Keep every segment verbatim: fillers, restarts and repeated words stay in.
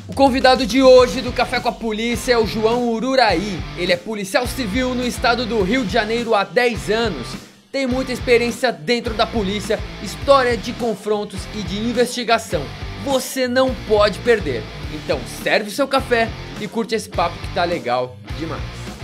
O convidado de hoje do Café com a Polícia é o João Ururaí. Ele é policial civil no estado do Rio de Janeiro há dez anos. Tem muita experiência dentro da polícia, história de confrontos e de investigação. Você não pode perder. Então serve seu café e curte esse papo que tá legal demais.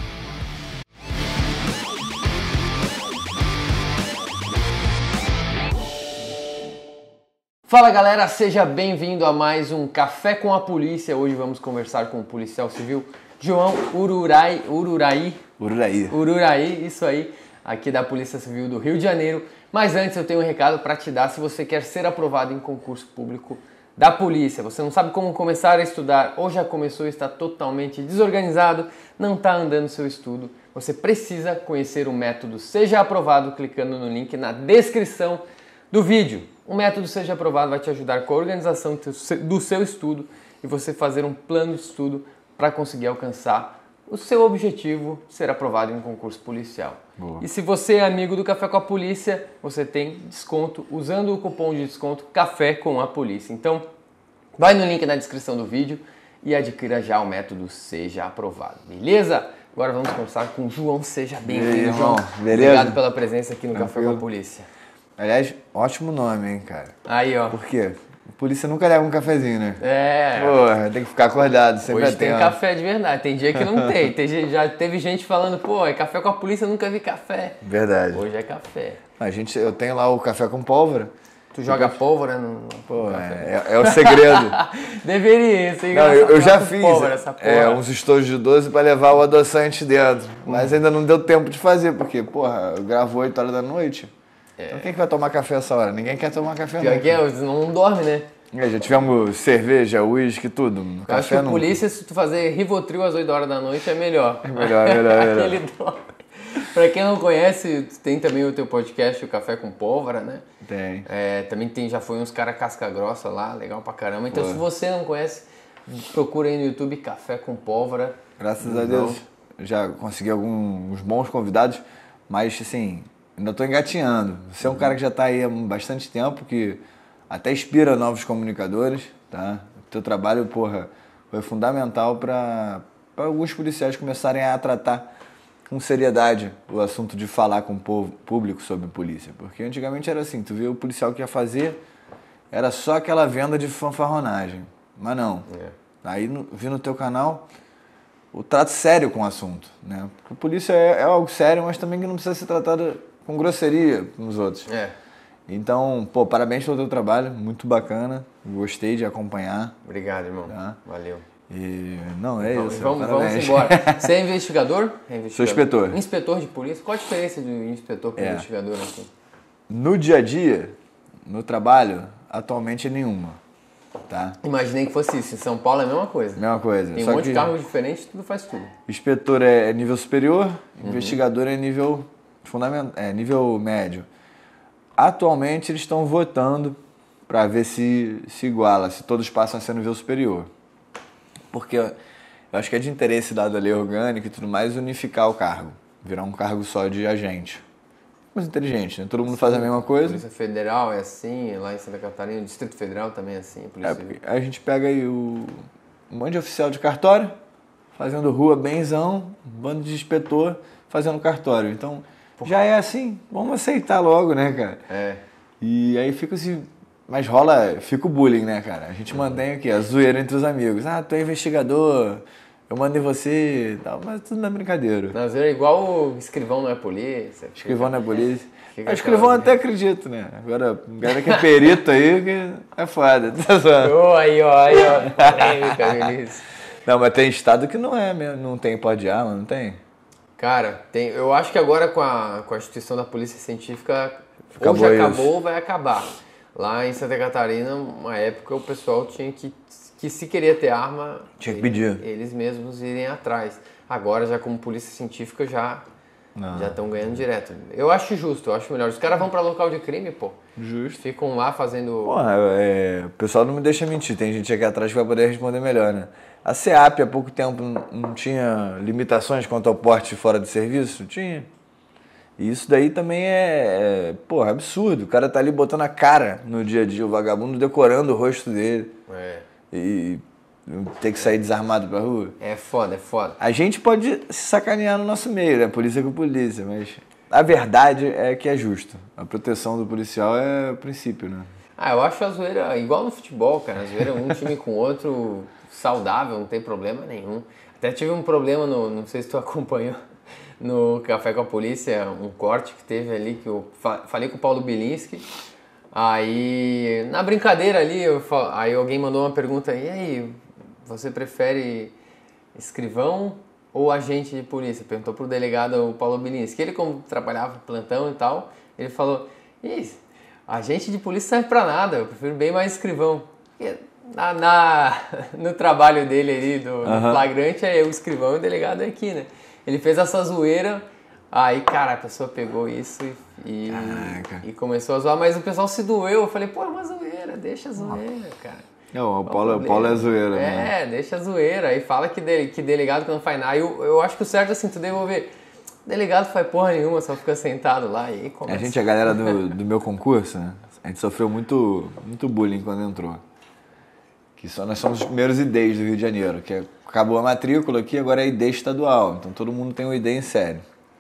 Fala galera, seja bem-vindo a mais um Café com a Polícia. Hoje vamos conversar com o policial civil João Ururaí, Ururaí, Ururaí, Ururaí, isso aí, aqui da Polícia Civil do Rio de Janeiro. Mas antes eu tenho um recado para te dar se você quer ser aprovado em concurso público da polícia. Você não sabe como começar a estudar ou já começou e está totalmente desorganizado, não está andando seu estudo. Você precisa conhecer o método Seja Aprovado clicando no link na descrição do vídeo. O método Seja Aprovado vai te ajudar com a organização do seu estudo e você fazer um plano de estudo para conseguir alcançar o seu objetivo de ser aprovado em um concurso policial. Boa. E se você é amigo do Café com a Polícia, você tem desconto usando o cupom de desconto Café com a Polícia. Então, vai no link na descrição do vídeo e adquira já o método Seja Aprovado, beleza? Agora vamos conversar com o João. Seja bem-vindo, João. Beleza? Obrigado pela presença aqui no Café com a Polícia. Aliás, ótimo nome, hein, cara. Aí, ó. Por quê? A polícia nunca leva um cafezinho, né? É. Porra, tem que ficar acordado, sempre Hoje tem tempo. café de verdade, tem dia que não tem. tem gente- já teve gente falando, pô, é café com a polícia, eu nunca vi café. Verdade. Hoje é café. A gente, eu tenho lá o café com pólvora. Tu joga pólvora no, no Pô, café? é, é o segredo. Deveria, isso aí. Não, eu, eu já com fiz pólvora, essa porra. é, uns estojos de doze pra levar o adoçante dentro. Mas ainda não deu tempo de fazer, porque, porra, eu gravo oito horas da noite. Então quem que vai tomar café essa hora? Ninguém quer tomar café, Pior não. que é, não dorme, né? É, já tivemos cerveja, uísque, tudo. Eu acho Café que a não. polícia, se tu fazer Rivotril às oito horas da noite, é melhor. É melhor, melhor, melhor. Ele dorme. Pra quem não conhece, tem também o teu podcast, o Café com Pólvora, né? Tem. É, também tem, já foi uns caras casca grossa lá, legal pra caramba. Então, Pô. se você não conhece, procura aí no YouTube Café com Pólvora. Graças a Deus, já consegui alguns bons convidados, mas assim, ainda estou engatinhando. Você é um cara que já está aí há bastante tempo, que até inspira novos comunicadores, tá? O teu trabalho, porra, foi fundamental para alguns policiais começarem a tratar com seriedade o assunto de falar com o povo, público sobre polícia. Porque antigamente era assim, tu via o policial que ia fazer, era só aquela venda de fanfarronagem. Mas não. É. Aí no, vi no teu canal o trato sério com o assunto, né? Porque a polícia é, é algo sério, mas também que não precisa ser tratada com grosseria com os outros. É. Então, pô, parabéns pelo teu trabalho, muito bacana. Gostei de acompanhar. Obrigado, irmão. Tá. Valeu. E não, é Vamos, isso. vamos, parabéns. vamos embora. Você é investigador? É investigador? Sou inspetor. Inspetor de polícia? Qual a diferença do inspetor para É. investigador aqui? No dia a dia, no trabalho, atualmente nenhuma, tá? Imaginei que fosse isso. Em São Paulo é a mesma coisa. Mesma coisa. Tem um só monte que de carros diferentes, tudo faz tudo. inspetor é nível superior, Uhum. investigador é nível fundamental, é nível médio. Atualmente eles estão votando para ver se se iguala, se todos passam a ser nível superior. Porque eu acho que é de interesse dado a lei orgânica e tudo mais unificar o cargo, virar um cargo só de agente. Mas inteligente, né? Todo mundo faz a mesma coisa. Polícia Federal é assim, lá em Santa Catarina, o Distrito Federal também é assim, a Polícia É, Civil. porque a gente pega aí o, um monte de oficial de cartório, fazendo rua benzão, um bando de inspetor fazendo cartório. Então, já é assim, vamos aceitar logo, né, cara? É. E aí fica assim, mas rola, fica o bullying, né, cara? A gente Uhum. mantém aqui, a zoeira entre os amigos. Ah, tu é investigador, eu mandei você e tal, mas tudo na brincadeira. Mas é igual o escrivão não é polícia. Escrivão na polícia. Fica A escrivão aquela- até acredito, né? Agora, o cara que é perito aí, que é foda. Tá zoando. Ô, aí, ó, aí, ó. Polêmica, Vinícius. Não, mas tem estado que não é mesmo, não tem pó de arma, não tem? Cara, tem, eu acho que agora com a, com a instituição da Polícia Científica, ou Acabou já isso. acabou ou vai acabar. Lá em Santa Catarina, uma época, o pessoal tinha que, que se queria ter arma, Tinha que ele- pedir. eles mesmos irem atrás. Agora, já como Polícia Científica, já Não. já estão ganhando direto. Eu acho justo, eu acho melhor. Os caras vão pra local de crime, pô. Justo. Ficam lá fazendo... Porra, é, o pessoal não me deixa mentir, tem gente aqui atrás que vai poder responder melhor, né? A SEAP há pouco tempo não- não tinha limitações quanto ao porte fora de serviço? Tinha. E isso daí também é, é, porra, absurdo. O cara tá ali botando a cara no dia a dia, o vagabundo decorando o rosto dele. É. E ter que sair desarmado pra rua. É foda, é foda. A gente pode se sacanear no nosso meio, né? Polícia com polícia, mas a verdade é que é justo. A proteção do policial é o princípio, né? Ah, eu acho a zoeira igual no futebol, cara. A zoeira um time com o outro saudável, não tem problema nenhum. Até tive um problema, no, não sei se tu acompanhou, no Café com a Polícia, um corte que teve ali, que eu fa- falei com o Paulo Bilinski. Aí, na brincadeira ali, eu fal... aí alguém mandou uma pergunta, e aí, você prefere escrivão ou agente de polícia? Perguntou pro delegado o Paulo Bilinski. Ele, como trabalhava plantão e tal, ele falou, ih, agente de polícia serve pra nada, eu prefiro bem mais escrivão. Porque na, na, no trabalho dele ali, do, do Aham. flagrante, é o escrivão e o delegado aqui, né? Ele fez essa zoeira, aí, cara, a pessoa pegou isso e, Caraca. e, e começou a zoar, mas o pessoal se doeu. Eu falei, pô, é uma zoeira, deixa a zoeira, cara. Não, o Qual Paulo, o problema? Paulo é zoeira, né? É, deixa a zoeira. Aí fala que, de, que delegado que não faz nada. Eu, eu acho que o certo é assim, tu devolver. Delegado faz porra nenhuma, só fica sentado lá e aí começa. A gente, a galera do, do meu concurso, né? A gente sofreu muito, muito bullying quando entrou. Que só nós somos os primeiros I Ds do Rio de Janeiro, que é- acabou a matrícula aqui, agora é I D estadual. Então todo mundo tem um I D em série.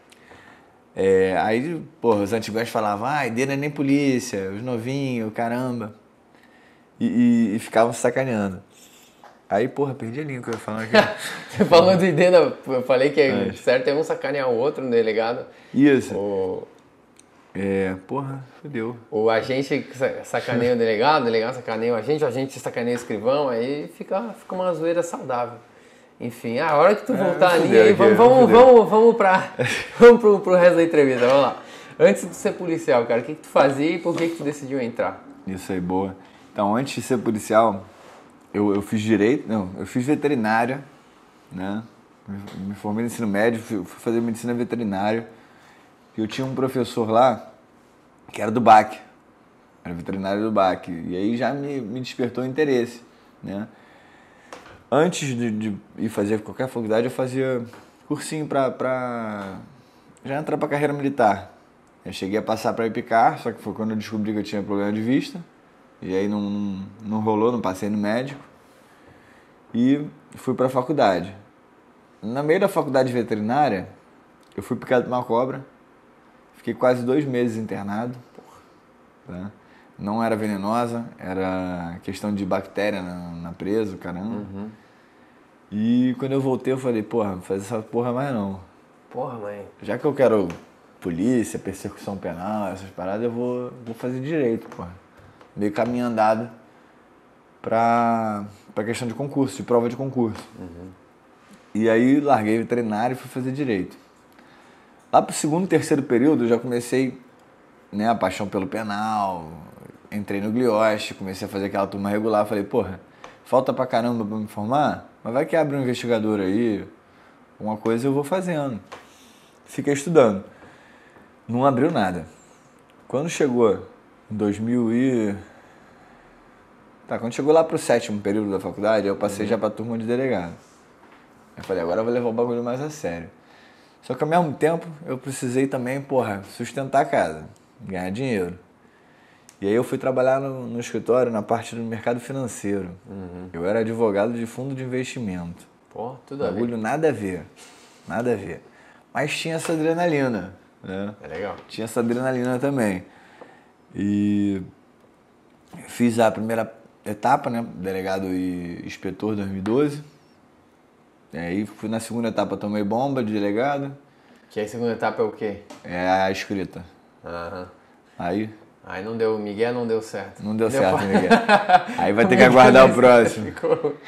É, aí, porra, os antigos falavam, ah, I D não é nem polícia, os novinhos, caramba. E, e, e ficavam se sacaneando. Aí, porra, perdi a linha que eu ia falar aqui. Você falou do I D, não, eu falei que é Mas- certo é um sacanear o outro no delegado. Isso. O, É, porra, fodeu. o agente que sa- sacaneia o delegado, o delegado sacaneia o agente, o agente sacaneia o escrivão, aí fica, fica uma zoeira saudável. Enfim, a hora que tu voltar fudeu ali, aí, aqui, vamos, vamos, fudeu. vamos, vamos, pra, vamos pro, pro resto da entrevista, vamos lá. Antes de ser policial, cara, o que, que tu fazia e por que, que tu decidiu entrar? Isso aí, boa. Então, antes de ser policial, eu, eu fiz direito, não, eu fiz veterinária, né? Me, me formei no ensino médio, fui, fui fazer medicina veterinária. E eu tinha um professor lá, que era do B A C, era veterinário do B A C. E aí já me, me despertou o interesse, né? Antes de, de ir fazer qualquer faculdade, eu fazia cursinho pra, pra já entrar pra carreira militar. Eu cheguei a passar pra IPCAR, só que foi quando eu descobri que eu tinha problema de vista. E aí não, não, não rolou, não passei no médico. E fui pra faculdade. No meio da faculdade veterinária, eu fui picado por uma cobra. Fiquei quase dois meses internado. Tá? Não era venenosa, era questão de bactéria na, na presa, caramba. Uhum. E quando eu voltei, eu falei, porra, não vou fazer essa porra mais não. Porra, mãe. Já que eu quero polícia, persecução penal, essas paradas, eu vou, vou fazer direito, porra. Meio caminho andado pra, pra questão de concurso, de prova de concurso. Uhum. E aí larguei veterinário e fui fazer direito. Lá pro segundo, terceiro período, eu já comecei, né, a paixão pelo penal, entrei no Glioche, comecei a fazer aquela turma regular, falei, porra, falta pra caramba pra me formar, mas vai que abre um investigador aí, uma coisa eu vou fazendo. Fiquei estudando. Não abriu nada. Quando chegou em dois mil e... Tá, quando chegou lá pro sétimo período da faculdade, eu passei Uhum. já pra turma de delegado. Eu falei, agora eu vou levar o bagulho mais a sério. Só que ao mesmo tempo, eu precisei também, porra, sustentar a casa, ganhar dinheiro. E aí eu fui trabalhar no, no escritório, na parte do mercado financeiro. Uhum. Eu era advogado de fundo de investimento. Pô, tudo a ver. Bagulho nada a ver, nada a ver. Mas tinha essa adrenalina, né? É legal. Tinha essa adrenalina também. E fiz a primeira etapa, né? Delegado e inspetor dois mil e doze. E aí fui na segunda etapa, tomei bomba de delegado. Que aí a segunda etapa é o quê? É a escrita. Aham. Aí Aí não deu, Miguel não deu certo. não deu certo, pra- Miguel. Aí vai ter O que Miguel aguardar o não próximo. ficou-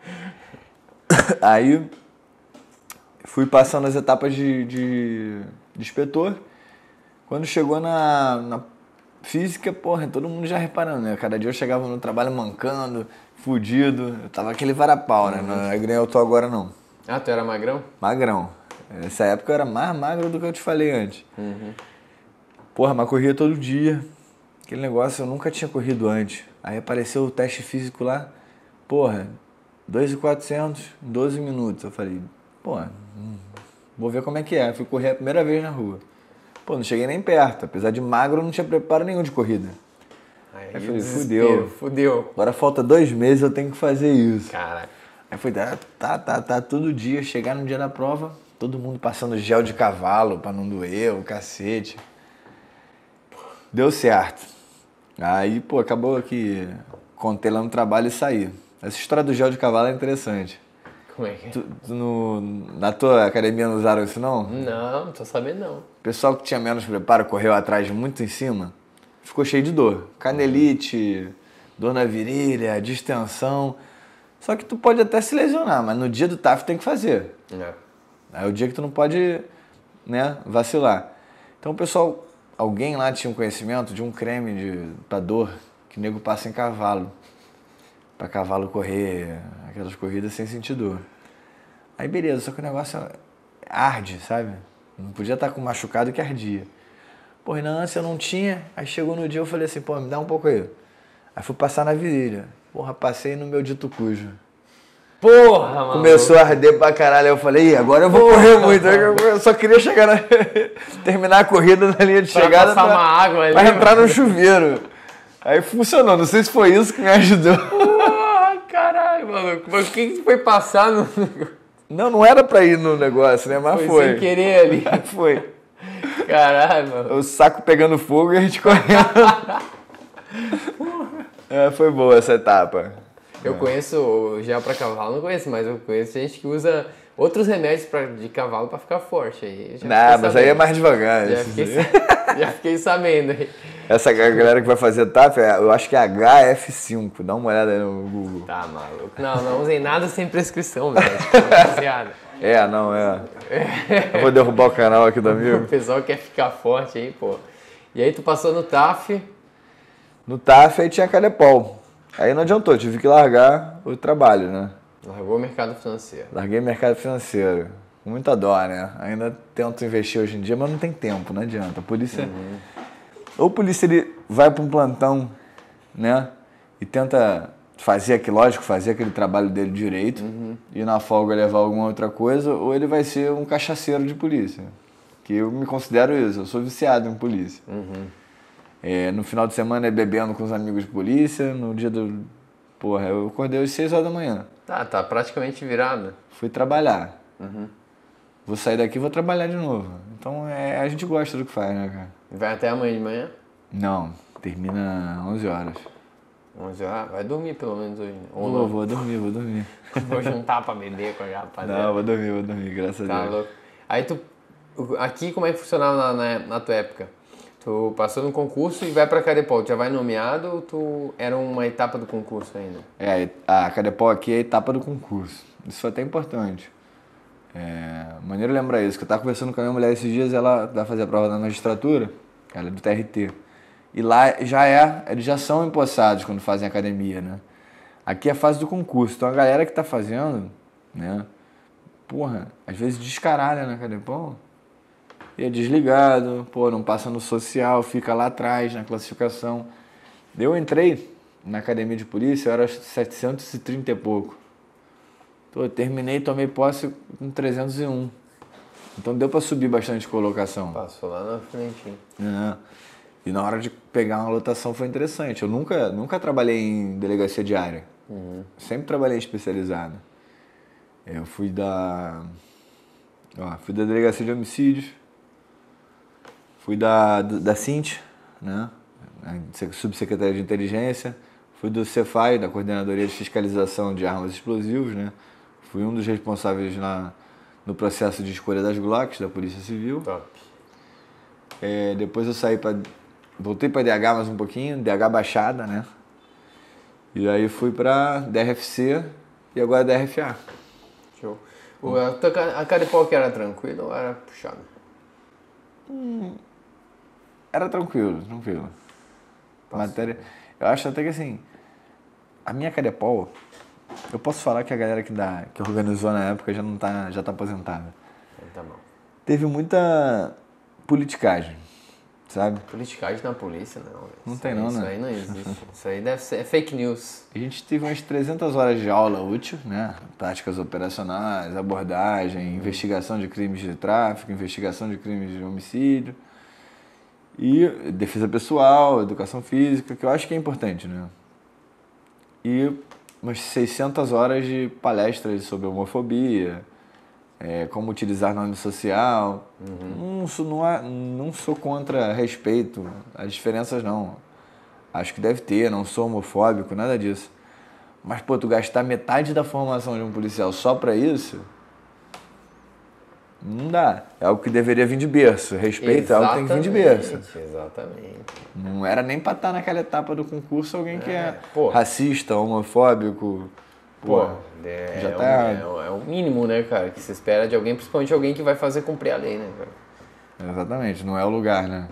Aí fui passando as etapas de, de, de inspetor. Quando chegou na, na física, porra, todo mundo já reparando, né? Cada dia eu chegava no trabalho mancando, fudido. Eu tava aquele varapau, né? Não é que nem eu tô agora, não. Ah, tu era magrão? Magrão. Nessa época eu era mais magro do que eu te falei antes. Uhum. Porra, mas corria todo dia. Aquele negócio eu nunca tinha corrido antes. Aí apareceu o teste físico lá. Porra, dois mil e quatrocentos, doze minutos. Eu falei, porra, hum, vou ver como é que é. Fui correr a primeira vez na rua. Pô, não cheguei nem perto. Apesar de magro, eu não tinha preparo nenhum de corrida. Aí Aí eu o falei, desespero, fudeu. Fudeu. Agora falta dois meses, eu tenho que fazer isso. Caraca. Aí foi, tá, tá, tá, tá, todo dia, chegar no dia da prova, todo mundo passando gel de cavalo pra não doer, o cacete. Deu certo. Aí, pô, acabou que contei lá no trabalho e saí. Essa história do gel de cavalo é interessante. Como é que é? Tu, tu no, na tua academia não usaram isso, não? Não, não tô sabendo não. O pessoal que tinha menos preparo, correu atrás muito em cima, ficou cheio de dor. Canelite, dor na virilha, distensão. Só que tu pode até se lesionar, mas no dia do T A F tem que fazer. É. É o dia que tu não pode, né, vacilar. Então o pessoal, alguém lá tinha um conhecimento de um creme de, pra dor que o nego passa em cavalo. Pra cavalo correr, aquelas corridas sem sentir dor. Aí beleza, só que o negócio arde, sabe? Não podia estar com machucado que ardia. Pô, e na ânsia eu não tinha, aí chegou no dia eu falei assim, pô, me dá um pouco aí. Aí fui passar na virilha. Porra, passei no meu dito cujo. Porra, mano. Começou a arder pra caralho. Aí eu falei, Ih, agora eu vou Porra, correr muito. Mano. Eu só queria chegar na... terminar a corrida na linha de pra chegada. Passar pra, uma água ali. Pra entrar no chuveiro. Aí funcionou. Não sei se foi isso que me ajudou. Porra, caralho, mano. Mas o que que foi passar no... Não, não era pra ir no negócio, né? Mas foi. Foi sem querer ali. Foi. Caralho, mano. O saco pegando fogo e a gente correndo. É, foi boa essa etapa. Eu conheço gel pra cavalo, não conheço, mas eu conheço gente que usa outros remédios pra, de cavalo pra ficar forte. Aí já não, mas aí é mais devagar. Já fiquei, já fiquei sabendo. Essa galera que vai fazer T A F, eu acho que é H F cinco. Dá uma olhada aí no Google. Tá maluco. Não, não usem nada sem prescrição, velho. Rapaziada. É, não, é. Eu vou derrubar o canal aqui do amigo. O pessoal quer ficar forte aí, pô. E aí tu passou no T A F? No T A F aí tinha Cadepol. Aí não adiantou, tive que largar o trabalho, né? Largou o mercado financeiro. Larguei o mercado financeiro. Com muita dó, né? Ainda tento investir hoje em dia, mas não tem tempo, não adianta. A polícia... Uhum. Ou o polícia ele vai para um plantão, né? E tenta fazer aquilo, lógico, fazer aquele trabalho dele direito. Uhum. E na folga levar alguma outra coisa. Ou ele vai ser um cachaceiro de polícia. Que eu me considero isso, eu sou viciado em polícia. Uhum. É, no final de semana é bebendo com os amigos de polícia. No dia do... Porra, eu acordei às seis horas da manhã. Tá, tá praticamente virado. Fui trabalhar. Uhum. Vou sair daqui e vou trabalhar de novo. Então é, a gente gosta do que faz, né, cara? Vai até amanhã de manhã? Não, termina onze horas. onze horas? Vai dormir pelo menos hoje, né? Ou vou, vou dormir, vou dormir. Vou juntar pra beber com a rapaziada. Não, vou dormir, vou dormir, graças tá a Deus. Louco. Aí tu... Aqui como é que funcionava na, na, na tua época? Tu passou no concurso e vai pra Cadepol. Tu já vai nomeado ou tu era uma etapa do concurso ainda? É, a Cadepol aqui é a etapa do concurso. Isso foi até importante. É, maneiro lembrar isso, que eu tava conversando com a minha mulher esses dias, ela vai fazer a prova da magistratura, ela é do T R T. E lá já é, eles já são empossados quando fazem academia, né? Aqui é a fase do concurso. Então a galera que tá fazendo, né? Porra, às vezes descaralha na Cadepol. E é desligado, pô, não passa no social, fica lá atrás na classificação. Eu entrei na academia de polícia, eu era setecentos e trinta e pouco. Então, eu terminei e tomei posse com trezentos e um. Então deu pra subir bastante colocação. Passou lá na frente. É. E na hora de pegar uma lotação foi interessante. Eu nunca, nunca trabalhei em delegacia diária. Uhum. Sempre trabalhei especializado. Eu fui da... Ó, fui da delegacia de homicídios. Fui da, da Cint, né? Subsecretaria de Inteligência. Fui do Cefai, da Coordenadoria de Fiscalização de Armas e Explosivos, né? Fui um dos responsáveis na, no processo de escolha das Glocks da Polícia Civil. Top. É, depois eu saí para... Voltei para D H mais um pouquinho, D H Baixada, né? E aí fui para D R F C e agora D R F A. Show. O, a, a Cadepol que era tranquilo ou era puxado? Hum, era tranquilo, tranquilo. Matéria... Eu acho até que assim, a minha Cadepol, eu posso falar que a galera que, dá, que organizou na época já não tá, já tá aposentada. Tá bom. Teve muita politicagem, sabe? Politicagem na polícia, não. Não isso tem aí, não, isso né? Isso aí não existe. Isso aí deve ser é fake news. A gente teve umas trezentas horas de aula útil, né? Táticas operacionais, abordagem, investigação de crimes de tráfico, investigação de crimes de homicídio. E defesa pessoal, educação física, que eu acho que é importante, né? E umas seiscentas horas de palestras sobre homofobia, é, como utilizar nome social. Uhum. Não, sou, não, é, não sou contra respeito, as diferenças não. Acho que deve ter, não sou homofóbico, nada disso. Mas, pô, tu gastar metade da formação de um policial só pra isso, não dá. É algo que deveria vir de berço. Respeito exatamente, é algo que tem que vir de berço. Exatamente. Não era nem pra estar naquela etapa do concurso alguém que é, é racista, homofóbico. Pô, é, já tá... é, o, é o mínimo, né, cara, que se espera de alguém, principalmente alguém que vai fazer cumprir a lei, né, cara? Exatamente, não é o lugar, né?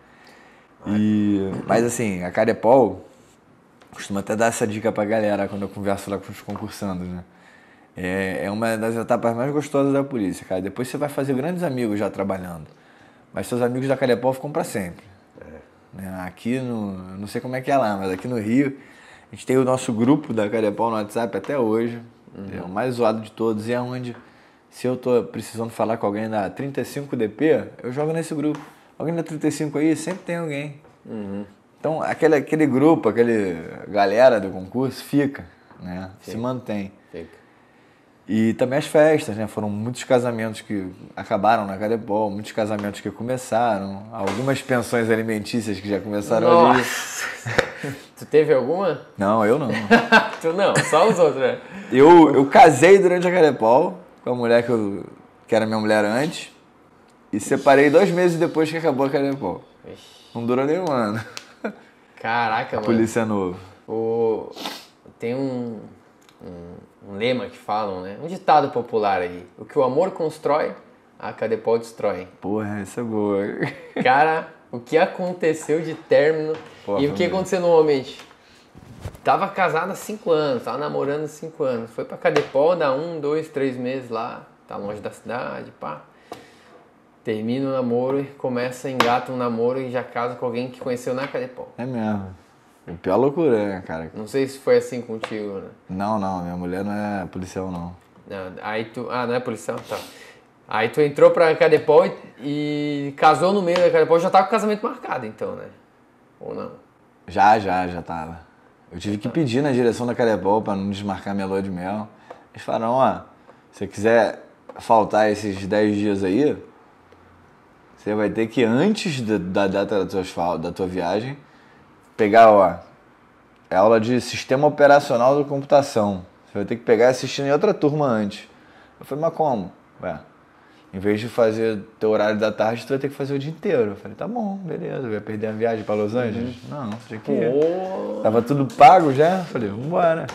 E, mas assim, a Carepol costuma até dar essa dica pra galera quando eu converso lá com os concursandos, né? É, é uma das etapas mais gostosas da polícia, cara. Depois você vai fazer grandes amigos já trabalhando. Mas seus amigos da Carepol ficam pra sempre. É. Né? Aqui no... não sei como é que é lá, mas aqui no Rio, a gente tem o nosso grupo da Carepol no WhatsApp até hoje. Uhum. É o mais zoado de todos. E é onde, se eu tô precisando falar com alguém da trinta e cinco D P, eu jogo nesse grupo. Alguém da trinta e cinco aí, sempre tem alguém. Uhum. Então, aquele, aquele grupo, aquele galera do concurso fica, né? Fica. Se mantém. Fica. E também as festas, né? Foram muitos casamentos que acabaram na Carepol, muitos casamentos que começaram, algumas pensões alimentícias que já começaram Nossa. ali. Tu teve alguma? Não, eu não. Tu não, só os outros, né? Eu, eu casei durante a Carepol com a mulher que, eu, que era minha mulher antes e separei dois meses depois que acabou a Carepol. Não durou nem um ano. Caraca, mano. Polícia novo. O... Tem um, um, um lema que falam, né? Um ditado popular aí. O que o amor constrói, a Carepol destrói. Porra, essa é boa. Cara, o que aconteceu de término Porra, e o que mesmo. aconteceu normalmente? Tava casado há cinco anos, tava namorando há cinco anos. Foi pra Carepol, dá um, dois, três meses lá, tá longe da cidade, pá. Termina o namoro e começa, engata um namoro e já casa com alguém que conheceu na Carepol. É mesmo. É pior loucura, né, cara? Não sei se foi assim contigo, né? Não, não. Minha mulher não é policial, não. não aí tu... Ah, não é policial? Tá. Aí tu entrou pra Carepol e, e casou no meio da Carepol. Já tava com o casamento marcado, então, né? Ou não? Já, já, já tava. Eu tive que pedir na direção da Carepol pra não desmarcar minha lua de mel. Eles falaram, ó, se você quiser faltar esses dez dias aí... Você vai ter que, antes da, da data da tua, da tua viagem, pegar, ó, é aula de sistema operacional da computação. Você vai ter que pegar e assistir em outra turma antes. Eu falei, mas como? Ué, em vez de fazer teu horário da tarde, tu vai ter que fazer o dia inteiro. Eu falei, tá bom, beleza, vai perder a viagem para Los Angeles? Uhum. Não, tinha que ir. Oh. Tava tudo pago já. Eu falei, vambora.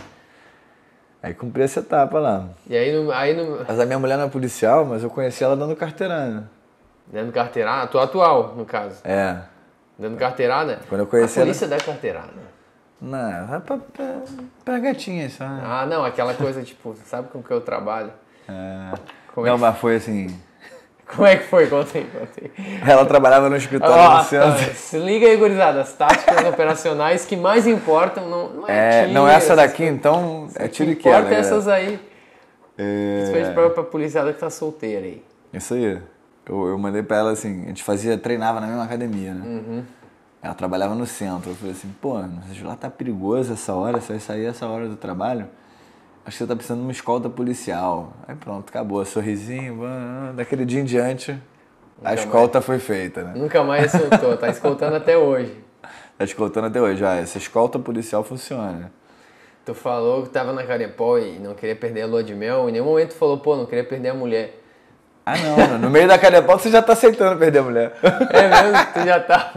Aí cumpri essa etapa lá. E aí, no, aí no... Mas a minha mulher não é policial, mas eu conheci ela dando carteirana. Dando carteirada? A tua atual, no caso. É. Dando carteirada? Quando eu conheci a polícia ela... dá carteirada. Não, é pra, pra, pra gatinha só. Né? Ah, não, aquela coisa tipo, sabe com que eu trabalho? É... Não, é mas foi assim... Como é que foi? Contei, contei. Ela trabalhava no escritório oh, do centro. Tá. Se liga aí, gurizada. As táticas operacionais que mais importam não, não é, é tiro. Não, essa daqui, então, é tiro e queda. Importa essas aí. É... Principalmente pra, pra policiada que tá solteira aí. Isso aí. Eu, eu mandei pra ela assim, a gente fazia, treinava na mesma academia, né? Uhum. Ela trabalhava no centro. Eu falei assim, pô, lá tá perigoso essa hora, você vai sair essa hora do trabalho? Acho que você tá precisando de uma escolta policial. Aí pronto, acabou. Sorrisinho, daquele dia em diante, Nunca a escolta mais. foi feita, né? Nunca mais soltou, tá escoltando até hoje. Tá escoltando até hoje, já. Essa escolta policial funciona. Tu falou que tava na Carepol e não queria perder a lua de mel. Em nenhum momento tu falou, pô, não queria perder a mulher. Ah, não. No meio da Carepol você já tá aceitando perder a mulher. É mesmo? Tu já tá...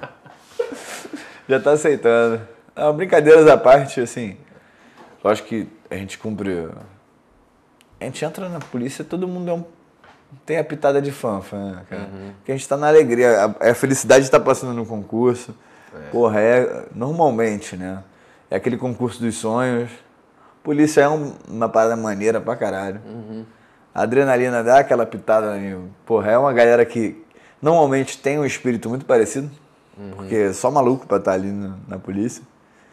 já tá aceitando. Não, brincadeiras à parte, assim... Eu acho que a gente cumpre... A gente entra na polícia, todo mundo é um... tem a pitada de fanfa, né, cara? Uhum. Porque a gente tá na alegria. A, a felicidade de estar passando no concurso. É. Porra, é... Normalmente, né? É aquele concurso dos sonhos. Polícia é um, uma parada maneira pra caralho. Uhum. A adrenalina dá aquela pitada, porra, é uma galera que normalmente tem um espírito muito parecido, uhum. porque é só maluco pra estar ali na, na polícia.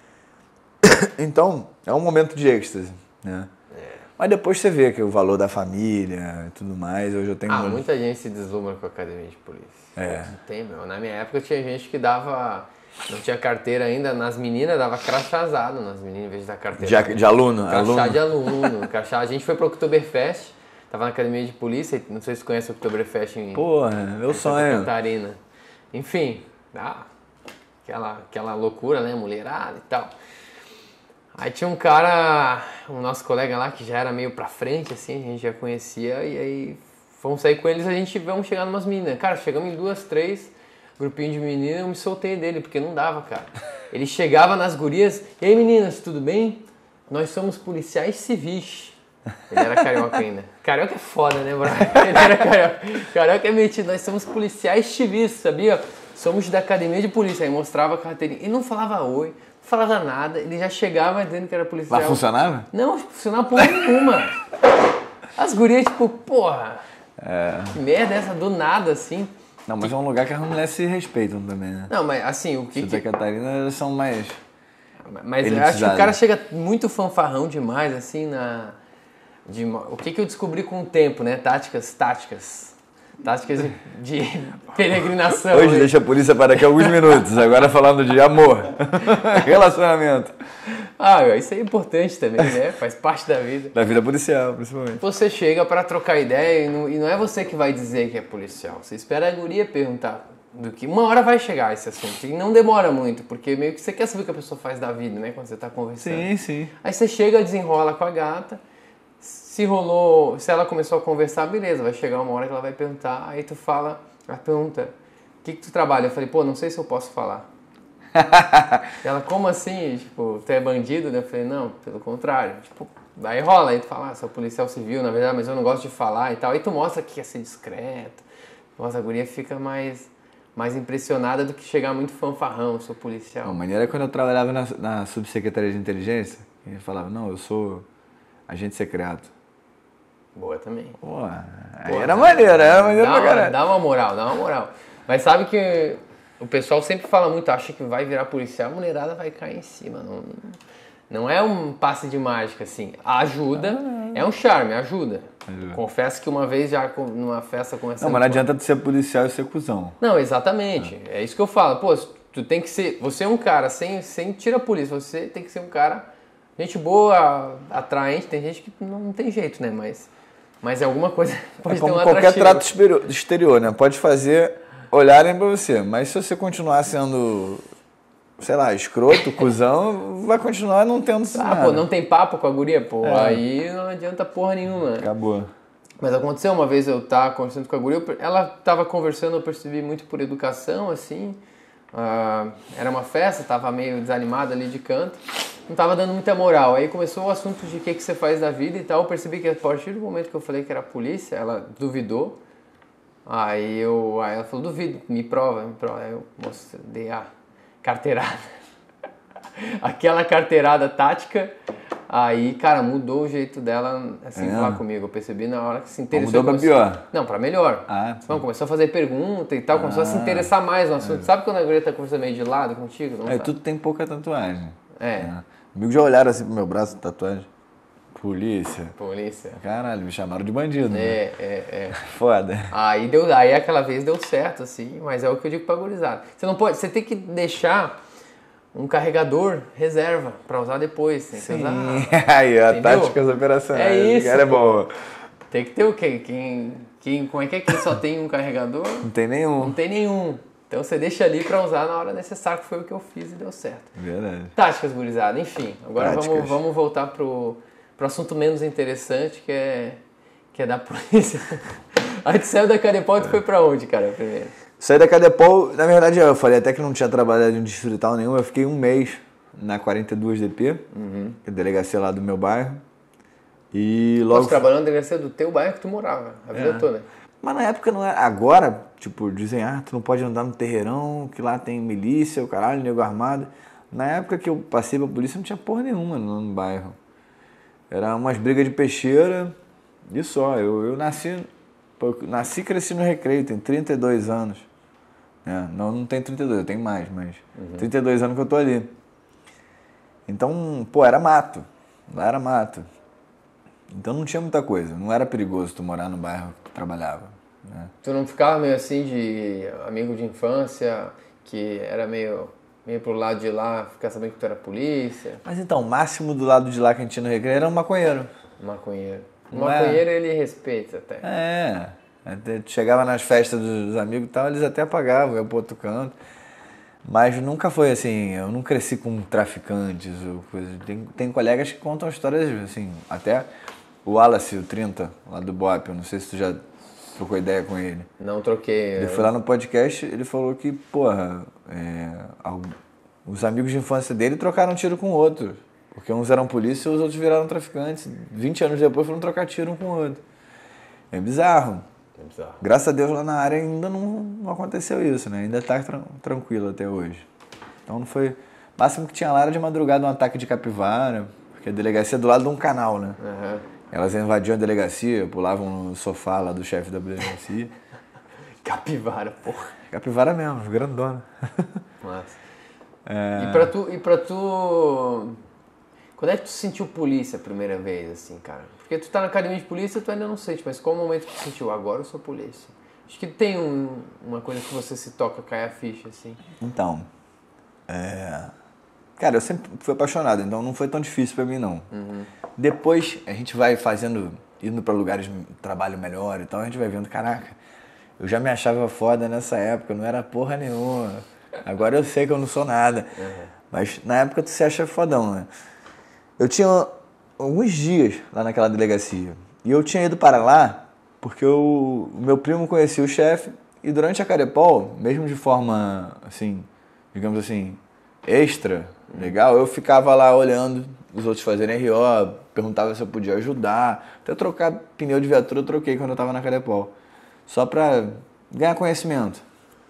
Então, é um momento de êxtase, né? É. Mas depois você vê que o valor da família e tudo mais, hoje eu tenho... Ah, um... muita gente se deslumbra com a academia de polícia. É. Tem, meu. Na minha época tinha gente que dava Não tinha carteira ainda, nas meninas dava crachazado, nas meninas, em vez de dar carteira. De, de aluno? Crachá aluno. de aluno. Crachá. A gente foi pro Oktoberfest, tava na academia de polícia, não sei se você conhece o Oktoberfest em, Porra, meu em Santa sonho. Catarina. Enfim, ah, aquela, aquela loucura, né, mulherada e tal. Aí tinha um cara, um nosso colega lá, que já era meio pra frente, assim, a gente já conhecia, e aí fomos sair com eles, a gente vamos chegar numas meninas. Cara, chegamos em duas, três, grupinho de meninas, eu me soltei dele, porque não dava, cara. Ele chegava nas gurias, e aí meninas, tudo bem? Nós somos policiais civis. Ele era carioca ainda. Carioca é foda, né, bro? Ele era carioca. Carioca é metido, nós somos policiais civis, sabia? Somos da academia de polícia. Aí mostrava a carteirinha. Ele não falava oi, não falava nada, ele já chegava dizendo que era policial. Mas funcionava? Não, funcionava porra nenhuma. As gurias, tipo, porra, É. que merda é essa, do nada, assim. Não, mas é um lugar que as mulheres se respeitam também, né? Não, mas assim, o que Santa que... Catarina, elas são mais... Mas eu acho que o cara chega muito fanfarrão demais, assim, na... De... O que que eu descobri com o tempo, né? Táticas, táticas. Táticas de, de peregrinação. Hoje né? deixa a polícia para daqui a alguns minutos, agora falando de amor, relacionamento. Ah, isso é importante também, né? Faz parte da vida. Da vida policial, principalmente. Você chega pra trocar ideia e não, e não é você que vai dizer que é policial. Você espera a guria perguntar do que... Uma hora vai chegar esse assunto e não demora muito, porque meio que você quer saber o que a pessoa faz da vida, né? Quando você tá conversando. Sim, sim. Aí você chega, desenrola com a gata, se rolou, se ela começou a conversar, beleza, vai chegar uma hora que ela vai perguntar, aí tu fala, ela pergunta, o que que tu trabalha? Eu falei, pô, não sei se eu posso falar. Ela, como assim? Tipo, tu é bandido? Eu falei, não, pelo contrário. Tipo, aí rola, aí tu fala, ah, sou policial civil, na verdade, mas eu não gosto de falar e tal. Aí tu mostra que quer ser discreto. Nossa, a guria fica mais, mais impressionada do que chegar muito fanfarrão, sou policial. A maneira é quando eu trabalhava na, na subsecretaria de inteligência, ele falava, não, eu sou agente secreto. Boa também. Pô, aí era maneiro, era maneiro pra caralho. Dá uma moral, dá uma moral. Mas sabe que o pessoal sempre fala muito, acha que vai virar policial, a mulherada vai cair em cima. Não, não é um passe de mágica, assim. Ajuda, é um charme, ajuda. ajuda. Confesso que uma vez já numa festa começando... Não, mas não adianta tu ser policial e ser cuzão. Não, exatamente. É. é isso que eu falo. Pô, tu tem que ser... Você é um cara, sem, sem tira a polícia, você tem que ser um cara... Gente boa, atraente, tem gente que não, não tem jeito, né? Mas, mas alguma coisa pode é como ter um qualquer atrativo. trato exterior, exterior, né? Pode fazer olharem pra você, mas se você continuar sendo, sei lá, escroto, cuzão, vai continuar não tendo Ah, nada. pô, não tem papo com a guria? Pô, É. aí não adianta porra nenhuma. Acabou. Mas aconteceu uma vez, eu tava conversando com a guria, ela tava conversando, eu percebi muito por educação, assim. Uh, era uma festa, tava meio desanimada ali de canto. Não tava dando muita moral. Aí começou o assunto de o que, que você faz da vida e tal. Eu percebi que a partir do momento que eu falei que era polícia, ela duvidou. Aí, eu, aí ela falou, duvido, me prova, me prova. Aí eu mostrei a carteirada. Aquela carteirada tática. Aí, cara, mudou o jeito dela assim, é. falar comigo. Eu percebi na hora que se interessou. Mudou pra começou... pior? Não, pra melhor. Ah, não, começou a fazer pergunta e tal, começou ah, a se interessar mais no assunto. É. Sabe quando a guria tá conversando meio de lado contigo? Não é, tu tem pouca tatuagem. É. é. Amigos já olharam assim pro meu braço, tatuagem. Polícia. Polícia. Caralho, me chamaram de bandido. É, né? é, é. Foda. Aí, deu, aí aquela vez deu certo, assim, mas é o que eu digo pra gurizada. Você não pode, você tem que deixar um carregador reserva pra usar depois. Tem que Sim. usar. Aí, a entendeu? táticas operacionais. É isso. Cara, é boa. Tem que ter o quê? Quem, quem, como é que é quem só tem um carregador? Não tem nenhum. Não tem nenhum. Então você deixa ali pra usar na hora necessária, que foi o que eu fiz e deu certo. Verdade. Táticas, gurizada. Enfim, agora Táticas. vamos, vamos voltar pro, pro assunto menos interessante, que é, que é da polícia. Aí tu saiu da Cadepol e tu foi pra onde, cara, primeiro? Saí da Cadepol, na verdade eu falei até que não tinha trabalhado em distrital nenhum, eu fiquei um mês na quarenta e dois D P, uhum. que é a delegacia lá do meu bairro. E logo... Você trabalhou na delegacia do teu bairro que tu morava, a vida é. toda. Mas na época não era. Agora, tipo, dizem, ah, tu não pode andar no terreirão, que lá tem milícia, o caralho, nego armado. Na época que eu passei pra polícia não tinha porra nenhuma no, no bairro. Era umas brigas de peixeira e só. Eu, eu nasci, eu nasci e cresci no Recreio, tenho trinta e dois anos. É, não, não tenho trinta e dois, eu tenho mais, mas uhum. trinta e dois anos que eu tô ali. Então, pô, era mato. Lá era mato. Então não tinha muita coisa. Não era perigoso tu morar no bairro que tu trabalhava. Né? Tu não ficava meio assim de amigo de infância, que era meio Meio pro lado de lá, ficar sabendo que tu era polícia. Mas então, o máximo do lado de lá que a gente tinha no recreio era um maconheiro. Maconheiro. O Não maconheiro é? ele respeita até. É. Até chegava nas festas dos amigos e tal, eles até apagavam, eu pro outro canto. Mas nunca foi assim, eu não cresci com traficantes ou coisa. Tem, tem colegas que contam histórias assim, até o Wallace, o trinta, lá do Bop, eu não sei se tu já trocou ideia com ele. Não troquei. Ele foi lá no podcast, ele falou que, porra, é, os amigos de infância dele trocaram tiro com outros. Porque uns eram polícia e os outros viraram traficantes. vinte anos depois foram trocar tiro um com o outro. É bizarro. É bizarro. Graças a Deus lá na área ainda não, não aconteceu isso, né? Ainda tá tran- tranquilo até hoje. Então não foi... O máximo que tinha lá era de madrugada um ataque de capivara, porque a delegacia é do lado de um canal, né? Uhum. Elas invadiam a delegacia, pulavam no sofá lá do chefe da delegacia. Capivara, porra. Capivara mesmo, grandona. Massa. É... E pra tu... E pra tu... Quando é que tu sentiu polícia a primeira vez, assim, cara? Porque tu tá na academia de polícia, tu ainda não sente, mas qual o momento que tu sentiu? Agora eu sou polícia. Acho que tem um, uma coisa que você se toca, cai a ficha, assim. Então, é... cara, eu sempre fui apaixonado, então não foi tão difícil pra mim, não. Uhum. Depois, a gente vai fazendo, indo pra lugares de trabalho melhor e tal, a gente vai vendo, caraca, eu já me achava foda nessa época, eu não era porra nenhuma. Agora eu sei que eu não sou nada. Uhum. Mas na época tu se acha fodão, né? Eu tinha alguns dias lá naquela delegacia. E eu tinha ido para lá porque eu, o meu primo conhecia o chefe. E durante a Carepol, mesmo de forma, assim, digamos assim, extra, legal, eu ficava lá olhando os outros fazerem R O, perguntava se eu podia ajudar. Até trocar pneu de viatura eu troquei quando eu estava na Carepol. Só para ganhar conhecimento.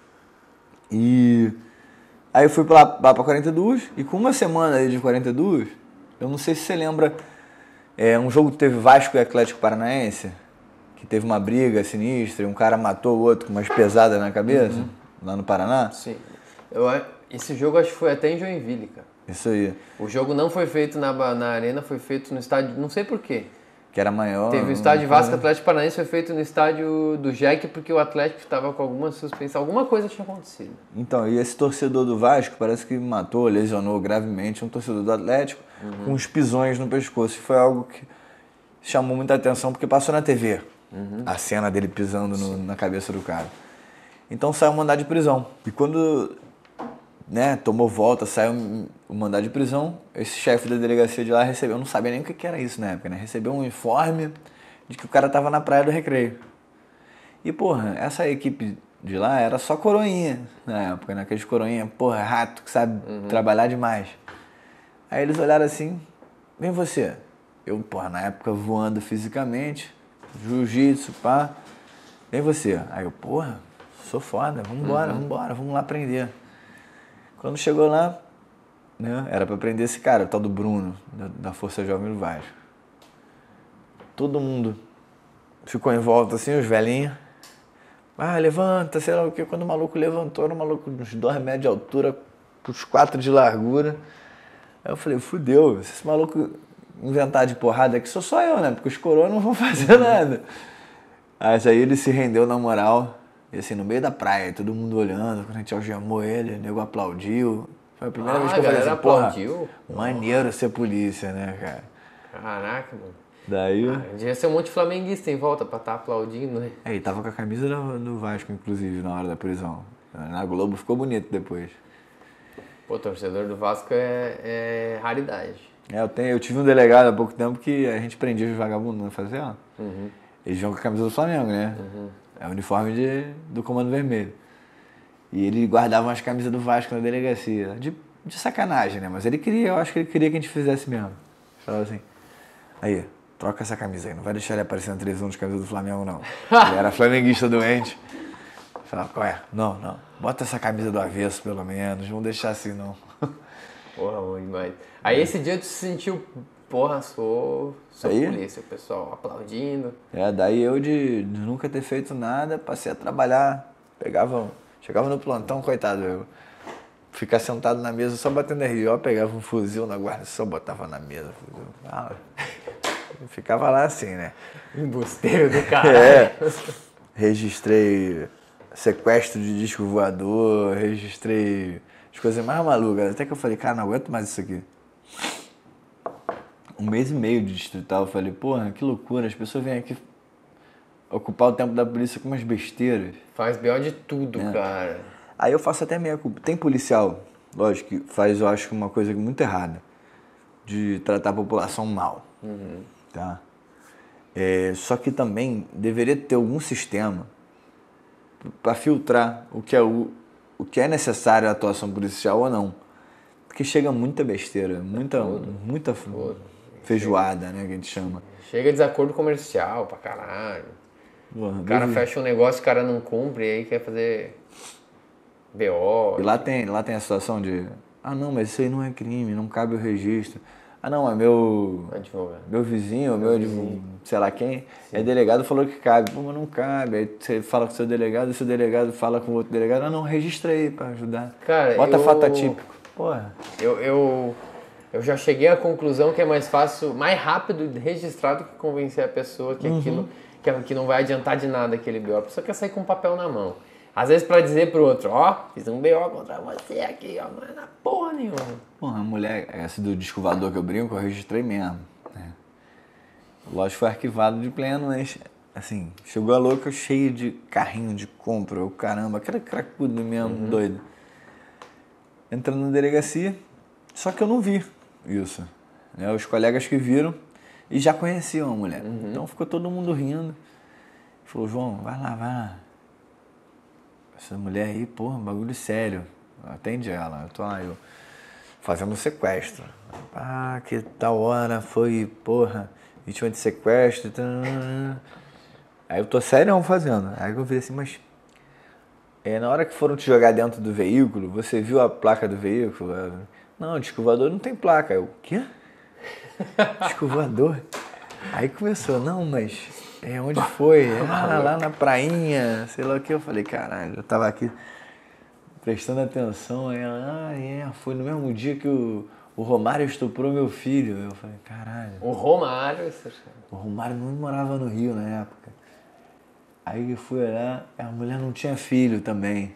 E aí eu fui lá, lá para quarenta e dois. E com uma semana aí de quarenta e dois... Eu não sei se você lembra, é, um jogo que teve Vasco e Atlético Paranaense, que teve uma briga sinistra e um cara matou o outro com umas pesadas na cabeça, uhum. lá no Paraná? Sim. Eu, esse jogo acho que foi até em Joinville, cara. Isso aí. O jogo não foi feito na, na arena, foi feito no estádio, não sei porquê. Que era maior. Teve o estádio Vasco Atlético Paranaense, foi feito no estádio do Jack, porque o Atlético estava com alguma suspensão, alguma coisa tinha acontecido. Então, e esse torcedor do Vasco parece que matou, lesionou gravemente um torcedor do Atlético uhum. com uns pisões no pescoço. E foi algo que chamou muita atenção, porque passou na T V uhum. a cena dele pisando no, na cabeça do cara. Então saiu um mandado de prisão. E quando né, tomou volta, saiu o mandado de prisão, esse chefe da delegacia de lá recebeu, eu não sabia nem o que era isso na época, né? Recebeu um informe de que o cara tava na praia do Recreio. E, porra, essa equipe de lá era só coroinha na época, né? Aqueles coroinha, porra, rato que sabe uhum. trabalhar demais. Aí eles olharam assim, vem você. Eu, porra, na época voando fisicamente, jiu-jitsu, pá, vem você. Aí eu, porra, sou foda, vambora, uhum. vambora, vamos lá prender. Quando chegou lá, né, era pra prender esse cara, o tal do Bruno, da, da Força Jovem do Vasco. Todo mundo ficou em volta assim, os velhinhos. Ah, levanta, sei lá o que. Quando o maluco levantou, era um maluco de uns dois metros de altura, uns quatro de largura. Aí eu falei, fudeu, se esse maluco inventar de porrada aqui, sou só eu, né? Porque os coroas não vão fazer nada. Aí ele se rendeu na moral. E assim, no meio da praia, todo mundo olhando, quando a gente algemou ele, o nego aplaudiu. Foi a primeira ah, vez que eu falei assim, porra, aplaudiu? maneiro ser polícia, né, cara? Caraca, mano. Daí... Ah, devia ser um monte de flamenguista em volta pra estar aplaudindo, né? É, e tava com a camisa do, do Vasco, inclusive, na hora da prisão. Na Globo ficou bonito depois. Pô, torcedor do Vasco é, é raridade. É, eu, tenho, eu tive um delegado há pouco tempo que a gente prendia os vagabundos na favela. Uhum. Eles iam com a camisa do Flamengo, né? Uhum. É o uniforme de, do Comando Vermelho. E ele guardava umas camisas do Vasco na delegacia. De, de sacanagem, né? Mas ele queria, eu acho que ele queria que a gente fizesse mesmo. Falava assim, aí, troca essa camisa aí, não vai deixar ele aparecer na televisão de camisa do Flamengo, não. Ele era flamenguista doente. Falava, qual é? Não, não. Bota essa camisa do avesso, pelo menos. Não deixar assim, não. Porra, bom demais. Aí esse dia tu se sentiu, porra, sou, sou aí? polícia, o pessoal aplaudindo. É, daí eu de, de nunca ter feito nada, passei a trabalhar. Pegava, chegava no plantão, coitado, eu ficar sentado na mesa só batendo R O, pegava um fuzil na guarda, só botava na mesa. Fuzil. Ah, eu ficava lá assim, né? Embusteiro do cara. É. Registrei sequestro de disco voador, registrei as coisas mais malucas. Até que eu falei, cara, não aguento mais isso aqui. Um mês e meio de distrital, eu falei, porra, que loucura, as pessoas vêm aqui ocupar o tempo da polícia com umas besteiras. Faz B O de tudo, é. cara. Aí eu faço até meia culpa. Tem policial, lógico, que faz, eu acho, uma coisa muito errada, de tratar a população mal, uhum. tá? É, só que também deveria ter algum sistema para filtrar o que, é o, o que é necessário a atuação policial ou não. Porque chega muita besteira, muita, muita feijoada, né, que a gente chama. Chega desacordo comercial pra caralho. Porra, o cara Deus fecha um negócio, o cara não cumpre, e aí quer fazer B O. E lá tem, lá tem a situação de, ah não, mas isso aí não é crime, não cabe o registro. Ah não, é meu advogado. Meu vizinho, meu, meu sei lá quem, Sim. é delegado, falou que cabe. Pô, mas não cabe. Aí você fala com o seu delegado, o seu delegado fala com o outro delegado. Ah não, registra aí pra ajudar. Cara, Bota eu... fato atípico. Porra. Eu, eu, eu já cheguei à conclusão que é mais fácil, mais rápido registrar do que convencer a pessoa que uhum. aquilo que, que não vai adiantar de nada aquele B O. A pessoa quer sair com um papel na mão. Às vezes pra dizer pro outro, ó, oh, fiz um B O contra você aqui, ó, não é na porra nenhuma. Porra, a mulher, essa do disco voador que eu brinco, eu registrei mesmo. Né? Lógico, foi arquivado de pleno, mas, assim, chegou a louca cheio de carrinho de compra, o caramba, aquela cracudo mesmo, uhum. doido. Entrando na delegacia, só que eu não vi isso. Né? Os colegas que viram e já conheciam a mulher. Uhum. Então ficou todo mundo rindo. Falou, João, vai lá, vai lá. Essa mulher aí, porra, bagulho sério. Atende ela. Eu tô lá, eu fazendo um sequestro. Ah, que tal hora foi, porra, vítima de sequestro. Aí eu tô sério fazendo. Aí eu falei assim, mas é, na hora que foram te jogar dentro do veículo, você viu a placa do veículo? Não, disco voador não tem placa. Eu, o quê? Disco voador? Aí começou, não, mas é, onde foi? Ah, lá na prainha, sei lá o que. Eu falei, caralho, eu tava aqui prestando atenção. Aí ela, ah, é, foi no mesmo dia que o, o Romário estuprou meu filho. Eu falei, caralho. O Romário? O Romário não morava no Rio na época. Aí eu fui olhar, a mulher não tinha filho também.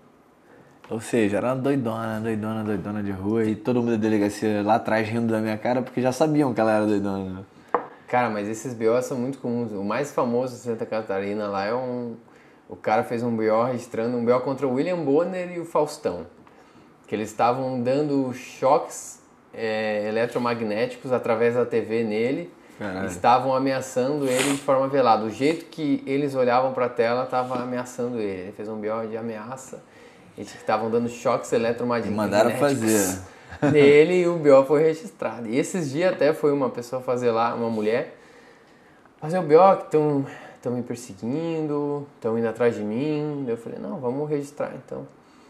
Ou seja, era uma doidona, doidona, doidona de rua. E todo mundo da delegacia lá atrás rindo da minha cara porque já sabiam que ela era doidona. Cara, mas esses B Os são muito comuns. O mais famoso de Santa Catarina lá é um... O cara fez um B O registrando um B O contra o William Bonner e o Faustão. Que eles estavam dando choques é, eletromagnéticos através da T V nele. Caralho. Estavam ameaçando ele de forma velada. O jeito que eles olhavam para a tela estava ameaçando ele. Ele fez um B O de ameaça. E estavam dando choques eletromagnéticos. Mandaram fazer. Nele, e o B O foi registrado. E esses dias até foi uma pessoa fazer lá, uma mulher, fazer o B O que estão estão me perseguindo, estão indo atrás de mim. Eu falei, não, vamos registrar então.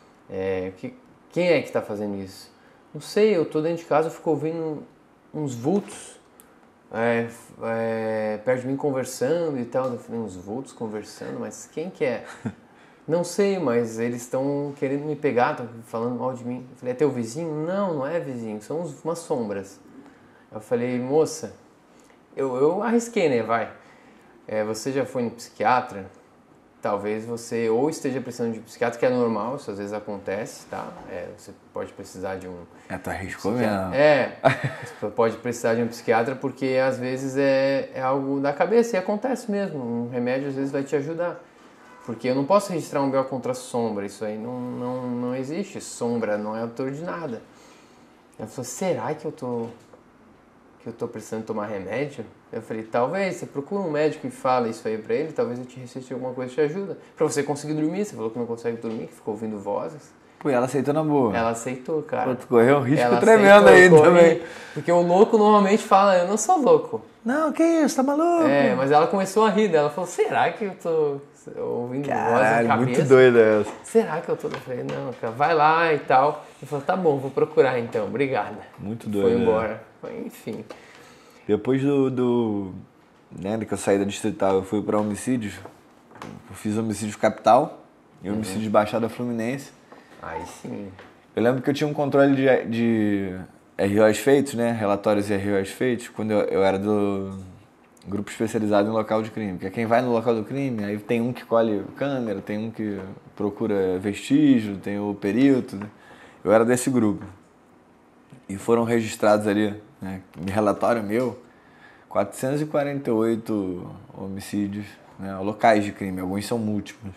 É, que, quem é que está fazendo isso? Não sei, eu tô dentro de casa, eu fico ouvindo uns vultos é, é, perto de mim conversando e tal. Eu falei, uns vultos conversando, mas quem que é? Não sei, mas eles estão querendo me pegar, estão falando mal de mim. Eu falei, é teu vizinho? Não, não é vizinho, são uns, umas sombras. Eu falei, moça, eu, eu arrisquei, né, vai. É, você já foi no psiquiatra? Talvez você ou esteja precisando de um psiquiatra, que é normal, isso às vezes acontece, tá? É, você pode precisar de um... É, tu arriscou mesmo. É, você pode precisar de um psiquiatra porque às vezes é, é algo da cabeça e acontece mesmo. Um remédio às vezes vai te ajudar. Porque eu não posso registrar um B O contra sombra, isso aí não, não, não existe. Sombra não é autor de nada. Ela falou, será que eu tô, que eu tô precisando tomar remédio? Eu falei, talvez, você procura um médico e fala isso aí pra ele, talvez eu te receite alguma coisa que te ajuda. Pra você conseguir dormir, você falou que não consegue dormir, que ficou ouvindo vozes. Pô, ela aceitou na boa. Ela aceitou, cara. Pô, tu correu um risco ela tremendo aceitou, aí também. Porque o louco normalmente fala, eu não sou louco. Não, que isso, tá maluco? É, mas ela começou a rir dela, ela falou, será que eu tô ouvindo Caralho, voz na cabeça? Muito doida essa. Será que eu tô... Eu falei, não, cara, vai lá e tal. Ele falou, tá bom, vou procurar então, obrigada. Muito doido. Foi embora. É. Enfim. Depois do... do... Né, que eu saí da distrital, eu fui para homicídios. Eu fiz homicídio capital e uhum. homicídio de Baixada Fluminense. Aí sim. Eu lembro que eu tinha um controle de, de R Os feitos, né? Relatórios e R Os feitos, quando eu, eu era do grupo especializado em local de crime. Que é quem vai no local do crime, aí tem um que colhe câmera, tem um que procura vestígio, tem o perito, né? Eu era desse grupo. E foram registrados ali, né, em relatório meu, quatrocentos e quarenta e oito homicídios, né, locais de crime, alguns são múltiplos.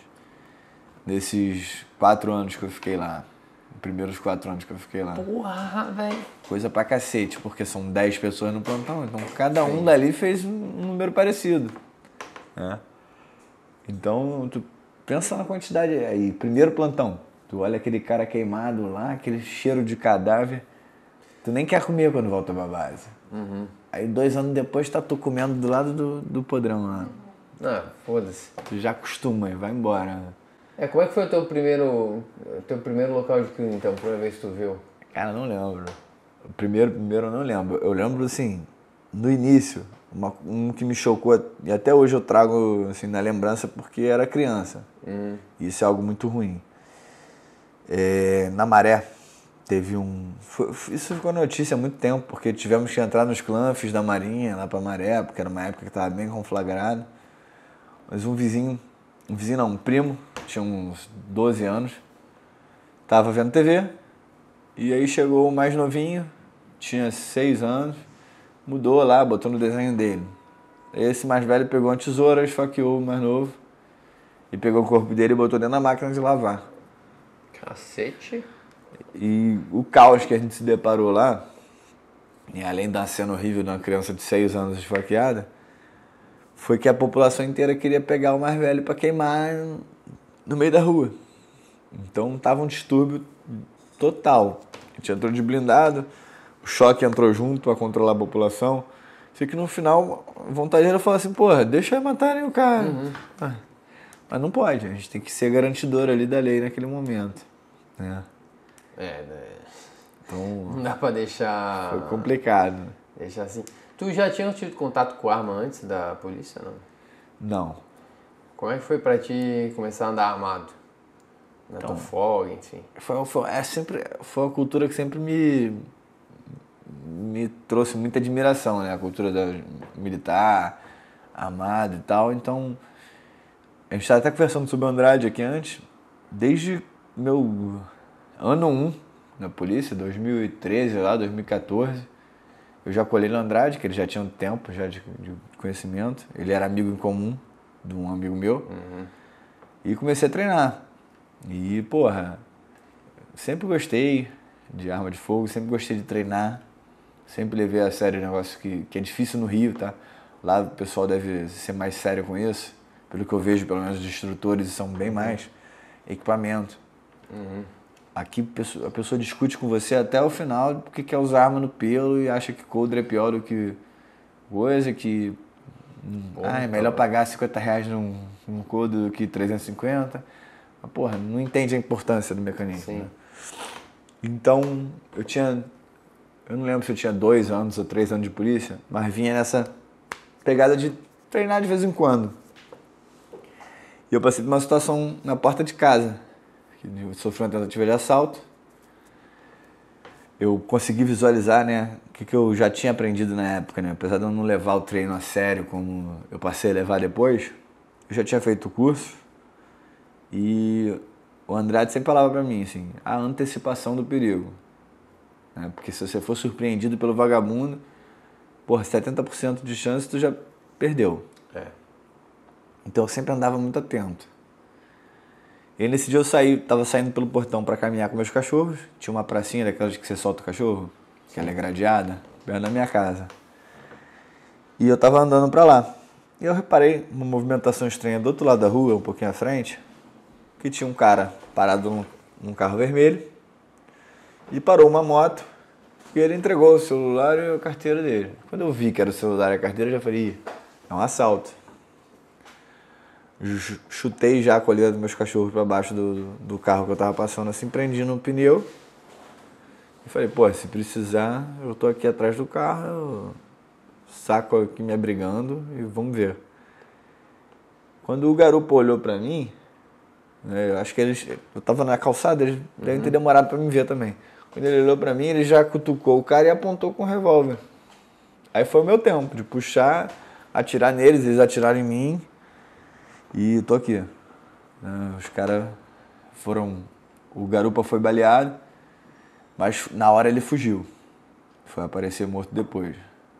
Nesses quatro anos que eu fiquei lá, os primeiros quatro anos que eu fiquei lá. Porra, velho. Coisa pra cacete, porque são dez pessoas no plantão, então cada um dali fez um número parecido. Né? Então, tu pensa na quantidade aí. Primeiro plantão, tu olha aquele cara queimado lá, aquele cheiro de cadáver, tu nem quer comer quando volta pra base. Uhum. Aí dois anos depois tá tu comendo do lado do, do podrão lá. Ah, foda-se. Tu já acostuma e vai embora. É, como é que foi o teu primeiro, teu primeiro local de crime, então, a primeira vez que tu viu? Cara, não lembro. O primeiro, primeiro eu não lembro. Eu lembro, assim, no início, uma, um que me chocou, e até hoje eu trago, assim, na lembrança, porque era criança. Uhum. Isso é algo muito ruim. É, na Maré, teve um... Foi, isso ficou notícia há muito tempo, porque tivemos que entrar nos clanfes da Marinha, lá pra Maré, porque era uma época que estava bem conflagrado. Mas um vizinho, um vizinho não, um primo, tinha uns doze anos, tava vendo T V, e aí chegou o mais novinho, tinha seis anos, mudou lá, botou no desenho dele. Esse mais velho pegou uma tesoura, esfaqueou o mais novo, e pegou o corpo dele e botou dentro da máquina de lavar. Cacete. E o caos que a gente se deparou lá, e além da cena horrível de uma criança de seis anos esfaqueada, foi que a população inteira queria pegar o mais velho para queimar no meio da rua. Então tava um distúrbio total. A gente entrou de blindado, o choque entrou junto para controlar a população. Sei que no final, a vontade era falar assim, porra, deixa matarem o cara. Uhum. Ah, mas não pode, a gente tem que ser garantidor ali da lei naquele momento. Né? É, né? Então, Não dá pra deixar... foi complicado. Deixar assim. Tu já tinha tido contato com arma antes da polícia, não? Não. Como é que foi pra ti começar a andar armado? Na Então, tua folga, enfim. Foi, foi, é sempre, foi uma cultura que sempre me, me trouxe muita admiração, né? A cultura da militar, armado e tal. Então, a gente estava até conversando sobre o Andrade aqui antes. Desde meu ano um na polícia, dois mil e treze, lá, dois mil e quatorze, eu já colhei no Andrade, que ele já tinha um tempo já de, de conhecimento. Ele era amigo em comum de um amigo meu. Uhum. E comecei a treinar. E, porra, sempre gostei de arma de fogo, sempre gostei de treinar. Sempre levei a sério o negócio que, que é difícil no Rio, tá? Lá o pessoal deve ser mais sério com isso. Pelo que eu vejo, pelo menos os instrutores são bem mais. Equipamento. Uhum. Aqui a pessoa discute com você até o final porque quer usar arma no pelo e acha que coldre é pior do que coisa, que Porra, ah, é melhor pagar cinquenta reais num, num coldre do que trezentos e cinquenta. Mas, porra, não entende a importância do mecanismo. Sim. Né? Então, eu tinha, eu não lembro se eu tinha dois anos ou três anos de polícia, mas vinha nessa pegada de treinar de vez em quando. E eu passei por uma situação na porta de casa. Eu sofri uma tentativa de assalto. Eu consegui visualizar, né, o que, que eu já tinha aprendido na época, né? Apesar de eu não levar o treino a sério como eu passei a levar depois, eu já tinha feito o curso e o Andrade sempre falava pra mim, assim, a antecipação do perigo. Né? Porque se você for surpreendido pelo vagabundo, porra, setenta por cento de chance tu já perdeu. É. Então eu sempre andava muito atento. E nesse dia eu saí, tava saindo pelo portão para caminhar com meus cachorros. Tinha uma pracinha daquelas que você solta o cachorro, que ela é gradeada, perto da minha casa. E eu tava andando para lá. E eu reparei uma movimentação estranha do outro lado da rua, um pouquinho à frente, que tinha um cara parado num, num carro vermelho e parou uma moto e ele entregou o celular e a carteira dele. Quando eu vi que era o celular e a carteira, eu já falei, Ih, é um assalto. Chutei já a colheita dos meus cachorros para baixo do, do carro que eu tava passando, assim, prendi no pneu. E falei, pô, se precisar, eu tô aqui atrás do carro, eu saco aqui me abrigando e vamos ver. Quando o garupa olhou para mim, né, eu acho que eles, eu tava na calçada, eles uhum. devem ter demorado para me ver também. Quando ele olhou para mim, ele já cutucou o cara e apontou com o revólver. Aí foi o meu tempo de puxar, atirar neles, eles atiraram em mim. E tô aqui. Os caras foram... O garupa foi baleado. Mas na hora ele fugiu. Foi aparecer morto depois.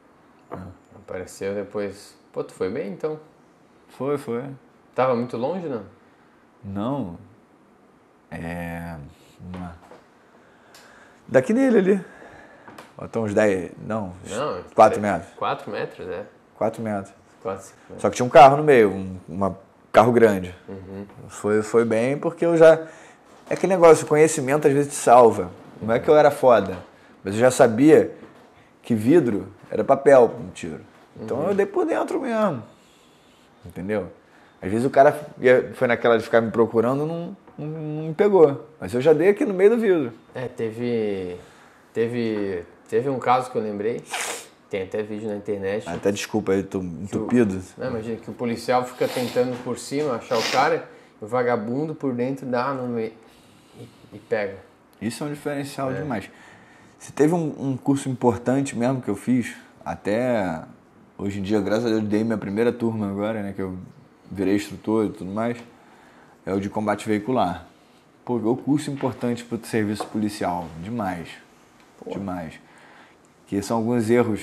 Apareceu depois. Pô, tu foi bem então? Foi, foi. Tava muito longe, não? Não. É... Uma... Daqui dele ali. Até uns dez... Não, Não, quatro metros. quatro metros, é. quatro metros. quatro, cinco metros. Só que tinha um carro no meio, um uma carro grande. Uhum. Foi, foi bem porque eu já... É aquele negócio, o conhecimento às vezes te salva. Não é que eu era foda, mas eu já sabia que vidro era papel no tiro. Então uhum. eu dei por dentro mesmo. Entendeu? Às vezes o cara ia, foi naquela de ficar me procurando, não, não, não me pegou. Mas eu já dei aqui no meio do vidro. É, teve... Teve... Teve um caso que eu lembrei. Tem até vídeo na internet. Até desculpa aí, tô entupido. O, não, imagina que o policial fica tentando por cima achar o cara, o vagabundo por dentro dá no meio e, e pega. Isso é um diferencial é. demais. Se teve um, um curso importante mesmo que eu fiz, até hoje em dia, graças a Deus, dei minha primeira turma agora, né, que eu virei instrutor e tudo mais, é o de combate veicular. Pô, o curso importante para o serviço policial, demais, Pô. demais. Que são alguns erros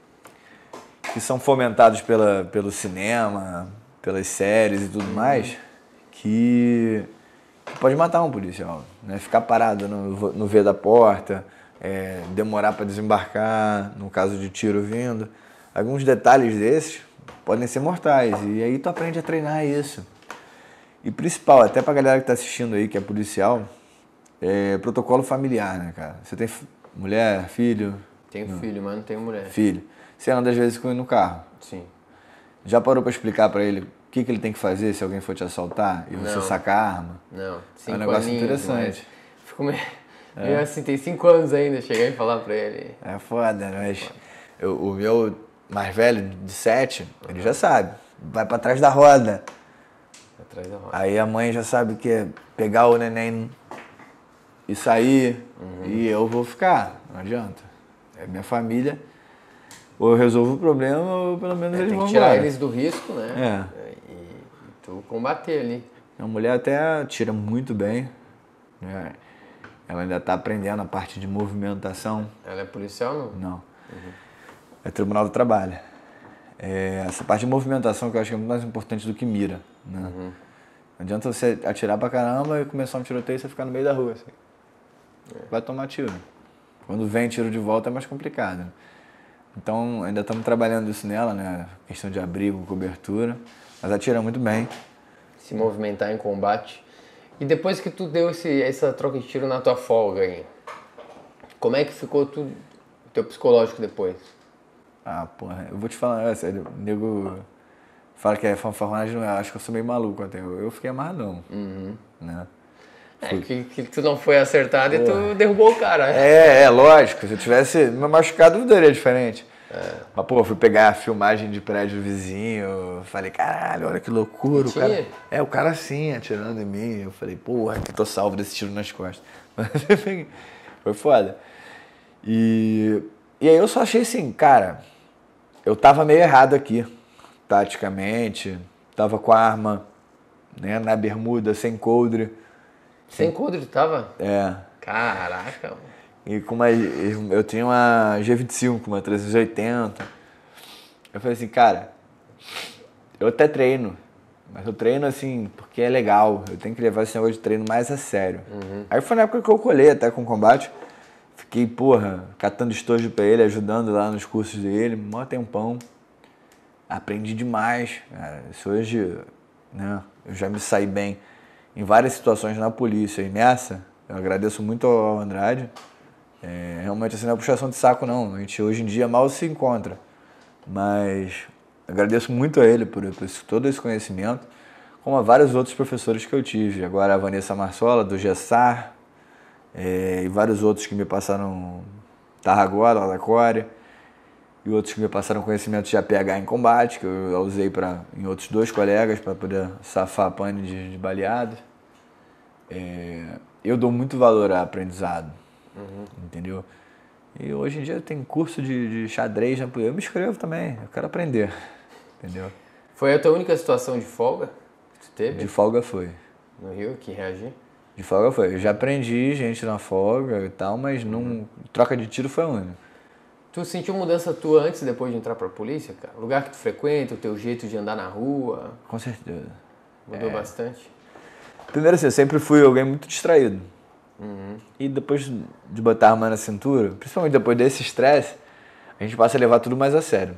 que são fomentados pela, pelo cinema, pelas séries e tudo mais, que, que pode matar um policial, né? Ficar parado no, no V da porta, é, demorar para desembarcar, no caso de tiro vindo. Alguns detalhes desses podem ser mortais, e aí tu aprende a treinar isso. E principal, até pra galera que tá assistindo aí, que é policial, é protocolo familiar, né, cara? Você tem mulher, filho... Tenho não. filho, mas não tenho mulher. Filho. Você anda às vezes com ele no carro. Sim. Já parou pra explicar pra ele o que, que ele tem que fazer se alguém for te assaltar e você não. sacar a arma? Não. Cinco é um negócio aninhos, interessante. Fico meio, é. meio assim, tem cinco anos ainda, cheguei a falar pra ele. É foda, mas foda. Eu, o meu mais velho, de sete, uhum. ele já sabe. Vai pra trás da roda. Atrás da roda. Aí a mãe já sabe que é pegar o neném e sair, uhum. e eu vou ficar. Não adianta. É minha família, ou eu resolvo o problema, ou pelo menos é, eles vão vão tirar embora. eles do risco, né? É. E, e tu combater ali. A mulher até tira muito bem, né? Ela ainda está aprendendo a parte de movimentação. Ela é policial ou não? Não. Uhum. É Tribunal do Trabalho. É essa parte de movimentação que eu acho que é muito mais importante do que mira, né? Uhum. Não adianta você atirar pra caramba e começar um tiroteio e você ficar no meio da rua, assim. É. Vai tomar tiro. Quando vem tiro de volta é mais complicado. Então ainda estamos trabalhando isso nela, né? Questão de abrigo, cobertura. Mas atira muito bem. Se movimentar em combate. E depois que tu deu esse, essa troca de tiro na tua folga aí, como é que ficou tu, teu psicológico depois? Ah, porra, eu vou te falar, é sério, o nego fala que é fanfarronagem, eu acho que eu sou meio maluco até. Eu, eu fiquei amarradão, uhum. né? É, que, que tu não foi acertado e tu derrubou o cara. É, é, lógico. Se eu tivesse me machucado, eu daria diferente. É. Mas, pô, eu fui pegar a filmagem de prédio vizinho, falei, caralho, olha que loucura. O cara, é, o cara assim, atirando em mim. Eu falei, porra, que tô salvo desse tiro nas costas. Foi foda. E, e aí eu só achei assim, cara, eu tava meio errado aqui, taticamente. Tava com a arma, né, na bermuda, sem coldre. Sem coldre tu tava? É. Caraca, mano. E com uma, eu tinha uma G vinte e cinco, uma trezentos e oitenta. Eu falei assim, cara, eu até treino, mas eu treino assim porque é legal. Eu tenho que levar esse negócio de treino mais a sério. Uhum. Aí foi na época que eu colhei até com o combate. Fiquei, porra, catando estojo pra ele, ajudando lá nos cursos dele, mó tempão. Aprendi demais, cara. Isso hoje, né, eu já me saí bem em várias situações na polícia. E nessa, eu agradeço muito ao Andrade. É, realmente, assim, não é puxação de saco, não. A gente hoje em dia mal se encontra. Mas agradeço muito a ele por, por todo esse conhecimento, como a vários outros professores que eu tive. Agora a Vanessa Marsola, do Gessar, é, e vários outros que me passaram Tarragora, lá da Core, e outros que me passaram conhecimento de A P H em combate, que eu usei pra, em outros dois colegas para poder safar a pane de, de baleados. É, eu dou muito valor a aprendizado, uhum. entendeu? E hoje em dia tem curso de, de xadrez, eu me inscrevo também, eu quero aprender, entendeu? Foi a tua única situação de folga que tu teve? De folga foi. No Rio, que reagir? De folga foi. Eu já aprendi gente na folga e tal, mas não, troca de tiro foi a única. Tu sentiu mudança tua antes e depois de entrar pra polícia, cara? O lugar que tu frequenta, o teu jeito de andar na rua? Com certeza. Mudou É. bastante? Primeiro assim, eu sempre fui alguém muito distraído. Uhum. E depois de botar a mão na cintura, principalmente depois desse estresse, a gente passa a levar tudo mais a sério.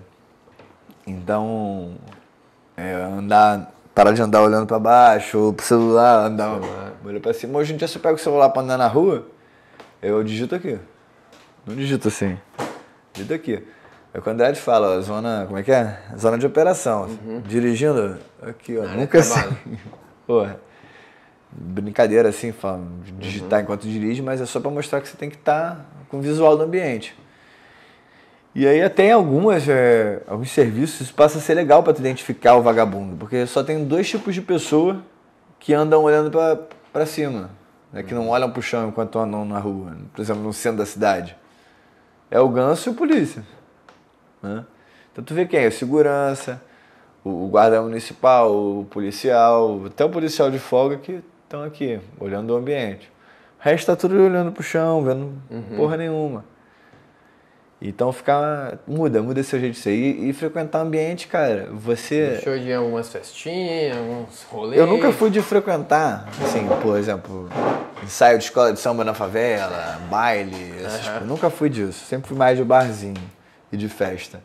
Então, é, andar, parar de andar olhando pra baixo, ou pro celular, andar olhando pra cima. Hoje em dia, se eu pego o celular pra andar na rua, eu digito aqui. Não digito assim. Digito aqui. É quando a Ed fala, ó, zona, como é que é? Zona de operação. Uhum. Dirigindo, aqui, ó, Na nunca assim. Porra. Brincadeira assim, de digitar uhum. enquanto dirige, mas é só para mostrar que você tem que estar com o visual do ambiente. E aí até em algumas, é, alguns serviços isso passa a ser legal para tu identificar o vagabundo, porque só tem dois tipos de pessoa que andam olhando para cima, né, que não olham pro chão enquanto andam na rua, por exemplo, no centro da cidade. É o ganso e o polícia. Né? Então tu vê quem é? O segurança, o guarda municipal, o policial, até o policial de folga que estão aqui, olhando o ambiente. O resto tá tudo olhando pro chão, vendo uhum. porra nenhuma. Então ficar. Muda, muda seu jeito de ser. E, e frequentar ambiente, cara, você. Deixou de ir em algumas festinhas, alguns rolês. Eu nunca fui de frequentar, assim, por exemplo, ensaio de escola de samba na favela, baile, essas uhum. coisas. Nunca fui disso. Sempre fui mais de barzinho e de festa.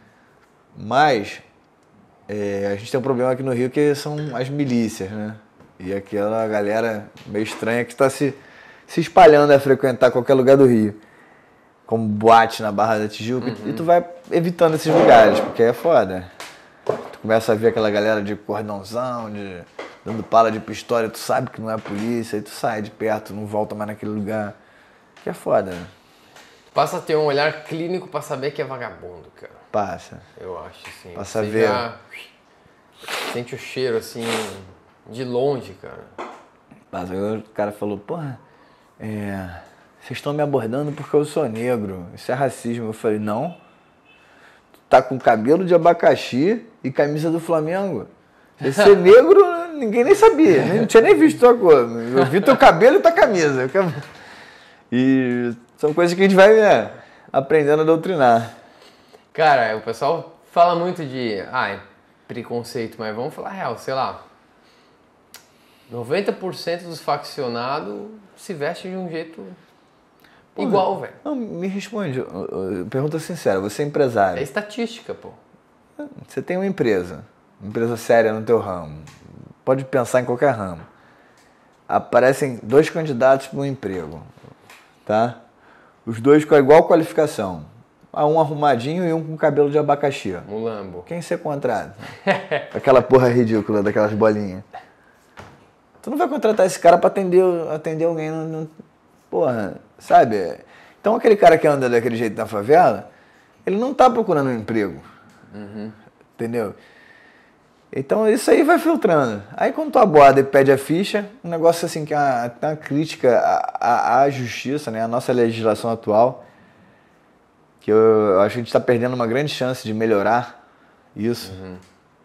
Mas é, a gente tem um problema aqui no Rio que são as milícias, né? E aquela galera meio estranha que está se, se espalhando a frequentar qualquer lugar do Rio. Como boate na Barra da Tijuca. Uhum. E tu vai evitando esses lugares, porque é foda. Tu começa a ver aquela galera de cordãozão, de, dando pala de pistola, e tu sabe que não é a polícia, e tu sai de perto, não volta mais naquele lugar. Que é foda, né? Passa a ter um olhar clínico pra saber que é vagabundo, cara. Passa. Eu acho, assim. Passa a Você ver. Já sente o cheiro, assim, de longe, cara. Mas aí o cara falou, porra, é, vocês estão me abordando porque eu sou negro. Isso é racismo. Eu falei, não. Tu tá com cabelo de abacaxi e camisa do Flamengo. Se ser negro, ninguém nem sabia. Não tinha nem visto tua cor. Eu vi teu cabelo e tua camisa. E são coisas que a gente vai né, aprendendo a doutrinar. Cara, o pessoal fala muito de ah, é preconceito, mas vamos falar real, sei lá. noventa por cento dos faccionados se vestem de um jeito pô, igual, velho. Não, me responde. Pergunta sincera, você é empresário. É estatística, pô. Você tem uma empresa, uma empresa séria no teu ramo. Pode pensar em qualquer ramo. Aparecem dois candidatos para um emprego, tá? Os dois com a igual qualificação. Um arrumadinho e um com cabelo de abacaxi. Mulambo. Quem você contrata? Aquela porra ridícula daquelas bolinhas. Tu não vai contratar esse cara pra atender, atender alguém no, no... Porra, sabe? Então aquele cara que anda daquele jeito na favela, ele não tá procurando um emprego. Uhum. Entendeu? Então isso aí vai filtrando. Aí quando tu aborda e pede a ficha, um negócio assim que é uma, uma crítica à, à, à justiça, né? A nossa legislação atual, que eu, eu acho que a gente está perdendo uma grande chance de melhorar isso. Uhum.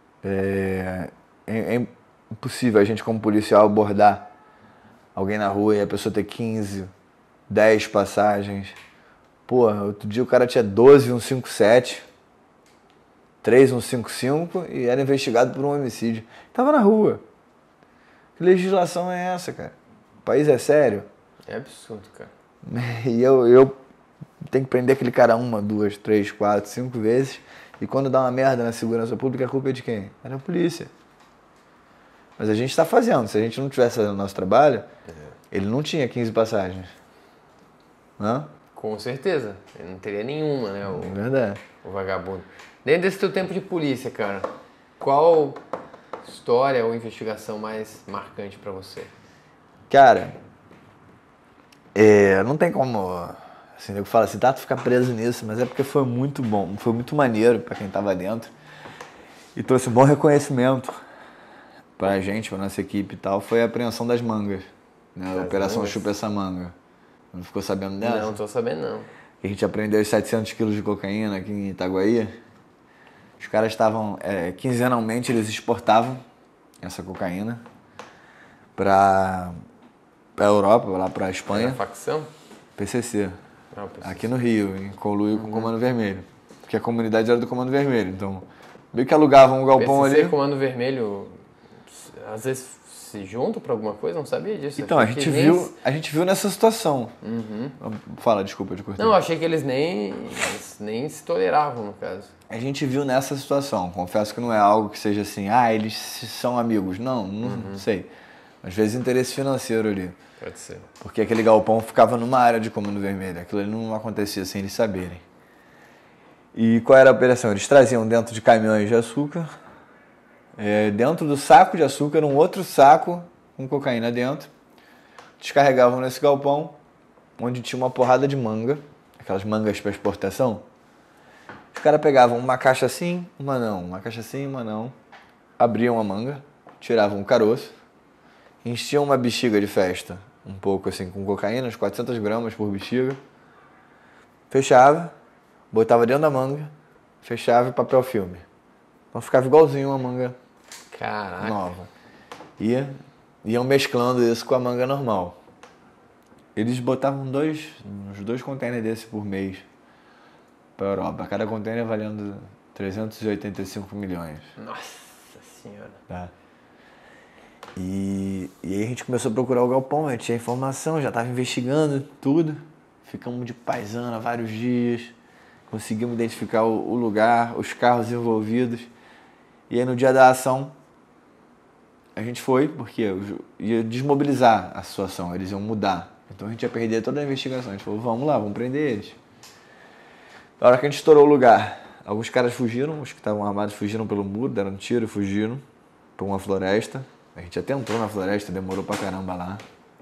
É, é, é impossível a gente como policial abordar alguém na rua e a pessoa ter quinze, dez passagens. Porra, outro dia o cara tinha doze, cento e cinquenta e sete, três, cento e cinquenta e cinco e era investigado por um homicídio. Tava na rua. Que legislação é essa, cara? O país é sério? É absurdo, cara. E eu, eu tenho que prender aquele cara uma, duas, três, quatro, cinco vezes e quando dá uma merda na segurança pública, a culpa é de quem? É da polícia. Mas a gente está fazendo. Se a gente não tivesse fazendo o nosso trabalho, é. ele não tinha quinze passagens. Não? Com certeza. Ele não teria nenhuma, né? O, é verdade. O vagabundo. Dentro desse teu tempo de polícia, cara, qual história ou investigação mais marcante pra você? Cara, é, não tem como... Assim, eu falo assim, tá, tu ficar preso nisso, mas é porque foi muito bom. Foi muito maneiro pra quem tava dentro. E trouxe um bom reconhecimento pra gente, pra nossa equipe e tal, foi a apreensão das mangas. Né? A Operação Chupa Essa Manga. Não ficou sabendo dela? Não, tô sabendo não. A gente apreendeu os setecentos quilos de cocaína aqui em Itaguaí. Os caras estavam, é, quinzenalmente eles exportavam essa cocaína para pra Europa, lá pra É Espanha. a facção? P C C. Ah, o P C C. Aqui no Rio, em conluio com o Comando Vermelho. Porque a comunidade era do Comando Vermelho, então meio que alugavam um galpão P C C ali. e Comando Vermelho às vezes se juntam pra alguma coisa? Não sabia disso. Então, a Achei gente, que viu, nem... a gente viu nessa situação. Uhum. Fala, desculpa, eu te cortei. Não, eu achei que eles nem, eles nem se toleravam, no caso. A gente viu nessa situação. Confesso que não é algo que seja assim, ah, eles são amigos. Não, não Uhum. sei. Às vezes interesse financeiro ali. Pode ser. Porque aquele galpão ficava numa área de Comando Vermelho. Aquilo ali não acontecia sem eles saberem. E qual era a operação? Eles traziam dentro de caminhões de açúcar. É, dentro do saco de açúcar, um outro saco com cocaína dentro. Descarregavam nesse galpão, onde tinha uma porrada de manga. Aquelas mangas para exportação. Os caras pegavam uma caixa assim, uma não. Uma caixa assim, uma não. Abriam a manga, tiravam o caroço. Enchiam uma bexiga de festa, um pouco assim, com cocaína, uns quatrocentas gramas por bexiga. Fechava, botava dentro da manga, fechava e papel filme. Então ficava igualzinho uma manga Caraca. nova. E iam mesclando isso com a manga normal. Eles botavam dois, uns dois containers desse por mês para a Europa. Cada container valendo trezentos e oitenta e cinco milhões. Nossa senhora. Tá? E, e aí a gente começou a procurar o galpão, a gente tinha informação, já estava investigando tudo. Ficamos de paisana vários dias, conseguimos identificar o, o lugar, os carros envolvidos. E aí no dia da ação, a gente foi, porque ia desmobilizar a situação, eles iam mudar. Então a gente ia perder toda a investigação. A gente falou, vamos lá, vamos prender eles. Na hora que a gente estourou o lugar, alguns caras fugiram, os que estavam armados fugiram pelo muro, deram um tiro e fugiram para uma floresta. A gente até entrou na floresta, demorou pra caramba lá.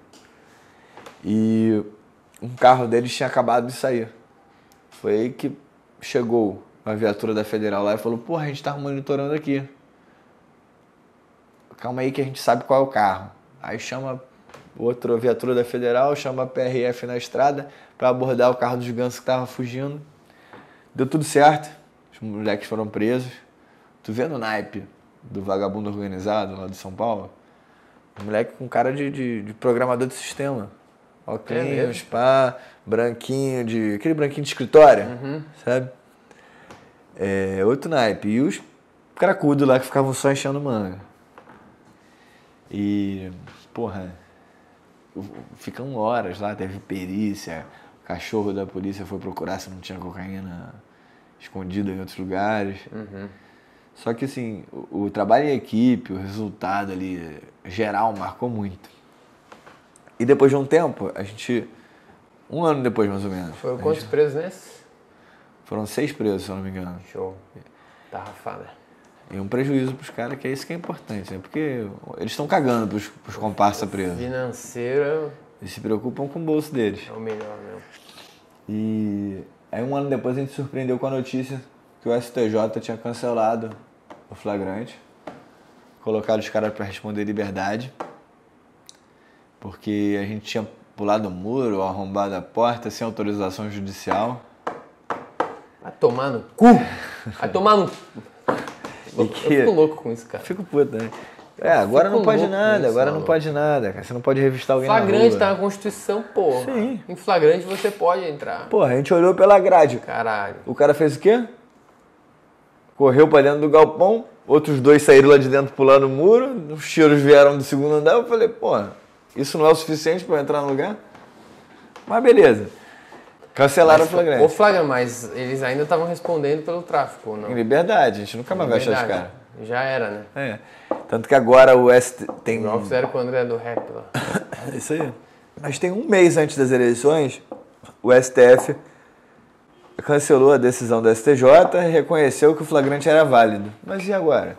E um carro deles tinha acabado de sair. Foi aí que chegou a viatura da Federal lá e falou, porra, a gente tá monitorando aqui. Calma aí que a gente sabe qual é o carro. Aí chama outra viatura da Federal, chama a P R F na estrada pra abordar o carro dos gansos que tava fugindo. Deu tudo certo, os moleques foram presos. Tu vendo o naipe do vagabundo organizado lá de São Paulo? Um moleque com cara de, de, de programador de sistema. Óculos, É pá, branquinho de... Aquele branquinho de escritório, Uhum. sabe? É, outro naipe. E os cracudos lá que ficavam só enchendo manga. E, porra, ficam horas lá, teve perícia, o cachorro da polícia foi procurar se não tinha cocaína escondida em outros lugares. Uhum. Só que assim, o, o trabalho em equipe, o resultado ali, geral, marcou muito. E depois de um tempo, a gente, um ano depois mais ou menos. Foram a quantos gente- presos nesse? Foram seis presos, se eu não me engano. Show. Tarrafada. E um prejuízo pros caras, que é isso que é importante, né? Porque eles estão cagando pros, pros comparsas presos. Financeiro Eles se preocupam com o bolso deles. é o melhor mesmo. E aí um ano depois a gente se surpreendeu com a notícia que o S T J tinha cancelado o flagrante, colocado os caras para responder liberdade, porque a gente tinha pulado o muro, arrombado a porta sem autorização judicial. Vai tomar no cu! Vai tomar no... Eu, eu que- fico louco com isso, cara. Fico puto, né? É, agora Fico não pode louco nada, nisso, agora não maluco. pode nada, cara. Você não pode revistar alguém na Flagrante rua. tá na Constituição, porra. Sim. Em flagrante você pode entrar. Porra, a gente olhou pela grade. Caralho. O cara fez o quê? Correu pra dentro do galpão, outros dois saíram lá de dentro pulando o muro, os tiros vieram do segundo andar, eu falei, porra, isso não é o suficiente pra eu entrar no lugar? Mas beleza. Cancelaram o flagrante. O flagrante, mas eles ainda estavam respondendo pelo tráfico, ou não? Em liberdade, a gente nunca mais vai achar os Verdade. caras. Já era, né? É. Tanto que agora o S T tem... Igual fizeram com o André do Rap lá. Isso aí. Mas tem um mês antes das eleições, o S T F cancelou a decisão do S T J e reconheceu que o flagrante era válido. Mas e agora?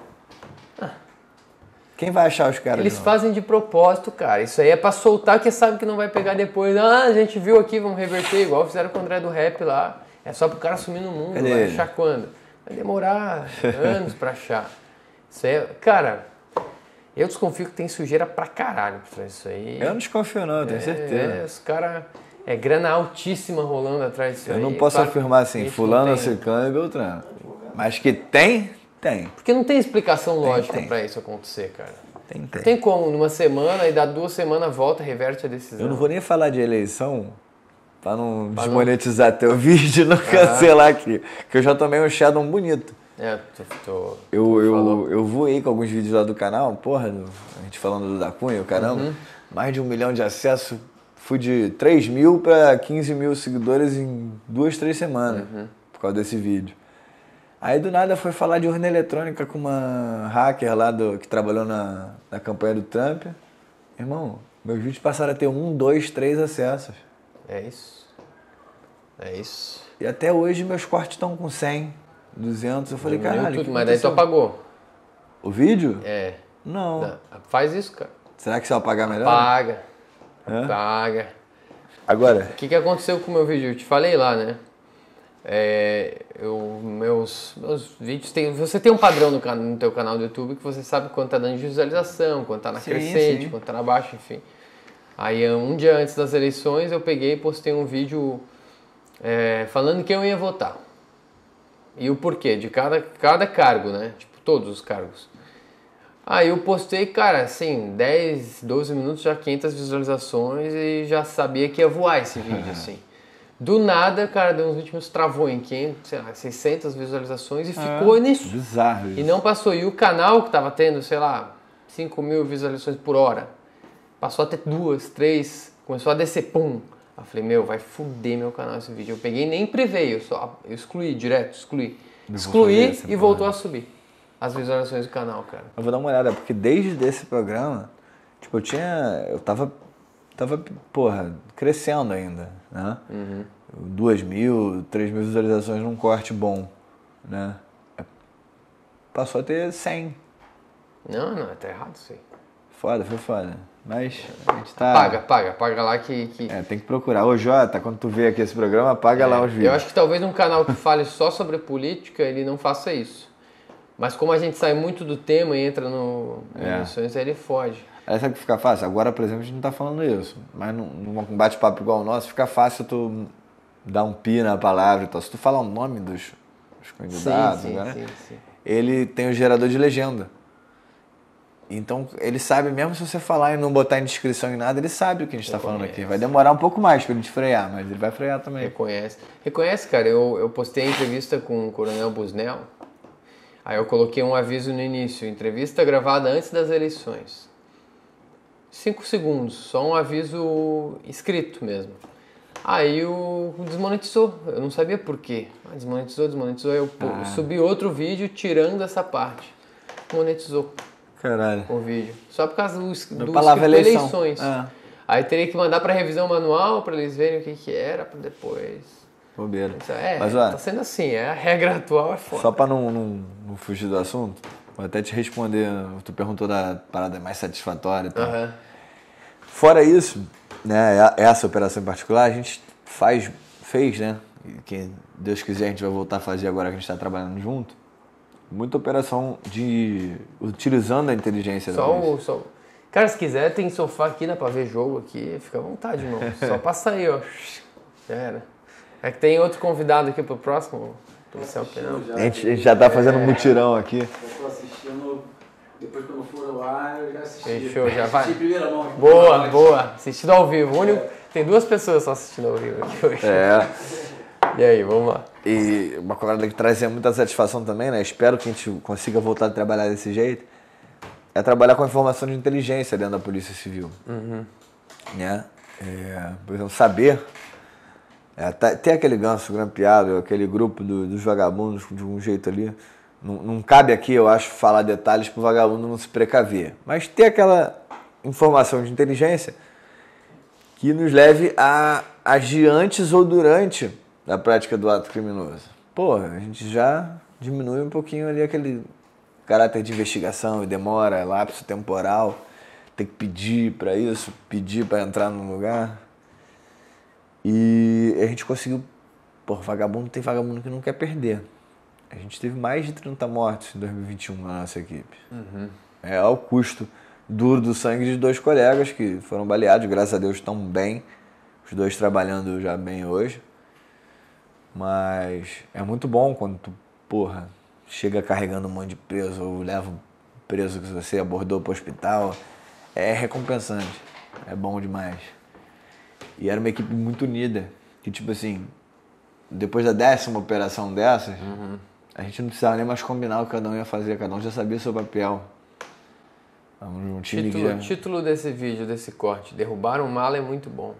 Quem vai achar os caras? Eles de novo? fazem de propósito, cara. Isso aí é pra soltar, porque sabe que não vai pegar depois. Ah, a gente viu aqui, vamos reverter, igual fizeram com o André do Rap lá. É só pro cara sumir no mundo. Cadê Vai ele? achar quando? Vai demorar anos pra achar. Isso aí, é- cara, eu desconfio que tem sujeira pra caralho por trás disso aí. Eu não desconfio não, eu tenho certeza. É, os caras... É grana altíssima rolando atrás disso Eu aí. não posso Claro que afirmar a assim, gente fulano, não tem- ciclano e beltrano. Mas que tem, tem. Porque não tem explicação lógica tem. pra isso acontecer, cara. Tem, tem. Tem como, numa semana, e dá duas semanas, volta, reverte a decisão. Eu não vou nem falar de eleição pra não Pra desmonetizar não... teu vídeo e não cancelar ah. aqui. Que eu já tomei um shadow bonito. É, tô, tô, eu, tô eu, eu voei com alguns vídeos lá do canal, porra, a gente falando do Da Cunha, o caramba, uhum. mais de um milhão de acessos. Fui de três mil para quinze mil seguidores em duas, três semanas, uhum. por causa desse vídeo. Aí do nada foi falar de urna eletrônica com uma hacker lá do, que trabalhou na, na campanha do Trump. Irmão, meus vídeos passaram a ter um, dois, três acessos. É isso. É isso. E até hoje meus cortes estão com cem, duzentos. Eu falei, caralho. Tudo, mas daí tu apagou. O vídeo? É. Não. Não. Faz isso, cara. Será que se eu apagar melhor? Apaga. É? Apaga. Agora. O que, que aconteceu com o meu vídeo? Eu te falei lá, né? É, eu, meus, meus vídeos tem, você tem um padrão no, no teu canal do YouTube que você sabe quanto tá dando de visualização, quanto tá na sim, crescente, sim. quanto tá na baixa, enfim. Aí um dia antes das eleições eu peguei e postei um vídeo é, falando que eu ia votar. E o porquê de cada, cada cargo, né? Tipo, todos os cargos. Aí eu postei, cara, assim, dez, doze minutos, já quinhentas visualizações e já sabia que ia voar esse vídeo, assim. Do nada, cara, deu uns vinte minutos, travou em quinhentas, sei lá, seiscentas visualizações e ah, ficou nisso. Bizarro isso. E não passou. E o canal que tava tendo, sei lá, cinco mil visualizações por hora, passou a ter duas, três, começou a descer, pum. Eu falei, meu, vai foder meu canal esse vídeo. Eu peguei e nem prevei, eu só eu excluí direto, excluí. Eu excluí e voltou a subir as visualizações do canal, cara. Eu vou dar uma olhada, porque desde esse programa, tipo, eu tinha, eu tava... Tava, porra, crescendo ainda, né? Uhum. Duas mil, três mil visualizações num corte bom, né? Passou a ter cem. Não, não, tá errado isso aí. Foda, foi foda. Mas a gente tá... Paga, paga, paga lá que... que... É, tem que procurar. Ô, Jota, quando tu vê aqui esse programa, paga é, lá os vídeos. Eu acho que talvez um canal que fale só sobre política, ele não faça isso. Mas como a gente sai muito do tema e entra no é. eleições, aí ele foge. Aí sabe que fica fácil? Agora, por exemplo, a gente não tá falando isso. Mas num, num bate-papo igual o nosso, fica fácil tu dar um pi na palavra e tal. Se tu falar o nome dos, dos candidatos, sim, sim, né? sim, sim. Ele tem o gerador de legenda. Então, ele sabe, mesmo se você falar e não botar em descrição em nada, ele sabe o que a gente está falando aqui. Vai demorar um pouco mais para ele te frear, mas ele vai frear também. Reconhece. Reconhece, cara. Eu, eu postei a entrevista com o Coronel Busnel. Aí eu coloquei um aviso no início. Entrevista gravada antes das eleições. Cinco segundos. Só um aviso escrito mesmo. Aí o desmonetizou. Eu não sabia por quê. Ah, desmonetizou, desmonetizou. Aí eu pô, ah. subi outro vídeo tirando essa parte. Monetizou. Caralho. O vídeo. Só por causa do, do palavra eleição. eleições. Ah. Aí teria que mandar para revisão manual para eles verem o que, que era para depois. Bobeira. É, mas, ó, tá sendo assim. É, a regra atual é foda. Só para não, não, não fugir do assunto, vou até te responder. Tu perguntou da parada mais satisfatória e tal. Uhum. Fora isso, né, essa operação em particular, a gente faz, fez, né? Que Deus quiser a gente vai voltar a fazer agora que a gente está trabalhando junto. Muita operação de utilizando a inteligência só da o, só Cara, se quiser, tem sofá aqui, dá pra ver jogo aqui. Fica à vontade, irmão. Só passa aí, ó. Já era. É que tem outro convidado aqui pro próximo. Policial Penal. A gente, a gente já tá fazendo um mutirão aqui. Eu tô assistindo. Depois quando for lá, eu já assisti. Fechou, já vai. Primeira mão. Boa, boa. Assistindo ao vivo. O único... Tem duas pessoas só assistindo ao vivo aqui hoje. É. E aí, vamos lá. E uma coisa que traz muita satisfação também, né? Espero que a gente consiga voltar a trabalhar desse jeito. É trabalhar com informação de inteligência dentro da Polícia Civil. Uhum. Né? É, por exemplo, saber... É, ter aquele ganso grampeado, aquele grupo do, dos vagabundos de um jeito ali. Não, não cabe aqui, eu acho, falar detalhes para o vagabundo não se precaver. Mas ter aquela informação de inteligência que nos leve a agir antes ou durante a prática do ato criminoso. Pô, a gente já diminui um pouquinho ali aquele caráter de investigação e demora, lapso temporal. Tem que pedir para isso, pedir para entrar no lugar. E a gente conseguiu... Pô, vagabundo tem vagabundo que não quer perder. A gente teve mais de trinta mortes em dois mil e vinte e um na nossa equipe. Uhum. É ao custo duro do sangue de dois colegas que foram baleados. Graças a Deus estão bem. Os dois trabalhando já bem hoje. Mas é muito bom quando tu, porra, chega carregando um monte de peso ou leva preso que você abordou pro hospital. É recompensante. É bom demais. E era uma equipe muito unida. Que tipo assim, depois da décima operação dessas, uhum. a gente não precisava nem mais combinar o que cada um ia fazer. Cada um já sabia seu papel. Um time título, que já... título desse vídeo, desse corte, derrubar um mala é muito bom.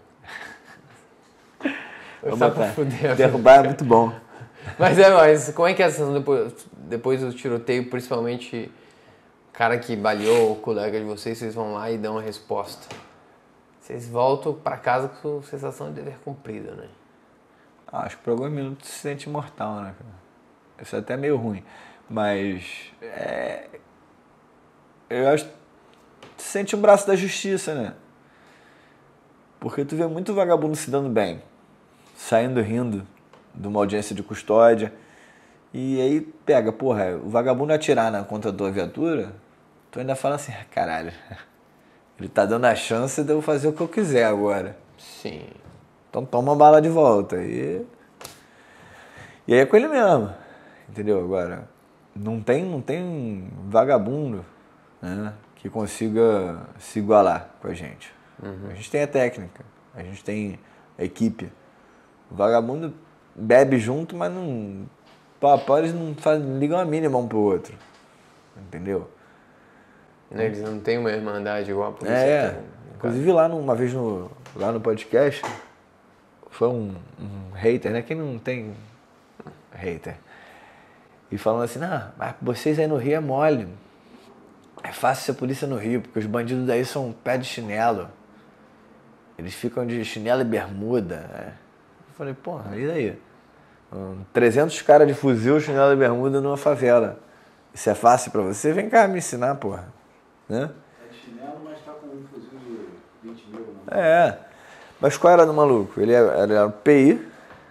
Só pra fuder, derrubar é muito bom. Mas é, mas como é que é a sensação depois, depois do tiroteio, principalmente o cara que baleou o colega de vocês, vocês vão lá e dão a resposta. Vocês voltam pra casa com sensação de dever cumprido, né? Ah, acho que por alguns minutos se sente imortal, né, cara? Isso é até meio ruim. Mas é... eu acho que tu sente o braço da justiça, né? Porque tu vê muito vagabundo se dando bem, saindo rindo de uma audiência de custódia. E aí pega, porra, o vagabundo atirar na contra da tua viatura, tu ainda fala assim, caralho, ele tá dando a chance de eu fazer o que eu quiser agora. Sim. Então toma a bala de volta. E, e aí é com ele mesmo, entendeu? Agora, não tem, não tem vagabundo, né, que consiga se igualar com a gente. Uhum. A gente tem a técnica, a gente tem a equipe. O vagabundo bebe junto, mas não... Pô, eles não, faz, não ligam a mínima um pro outro. Entendeu? Eles não têm uma irmandade igual a polícia. É, tem, inclusive lá uma vez no, lá no podcast, foi um, um hater, né? Quem não tem hater? E falando assim, não, mas vocês aí no Rio é mole. É fácil ser polícia no Rio, porque os bandidos daí são pé de chinelo. Eles ficam de chinelo e bermuda. Né? Eu falei, porra, e daí? Um, trezentos caras de fuzil, chinelo e bermuda numa favela. Isso é fácil pra você? Vem cá me ensinar, porra. Né? É de chinelo, mas tá com um fuzil de vinte mil. Né? É. Mas qual era do maluco? Ele era, era o P I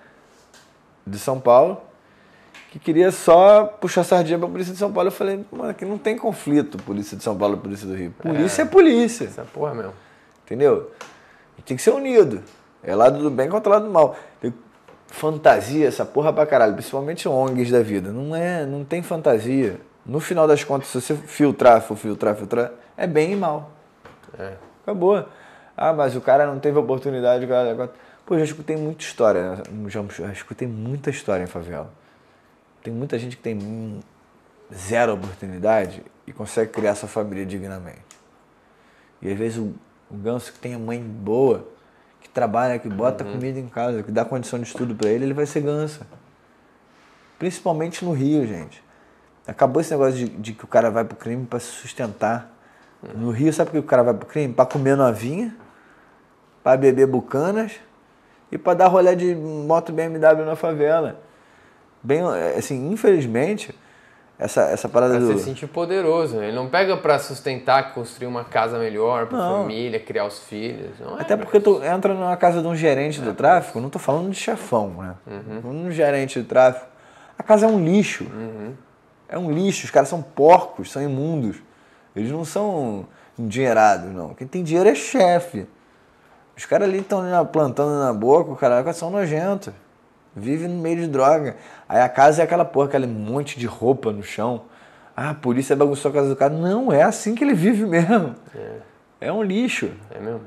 de São Paulo, que queria só puxar sardinha pra Polícia de São Paulo. Eu falei, mano, aqui não tem conflito Polícia de São Paulo e Polícia do Rio. Polícia é, é polícia. Essa porra mesmo. Entendeu? E tem que ser unido. É lado do bem contra o lado do mal. Tem fantasia, essa porra pra caralho. Principalmente O N Gs da vida. Não é, não tem fantasia. No final das contas, se você filtrar, for filtrar, filtrar, é bem e mal. É. Acabou. Ah, mas o cara não teve oportunidade. O cara... Pô, eu já escutei muita história. Né? Já, já escutei muita história em favela. Tem muita gente que tem zero oportunidade e consegue criar sua família dignamente. E às vezes o, o ganso que tem a mãe boa, que trabalha, que bota uhum. comida em casa, que dá condição de estudo pra ele, ele vai ser ganso. Principalmente no Rio, gente. Acabou esse negócio de, de que o cara vai pro crime pra se sustentar. Uhum. No Rio, sabe por que o cara vai pro crime? Pra comer novinha, pra beber bucanas e pra dar rolê de moto B M W na favela. Bem, assim, infelizmente, essa, essa parada pra do... se sentir poderoso, né? Ele não pega pra sustentar, construir uma casa melhor pra não. família, criar os filhos. Não é Até porque tu entra numa casa de um gerente do tráfico, não tô falando de chefão, né? Uhum. Um gerente de tráfico. A casa é um lixo. Uhum. É um lixo. Os caras são porcos, são imundos. Eles não são endinheirados, não. Quem tem dinheiro é chefe. Os caras ali estão plantando na boca, os caras são nojentos. Vive no meio de droga. Aí a casa é aquela porra, aquele monte de roupa no chão. Ah, a polícia bagunçou a casa do cara. Não, é assim que ele vive mesmo. É, é um lixo. É mesmo.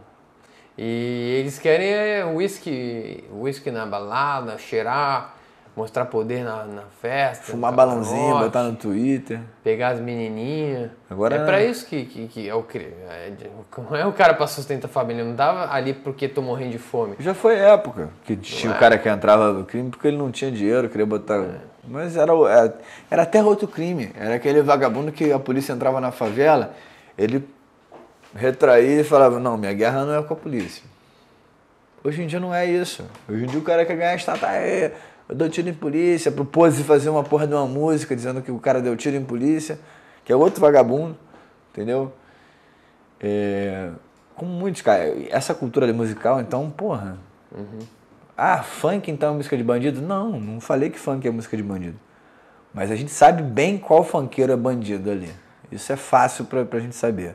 E eles querem whisky, whisky na balada, cheirar, mostrar poder na, na festa. Fumar balãozinho, botar no Twitter. Pegar as menininhas. Agora, é pra isso que, que, que é o crime. Não é o cara pra sustentar a família. Não tava ali porque tô morrendo de fome. Já foi época que tinha o cara que entrava no crime porque ele não tinha dinheiro, queria botar... É. Mas era, era, era até outro crime. Era aquele vagabundo que a polícia entrava na favela, ele retraía e falava, não, minha guerra não é com a polícia. Hoje em dia não é isso. Hoje em dia o cara quer ganhar status. Aí, eu dou tiro em polícia, propôs fazer uma porra de uma música dizendo que o cara deu tiro em polícia, que é outro vagabundo, entendeu? É, como muitos, cara, essa cultura musical, então, porra. Uhum. Ah, funk então é música de bandido? Não, não falei que funk é música de bandido. Mas a gente sabe bem qual funkeiro é bandido ali. Isso é fácil pra, pra gente saber.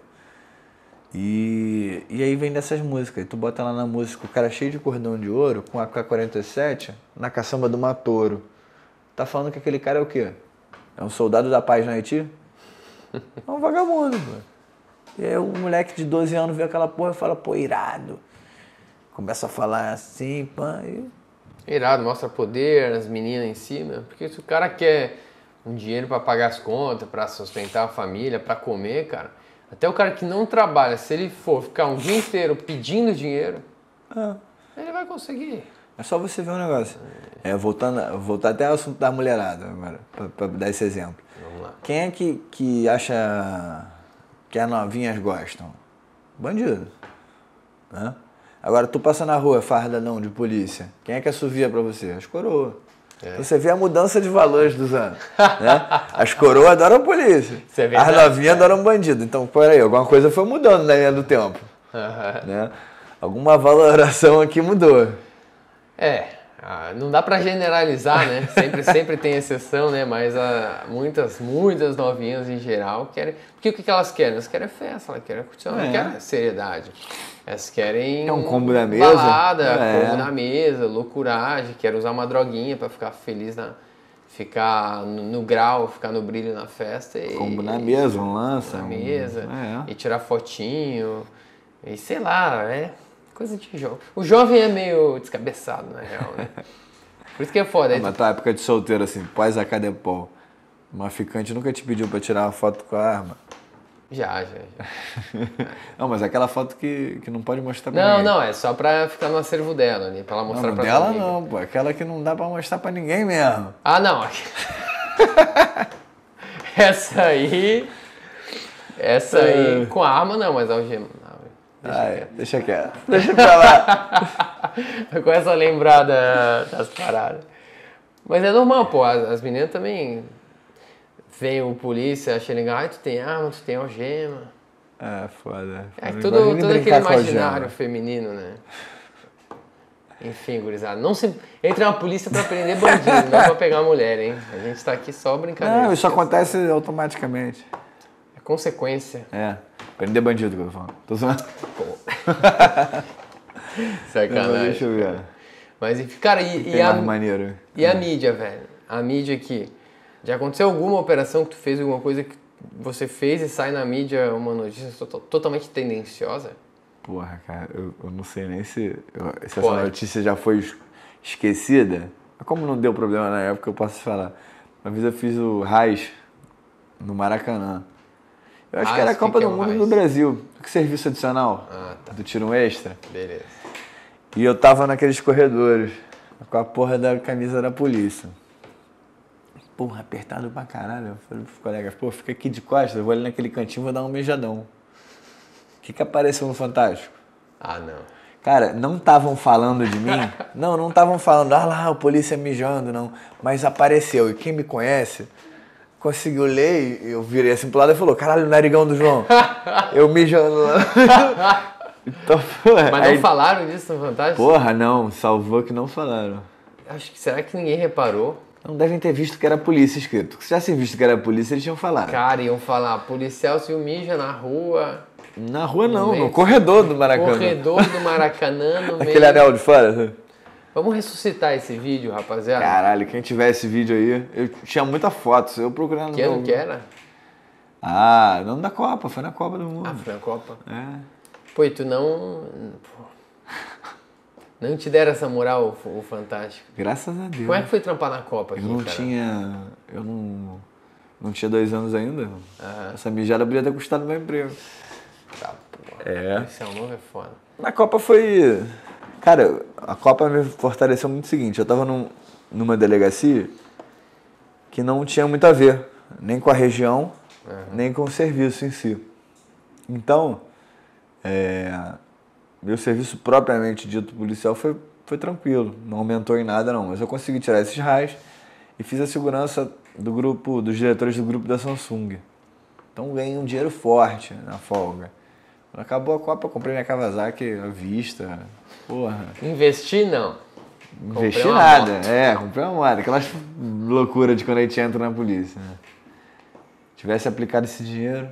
E, e aí vem dessas músicas, e tu bota lá na música o cara cheio de cordão de ouro, com a K quarenta e sete, na caçamba do Matouro. Tá falando que aquele cara é o quê? É um soldado da paz no Haiti? É um vagabundo, pô. E aí o moleque de doze anos vê aquela porra e fala, pô, irado. Começa a falar assim, pã, e... Irado, mostra poder, as meninas em cima. Porque se o cara quer um dinheiro pra pagar as contas, pra sustentar a família, pra comer, cara... Até o cara que não trabalha, se ele for ficar um dia inteiro pedindo dinheiro, É. ele vai conseguir. É só você ver um negócio. É, voltando, voltar até ao assunto da mulherada agora, pra, pra dar esse exemplo. Vamos lá. Quem é que, que acha que as novinhas gostam? Bandido. Né? Agora, tu passa na rua, fardadão de polícia. Quem é que assovia pra você? As coroas. É. Você vê a mudança de valores dos anos. Né? As coroas adoram a polícia. É As novinhas adoram bandido. Então, peraí, alguma coisa foi mudando na linha do tempo. Uhum. Né? Alguma valoração aqui mudou. É, não dá pra generalizar, né? Sempre, sempre tem exceção, né? Mas ah, muitas, muitas novinhas em geral querem... Porque o que elas querem? Elas querem festa, elas querem curtir, elas não É. querem seriedade. Elas querem... É um combo na mesa. Balada, É. combo na mesa, loucuragem, quero usar uma droguinha pra ficar feliz, na, ficar no, no grau, ficar no brilho na festa. E, Combo na mesa, um lança. na um- mesa, É. e tirar fotinho, e sei lá, é coisa de jovem. O jovem é meio descabeçado, na real, né? Por isso que é foda. Aí Na tu- tua época de solteiro, assim, pós a Cadepol, uma ficante nunca te pediu pra tirar uma foto com a arma? Já, já, já. Não, mas aquela foto que, que não pode mostrar pra Não, ninguém. não, é só pra ficar no acervo dela ali, pra ela Não, mostrar no pra dela amiga. não, pô. Aquela que não dá pra mostrar pra ninguém mesmo. Ah, não. Essa aí... Essa aí, É. com a arma não, mas algema. Não, deixa Ai, quieto. deixa quieto. Deixa pra lá. Eu começo a lembrar da- das paradas. Mas é normal, pô. As, as meninas também... Vem o polícia, acha legal. Ai, tu tem arma, tu tem algema. É, foda. É Não tudo, gosto nem de todo aquele brincar com a imaginário algema. feminino, né? Enfim, gurizada. Não se... Entra na polícia pra prender bandido, não pra pegar mulher, hein? A gente tá aqui só brincadeira. Não, isso acontece automaticamente. É consequência. É. Prender bandido que eu tô falando. Tô zoando. Sacanagem. Deixa eu ver. Mas, enfim, cara, e, Tem e, a, mais maneiro. e a mídia, velho? A mídia aqui. Já aconteceu alguma operação que tu fez, alguma coisa que você fez e sai na mídia uma notícia to- totalmente tendenciosa? Porra, cara, eu, eu não sei nem se, eu- se essa Pode. notícia já foi es- esquecida. Mas como não deu problema na época, eu posso falar. Uma vez eu fiz o Raiz no Maracanã. Eu acho que Raiz, era a que Copa que é do o Mundo Raiz? no Brasil. Que serviço adicional Ah, tá. do tiro extra. Beleza. E eu tava naqueles corredores com a porra da camisa da polícia. Porra, apertado pra caralho. Eu falei pros colegas, pô, fica aqui de costas, eu vou ali naquele cantinho e vou dar um mijadão. O que que apareceu no Fantástico? Ah, não. Cara, não estavam falando de mim. Não, não estavam falando, ah lá, o polícia mijando, não. Mas apareceu. E quem me conhece conseguiu ler e eu virei assim pro lado e falou, caralho, o narigão do João. Eu mijando lá. Então, porra, Mas aí- não falaram disso no Fantástico? Porra, não, salvou que não falaram. Acho que será que ninguém reparou? Não devem ter visto que era polícia escrito. Se tivessem visto que era polícia, eles tinham falado. Cara, iam falar, policial se mija na rua, Na rua não, meio- no corredor do Maracanã. corredor do Maracanã, no Aquele meio... anel de fora. Vamos ressuscitar esse vídeo, rapaziada. Caralho, quem tiver esse vídeo aí, eu tinha muita foto, eu procurando. Que ano no- que era? Ah, não da Copa, foi na Copa do Mundo. Ah, foi na Copa. É. Pô, e tu não... pô, não te deram essa moral, o, o Fantástico. Graças a Deus. Como é que foi trampar na Copa aqui, Eu não cara? tinha. Eu não. Não tinha dois anos ainda. Aham. Essa mijada podia ter custado meu emprego. Tá, porra. É. Policial novo é foda. Na Copa foi. Cara, a Copa me fortaleceu muito o seguinte, eu tava num, numa delegacia que não tinha muito a ver, nem com a região, nem com o serviço em si. Então, é, meu serviço propriamente dito policial foi, foi tranquilo, não aumentou em nada não, mas eu consegui tirar esses raios e fiz a segurança do grupo, dos diretores do grupo da Samsung. Então ganhei um dinheiro forte na folga. Quando acabou a Copa, eu comprei minha Kawasaki à vista. Porra. Investir, não. Investi uma nada. moto. É, comprei uma moto. Aquelas loucuras de quando a gente entra na polícia. Né? Tivesse aplicado esse dinheiro.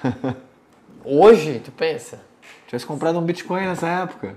Hoje, tu pensa? Tivesse comprado um Bitcoin nessa época.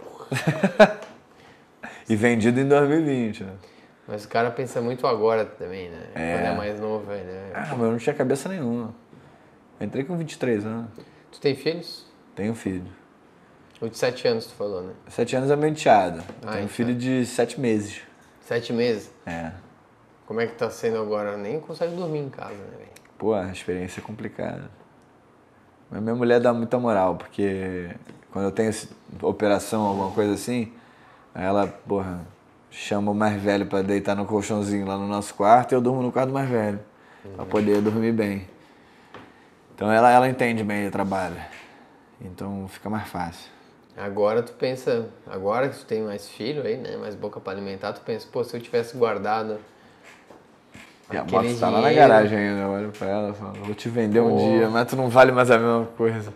E vendido em dois mil e vinte. Né? Mas o cara pensa muito agora também, né? É. Quando é mais novo, né? Ah, mas eu não tinha cabeça nenhuma. Entrei com vinte e três anos. Tu tem filhos? Tenho filho. O de sete anos, tu falou, né? Sete anos é meu enteado. Ah, Tenho um então. filho de sete meses. Sete meses? É. Como é que tá sendo agora? Nem consegue dormir em casa, né, velho? Pô, a experiência é complicada. Mas minha mulher dá muita moral, porque quando eu tenho esse- operação, alguma coisa assim, ela, porra, chama o mais velho pra deitar no colchãozinho lá no nosso quarto e eu durmo no quarto do mais velho, pra poder dormir bem. Então ela, ela entende bem o trabalho, então fica mais fácil. Agora tu pensa, agora que tu tem mais filho aí, né? Mais boca pra alimentar, tu pensa, pô, se eu tivesse guardado E a aquele moto tá lá na dinheiro- garagem ainda, eu olho pra ela e falo, vou te vender um Pô. dia, mas tu não vale mais a mesma coisa.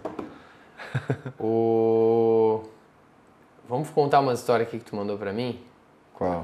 O... Vamos contar uma história aqui que tu mandou pra mim? Qual?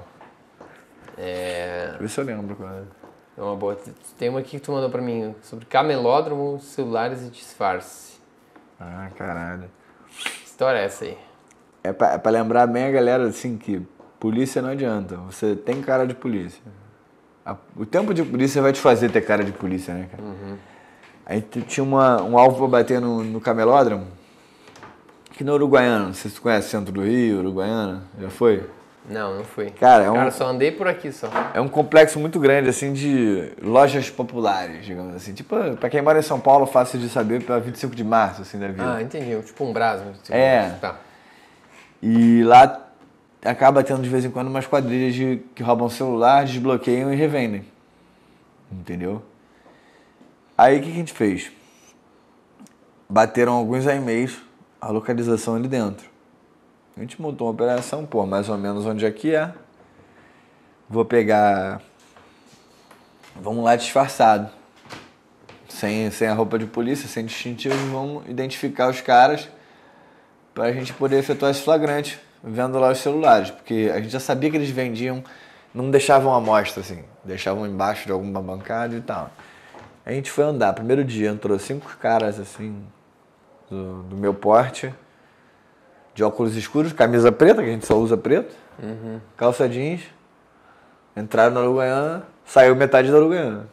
É... Deixa eu ver se eu lembro qual é. É uma boa. Tem uma aqui que tu mandou pra mim sobre camelódromo, celulares e disfarce. Ah, caralho. Que história é essa aí? É pra, é pra lembrar bem a galera, assim, que polícia não adianta. Você tem cara de polícia. A- o tempo de polícia vai te fazer ter cara de polícia, né, cara? Aí t- tinha uma, um alvo pra bater no, no camelódromo, que no Uruguaiana. Não sei se tu conhece o centro do Rio, Uruguaiana. Já foi? Não, não fui. Cara, é um- Cara, só andei por aqui só. É um complexo muito grande, assim, de lojas populares, digamos assim. Tipo, pra quem mora em São Paulo, fácil de saber, pra vinte e cinco de março, assim, da vida. Ah, entendi. Tipo um brás. né? Tipo, É. Tá. E lá acaba tendo de vez em quando umas quadrilhas de, que roubam celular, desbloqueiam e revendem. Entendeu? Aí o que, que a gente fez? Bateram alguns e-mails, a localização ali dentro. A gente montou uma operação, pô, mais ou menos onde é que é. Vou pegar... Vamos lá disfarçado. Sem, sem a roupa de polícia, sem distintivo, vamos identificar os caras pra gente poder efetuar esse flagrante, vendo lá os celulares. Porque a gente já sabia que eles vendiam, não deixavam amostra, assim. Deixavam embaixo de alguma bancada e tal. A gente foi andar. Primeiro dia entrou cinco caras, assim, do, do meu porte, de óculos escuros, camisa preta, que a gente só usa preto, calça jeans, entraram na Uruguaiana, saiu metade da Uruguaiana.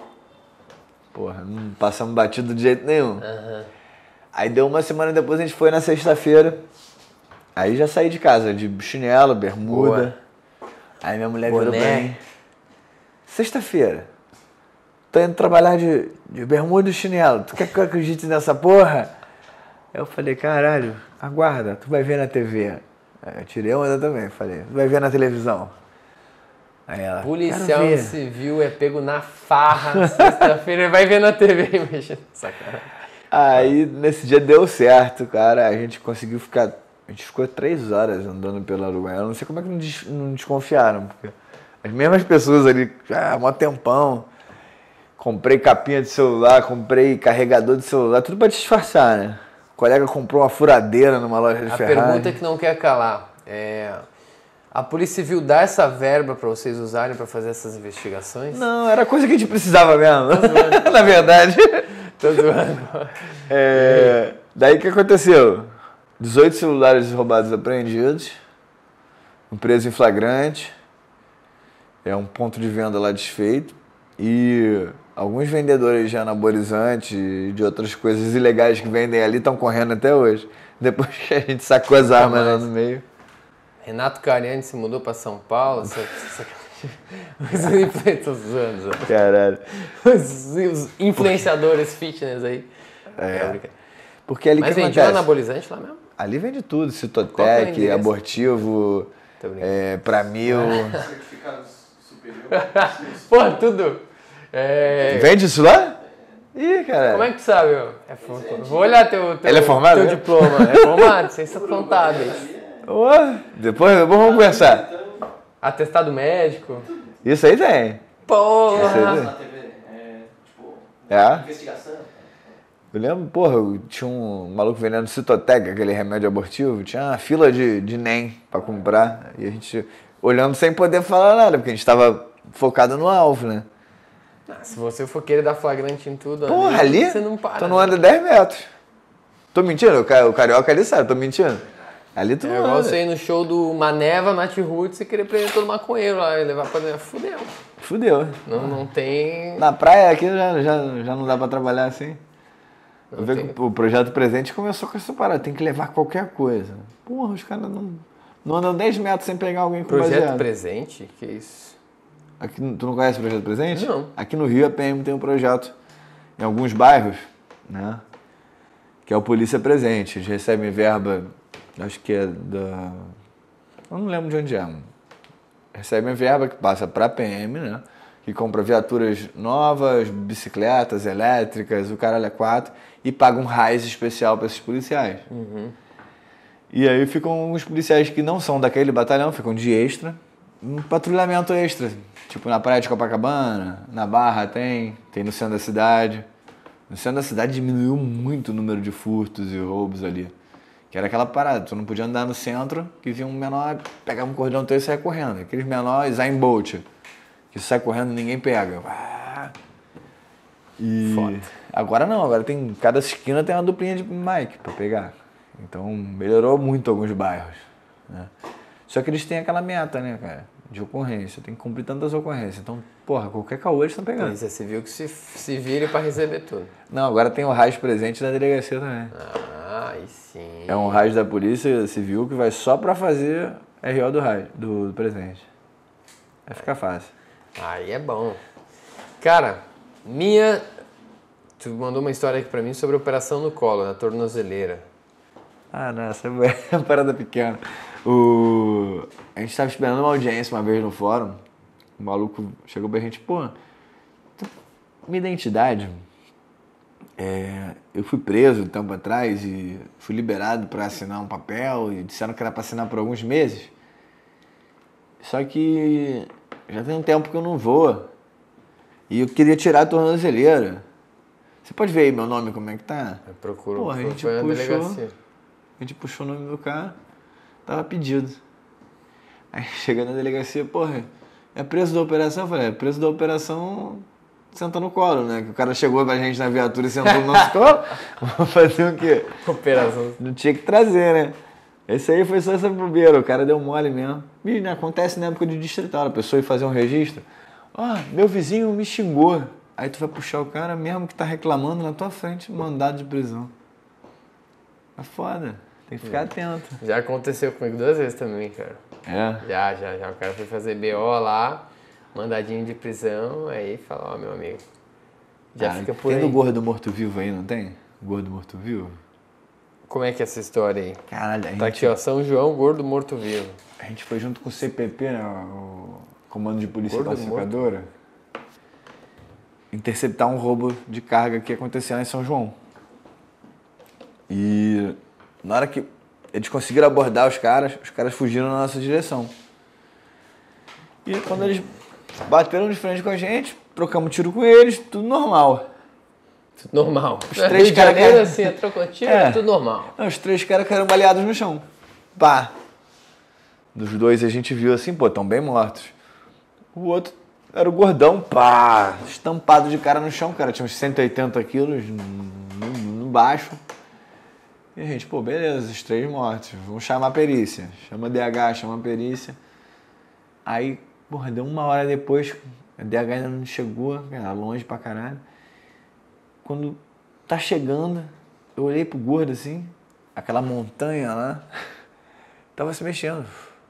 Porra, não passamos batido de jeito nenhum. Aí deu uma semana depois, a gente foi na sexta-feira, aí já saí de casa, de chinelo, bermuda. Aí minha mulher virou Boné. pra mim, sexta-feira, tô indo trabalhar de, de bermuda e chinelo, tu quer que eu acredite nessa porra? Eu falei, caralho, aguarda, tu vai ver na T V. Aí eu tirei onda também, falei, tu vai ver na televisão. Aí ela, Policial "Quero ver." civil é pego na farra. Sexta-feira vai ver na T V, imagina. Sacanagem. Aí nesse dia deu certo, cara, a gente conseguiu ficar, a gente ficou três horas andando pela Uruguaiana, não sei como é que não, des, não desconfiaram, porque as mesmas pessoas ali, ah, mó tempão, comprei capinha de celular, comprei carregador de celular, tudo pra disfarçar, né? O colega comprou uma furadeira numa loja de A Ferrari. pergunta que não quer calar é... A Polícia Civil dá essa verba pra vocês usarem pra fazer essas investigações? Não, era coisa que a gente precisava mesmo, na verdade. Tô zoando. É, daí o que aconteceu? dezoito celulares roubados apreendidos, um preso em flagrante, é um ponto de venda lá desfeito e alguns vendedores de anabolizante e de outras coisas ilegais que vendem ali estão correndo até hoje. Depois que a gente sacou as armas lá no meio. Renato Cariani se mudou pra São Paulo. Essa, essa... Os influenciadores, os, Caralho. os influenciadores fitness aí. É. Porque ali Mas que vendia acontece? anabolizante lá mesmo? Ali vende tudo, Qual que é o Citotec, endereço? abortivo, Tô brincando. é, Pramil. Certificado superior. Pô, tudo. É... Vende isso lá? Ih, cara. Como é que tu sabe? Ó? É, for- vou olhar teu, teu, Ele é formado, teu né? diploma. É formado, ciências contábeis. Ô, depois, depois vamos conversar. Atestado médico. Isso aí tem. Porra! Isso aí Na tem. T V, é, tipo, É. investigação. Eu lembro, porra, eu tinha um maluco vendendo Citotec, aquele remédio abortivo, tinha uma fila de, de N E M pra comprar. E a gente olhando sem poder falar nada, porque a gente tava focado no alvo, né? Ah, se você for querer dar flagrante em tudo, Porra, ali, você não para. tu não anda dez metros. Tô mentindo? O ca- o carioca ali sabe, tô mentindo. Ali tu É não igual anda. você ir no show do Maneva, Nath Roots e querer prender todo maconheiro lá e levar pra dentro. Fudeu. Fudeu. Não, não tem... Na praia aqui já, já, já não dá pra trabalhar assim. Eu vejo que o projeto presente começou com essa parada, tem que levar qualquer coisa. Porra, os caras não, não andam dez metros sem pegar alguém com Projeto baseado. presente? Que isso? Aqui, tu não conhece o projeto presente? Não. Aqui no Rio a P M tem um projeto em alguns bairros, né? Que é o Polícia Presente. Eles recebem verba, acho que é da... Eu não lembro de onde é. Recebem verba que passa para a P M, né? Que compra viaturas novas, bicicletas elétricas, o caralho é quatro, e paga um raio especial para esses policiais. Uhum. E aí ficam os policiais que não são daquele batalhão, ficam de extra, um patrulhamento extra. Tipo na praia de Copacabana, na Barra tem, tem no centro da cidade. No centro da cidade diminuiu muito o número de furtos e roubos ali. Que era aquela parada, tu não podia andar no centro, que vinha um menor, pegava um cordão teu e saia correndo. Aqueles menores, Zayn Bolt, que sai correndo e ninguém pega. E Foda. Agora não, agora tem, cada esquina tem uma duplinha de Mike pra pegar. Então melhorou muito alguns bairros, né? Só que eles têm aquela meta, né, cara, de ocorrência, tem que cumprir tantas ocorrências. Então, porra, qualquer caô eles estão pegando. Polícia Civil que se, se vire pra receber tudo. Não, agora tem o raio presente da delegacia também. Ah, aí sim. É um raio da Polícia Civil que vai só pra fazer R O do raio, do, do presente. Vai ficar fácil. Aí é bom. Cara, minha... Tu mandou uma história aqui pra mim sobre a operação no colo, na tornozeleira. Ah, não, essa é uma parada pequena. O... A gente tava esperando uma audiência uma vez no fórum. O maluco chegou pra gente, pô, minha identidade... É, eu fui preso um tempo atrás e fui liberado para assinar um papel e disseram que era para assinar por alguns meses. Só que já tem um tempo que eu não vou e eu queria tirar a tornozeleira. Você pode ver aí meu nome como é que tá? Eu procuro. Porra, a gente foi na puxou, delegacia. a gente puxou o nome do cara, tava pedido. Aí chega na delegacia, porra, é preso da operação? Eu falei, é preso da operação... Senta no colo, né? Que o cara chegou pra gente na viatura e sentou no nosso colo. Vamos fazer o quê? Operação. Não tinha que trazer, né? Esse aí foi só essa bobeira. O cara deu mole mesmo. E né, acontece na época de distrital. A pessoa ia fazer um registro. Ó, oh, meu vizinho me xingou. Aí tu vai puxar o cara mesmo que tá reclamando na tua frente, mandado de prisão. É foda. Tem que ficar é. atento. Já aconteceu comigo duas vezes também, cara. É? Já, já, já. O cara foi fazer B O lá. Mandadinho de prisão, aí fala, ó, meu amigo, já ah, fica por tem aí. Tem do gordo morto-vivo aí, não tem? Gordo morto-vivo? Como é que é essa história aí? Caralho, a gente... Tá aqui, ó, São João, gordo morto-vivo. A gente foi junto com o C P P, né, o Comando de Polícia Gordo Pacificadora, morto. Interceptar um roubo de carga que aconteceu lá em São João. E na hora que eles conseguiram abordar os caras, os caras fugiram na nossa direção. E quando eles bateram de frente com a gente, trocamos tiro com eles, tudo normal. Tudo normal. Os três Rio de Janeiro, caras... assim, trocou tiro, é. tudo normal. Não, os três caras caíram baleados no chão. Pá. Dos dois a gente viu assim, pô, estão bem mortos. O outro era o gordão, pá, estampado de cara no chão, cara, tinha uns cento e oitenta quilos no, no baixo. E a gente, pô, beleza, os três mortos, vamos chamar a perícia. Chama D H, chama a perícia. Aí, porra, deu uma hora depois, a D H ainda não chegou, era longe pra caralho. Quando tá chegando, eu olhei pro gordo assim, aquela montanha lá, tava se mexendo.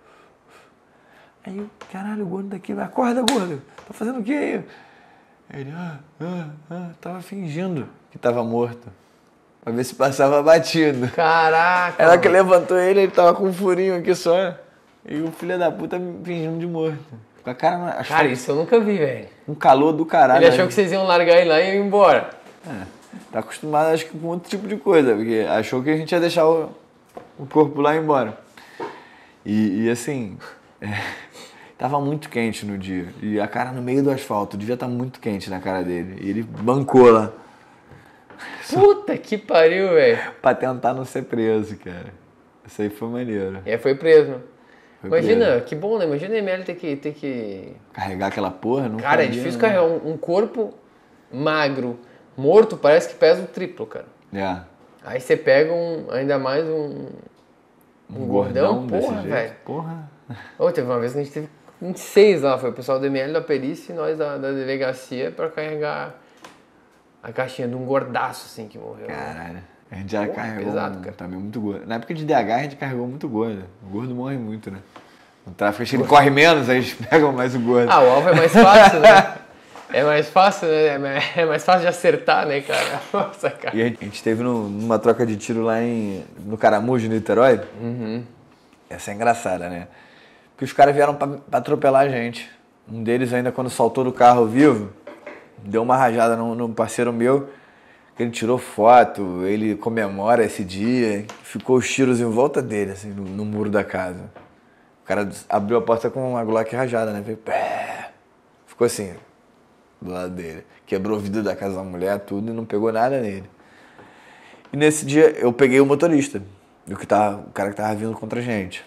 Aí eu, caralho, o gordo daqui, acorda, gordo, tá fazendo o que aí? Ele, ah, ah, ah, tava fingindo que tava morto, pra ver se passava batido. Caraca! Ela que levantou ele, ele tava com um furinho aqui só, e o filho da puta fingindo de morto. Com a cara, achou, cara, isso eu nunca vi, velho. Um calor do caralho. Ele achou que vocês iam largar ele lá e ir embora. É, tá acostumado, acho que com outro tipo de coisa, porque achou que a gente ia deixar o, o corpo lá e ir embora. E, e assim, é, tava muito quente no dia. E a cara no meio do asfalto, devia estar muito quente na cara dele. E ele bancou lá. Puta que pariu, velho. Pra tentar não ser preso, cara. Isso aí foi maneiro. E aí foi preso. Foi Imagina, preso. Que bom, né? Imagina a M L ter que, ter que... carregar aquela porra, não Cara, cabia, é difícil né? carregar um, um corpo magro, morto, parece que pesa o triplo, cara. É. Aí você pega um, ainda mais um... Um, um gordão, gordão porra, velho. Porra. Oh, teve uma vez que a gente teve vinte e seis lá, foi o pessoal do M L da perícia e nós da, da delegacia pra carregar a caixinha de um gordaço, assim, que morreu. Caralho. A gente já Pô, carregou pesado, um, cara. também muito gordo. Na época de D H a gente carregou muito gordo. O gordo morre muito, né? No tráfico, acho que ele corre menos, aí eles pegam mais o gordo. Ah, o alvo é mais fácil, né? É mais fácil, né? É mais fácil de acertar, né, cara? Nossa, cara. E a gente, a gente esteve no, numa troca de tiro lá em, no Caramujo, no Niterói. Uhum. Essa é engraçada, né? Porque os caras vieram pra, pra atropelar a gente. Um deles ainda, quando saltou do carro vivo, deu uma rajada num, num parceiro meu, que ele tirou foto, ele comemora esse dia, ficou os tiros em volta dele, assim, no, no muro da casa. O cara abriu a porta com uma Glock rajada, né? Veio, pé, ficou assim, do lado dele. Quebrou o vidro da casa da mulher, tudo, e não pegou nada nele. E nesse dia eu peguei o motorista, o, que tava, o cara que tava vindo contra a gente.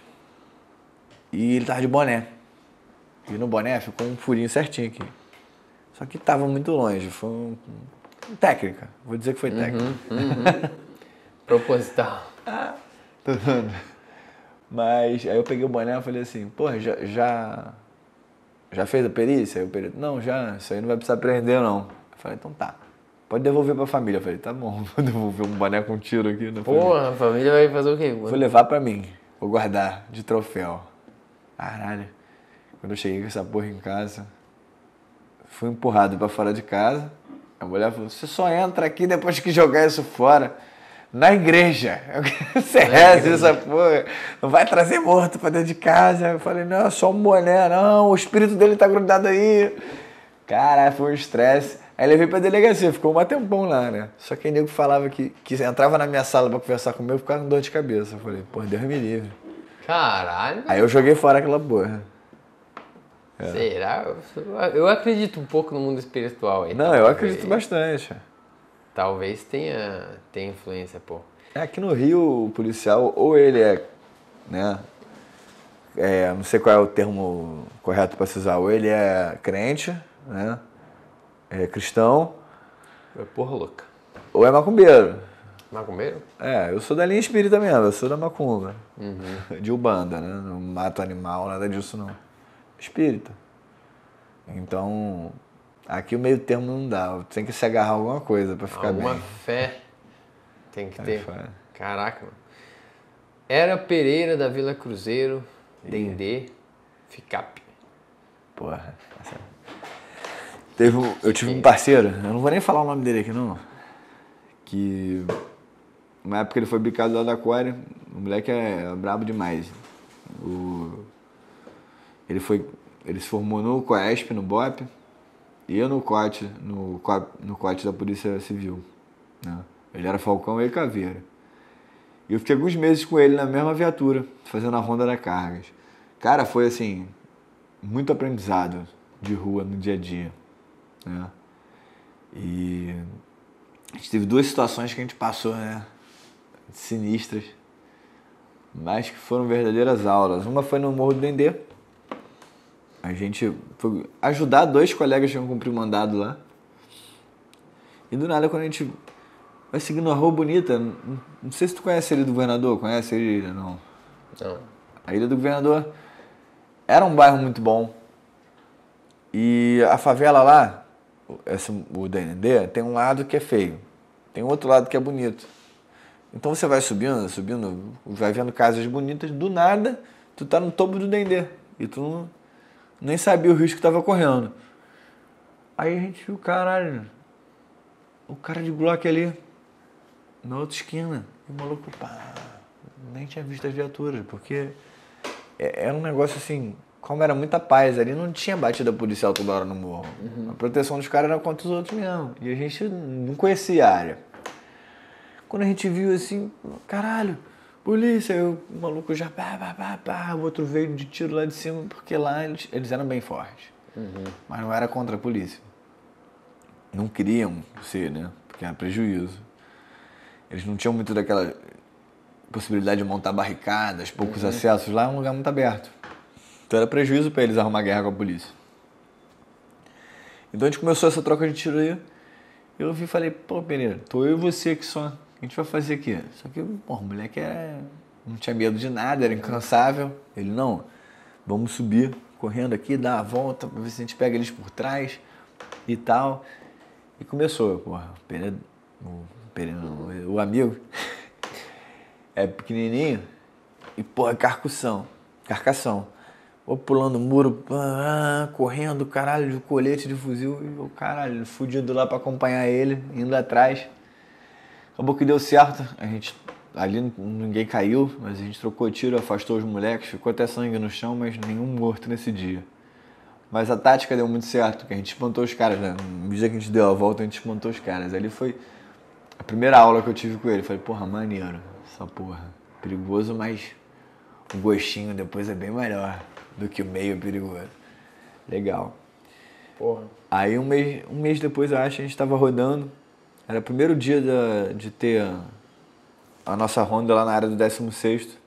E ele tava de boné. E no boné ficou um furinho certinho aqui. Só que tava muito longe, foi um, um técnica. Vou dizer que foi técnica. Uhum, uhum. Proposital. Tô dando. Mas aí eu peguei o boné e falei assim, porra, já, já, já fez a perícia? Aí o perito, não, já, isso aí não vai precisar prender não. Eu falei, então tá, pode devolver pra família. Eu falei, tá bom, vou devolver um boné com tiro aqui na família. Porra, a família vai fazer o quê? Vou levar pra mim, vou guardar de troféu. Caralho, quando eu cheguei com essa porra em casa, fui empurrado pra fora de casa, a mulher falou, você só entra aqui depois que jogar isso fora. Na igreja. Você reza essa porra. Não vai trazer morto pra dentro de casa. Eu falei, não, é só um boné. Não, o espírito dele tá grudado aí. Caralho, foi um estresse. Aí levei pra delegacia, ficou um tempão lá, né? Só que aí nego falava que, que entrava na minha sala pra conversar comigo, ficava com dor de cabeça. Eu falei, pô, Deus me livre. Caralho. Aí eu joguei fora aquela porra. É. Será? Eu acredito um pouco no mundo espiritual aí. Não, eu acredito bastante. Talvez tenha, tenha influência, pô. É, aqui no Rio, o policial, ou ele é, né, é, não sei qual é o termo correto para se usar, ou ele é crente, né, é cristão, É porra louca. ou é macumbeiro. Macumbeiro? É, eu sou da linha espírita mesmo, eu sou da macumba, Uhum. de Umbanda, né, não mato animal, nada disso não. Espírita. Então, aqui o meio termo não dá, tem que se agarrar a alguma coisa para ficar Alguma bem. fé tem que É, ter. fé. Caraca, mano. Era Pereira da Vila Cruzeiro, Dendê, Ficap. Porra. Essa... Teve um, eu tive um parceiro, eu não vou nem falar o nome dele aqui não, que uma época ele foi bicado lá da Aquário, o moleque é brabo demais. O, ele, foi, ele se formou no Coesp, no B O P, e eu no C O T, no, no C O T da Polícia Civil. Né? Ele era Falcão e Caveira. E eu fiquei alguns meses com ele na mesma viatura, fazendo a ronda da Cargas. Cara, foi assim, muito aprendizado de rua no dia a dia. Né? E a gente teve duas situações que a gente passou, né? Sinistras, mas que foram verdadeiras aulas. Uma foi no Morro do Dendê. A gente foi ajudar dois colegas que iam cumprir o mandado lá. E do nada, quando a gente vai seguindo uma rua bonita, não, não sei se tu conhece a Ilha do Governador, conhece a Ilha? Não. Não. A Ilha do Governador era um bairro muito bom. E a favela lá, esse, o Dendê, tem um lado que é feio, tem outro lado que é bonito. Então você vai subindo, subindo, vai vendo casas bonitas, do nada, tu tá no topo do Dendê. E tu não, nem sabia o risco que tava correndo. Aí a gente viu, caralho, o cara de Glock ali, na outra esquina. E o maluco, pá, nem tinha visto as viaturas, porque era um negócio assim, como era muita paz ali, não tinha batida policial toda hora no morro. Uhum. A proteção dos caras era contra os outros mesmo. E a gente não conhecia a área. Quando a gente viu assim, caralho, polícia, eu, o maluco já pá, pá, pá, pá, o outro veio de tiro lá de cima, porque lá eles, eles eram bem fortes. Uhum. Mas não era contra a polícia. Não queriam ser, né? Porque era prejuízo. Eles não tinham muito daquela possibilidade de montar barricadas, poucos uhum. acessos. Lá é um lugar muito aberto. Então era prejuízo para eles arrumar guerra com a polícia. Então a gente começou essa troca de tiro aí. Eu vi e falei, pô, Pereira, tô eu e você aqui só. O que a gente vai fazer aqui? Só que, pô, o moleque era... não tinha medo de nada, era incansável. Ele, não, vamos subir correndo aqui, dar a volta, pra ver se a gente pega eles por trás e tal. E começou, porra, o Pereira, o, Pereira não, o amigo é pequenininho e, porra, carcução, carcação. Ou pulando muro, ah, correndo, caralho, de colete de fuzil, e o caralho, fudido lá pra acompanhar ele, indo atrás. Acabou que deu certo, a gente, ali ninguém caiu, mas a gente trocou tiro, afastou os moleques, ficou até sangue no chão, mas nenhum morto nesse dia. Mas a tática deu muito certo, porque a gente espantou os caras, né? No dia que a gente deu a volta, a gente espantou os caras. Ali foi a primeira aula que eu tive com ele. Falei, porra, maneiro, essa porra. Perigoso, mas o gostinho depois é bem melhor do que o meio perigoso. Legal. Porra. Aí um mês, um mês depois, eu acho, a gente tava rodando. Era o primeiro dia da, de ter a, a nossa ronda lá na área do décimo sexto,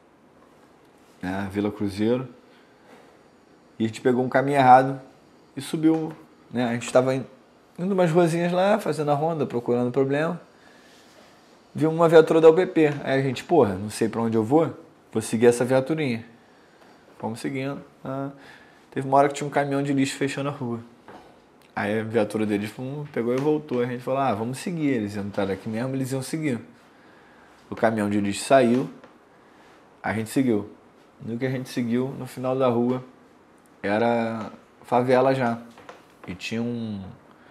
né? Vila Cruzeiro. E a gente pegou um caminho errado e subiu, né? A gente estava indo umas ruazinhas lá, fazendo a ronda, procurando problema. Viu uma viatura da U B P. Aí a gente, porra, não sei pra onde eu vou, vou seguir essa viaturinha. Vamos seguindo. Ah, teve uma hora que tinha um caminhão de lixo fechando a rua. Aí a viatura deles pegou e voltou. A gente falou, ah, vamos seguir. Eles entraram aqui mesmo, eles iam seguir. O caminhão de lixo saiu, a gente seguiu. No que a gente seguiu, no final da rua, era favela já. E tinha um,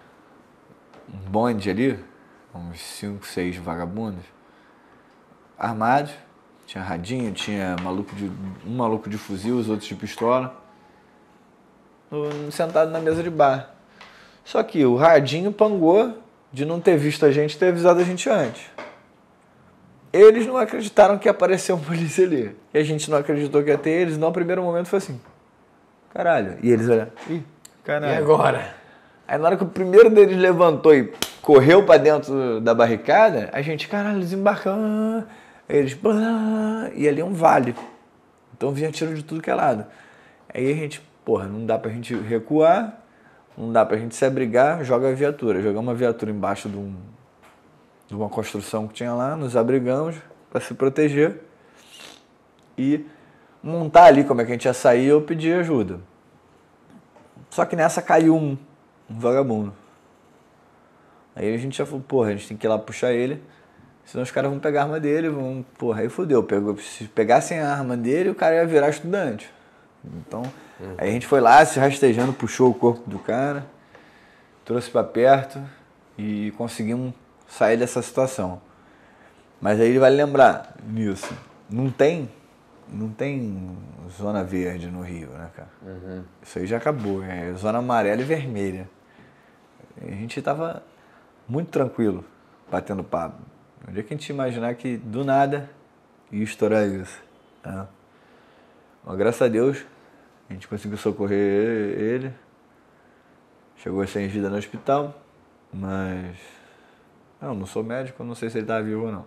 um bonde ali, uns cinco, seis vagabundos, armados. Tinha radinho, tinha maluco de, um maluco de fuzil, os outros de pistola, no, sentado na mesa de bar. Só que o radinho pangou de não ter visto a gente e ter avisado a gente antes. Eles não acreditaram que apareceu um polícia ali. E a gente não acreditou que ia ter eles. No primeiro momento foi assim, caralho. E eles olharam, ih, caralho. E agora? Aí na hora que o primeiro deles levantou e correu pra dentro da barricada, a gente, caralho, desembarcamos. Eles, e ali é um vale. Então vinha tiro de tudo que é lado. Aí a gente, porra, não dá pra gente recuar, não dá pra gente se abrigar, joga a viatura. Jogamos uma viatura embaixo de, um, de uma construção que tinha lá, nos abrigamos pra se proteger. E montar ali como é que a gente ia sair, eu pedi ajuda. Só que nessa caiu um, um vagabundo. Aí a gente já falou, porra, a gente tem que ir lá puxar ele, senão os caras vão pegar a arma dele, vão, porra, aí fodeu. Pegou, se pegassem a arma dele, o cara ia virar estudante. Então, uhum. Aí a gente foi lá, se rastejando, puxou o corpo do cara, trouxe pra perto e conseguimos sair dessa situação. Mas aí ele vai lembrar nisso, não tem, não tem zona verde no Rio, né, cara? Uhum. Isso aí já acabou, é zona amarela e vermelha. A gente tava muito tranquilo, batendo papo. Um dia que a gente ia imaginar que do nada ia estourar isso. Né? Mas, graças a Deus, a gente conseguiu socorrer ele. Chegou sem vida no hospital, mas... Não, não sou médico, não sei se ele tá vivo ou não.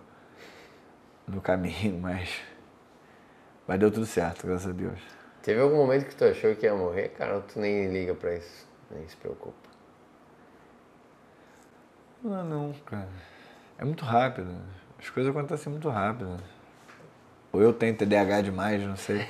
No caminho, mas... Mas deu tudo certo, graças a Deus. Teve algum momento que tu achou que ia morrer, cara? Ou tu nem liga pra isso? Nem se preocupa? Não, não, cara. É muito rápido. As coisas acontecem muito rápido. Ou eu tenho T D A H demais, não sei.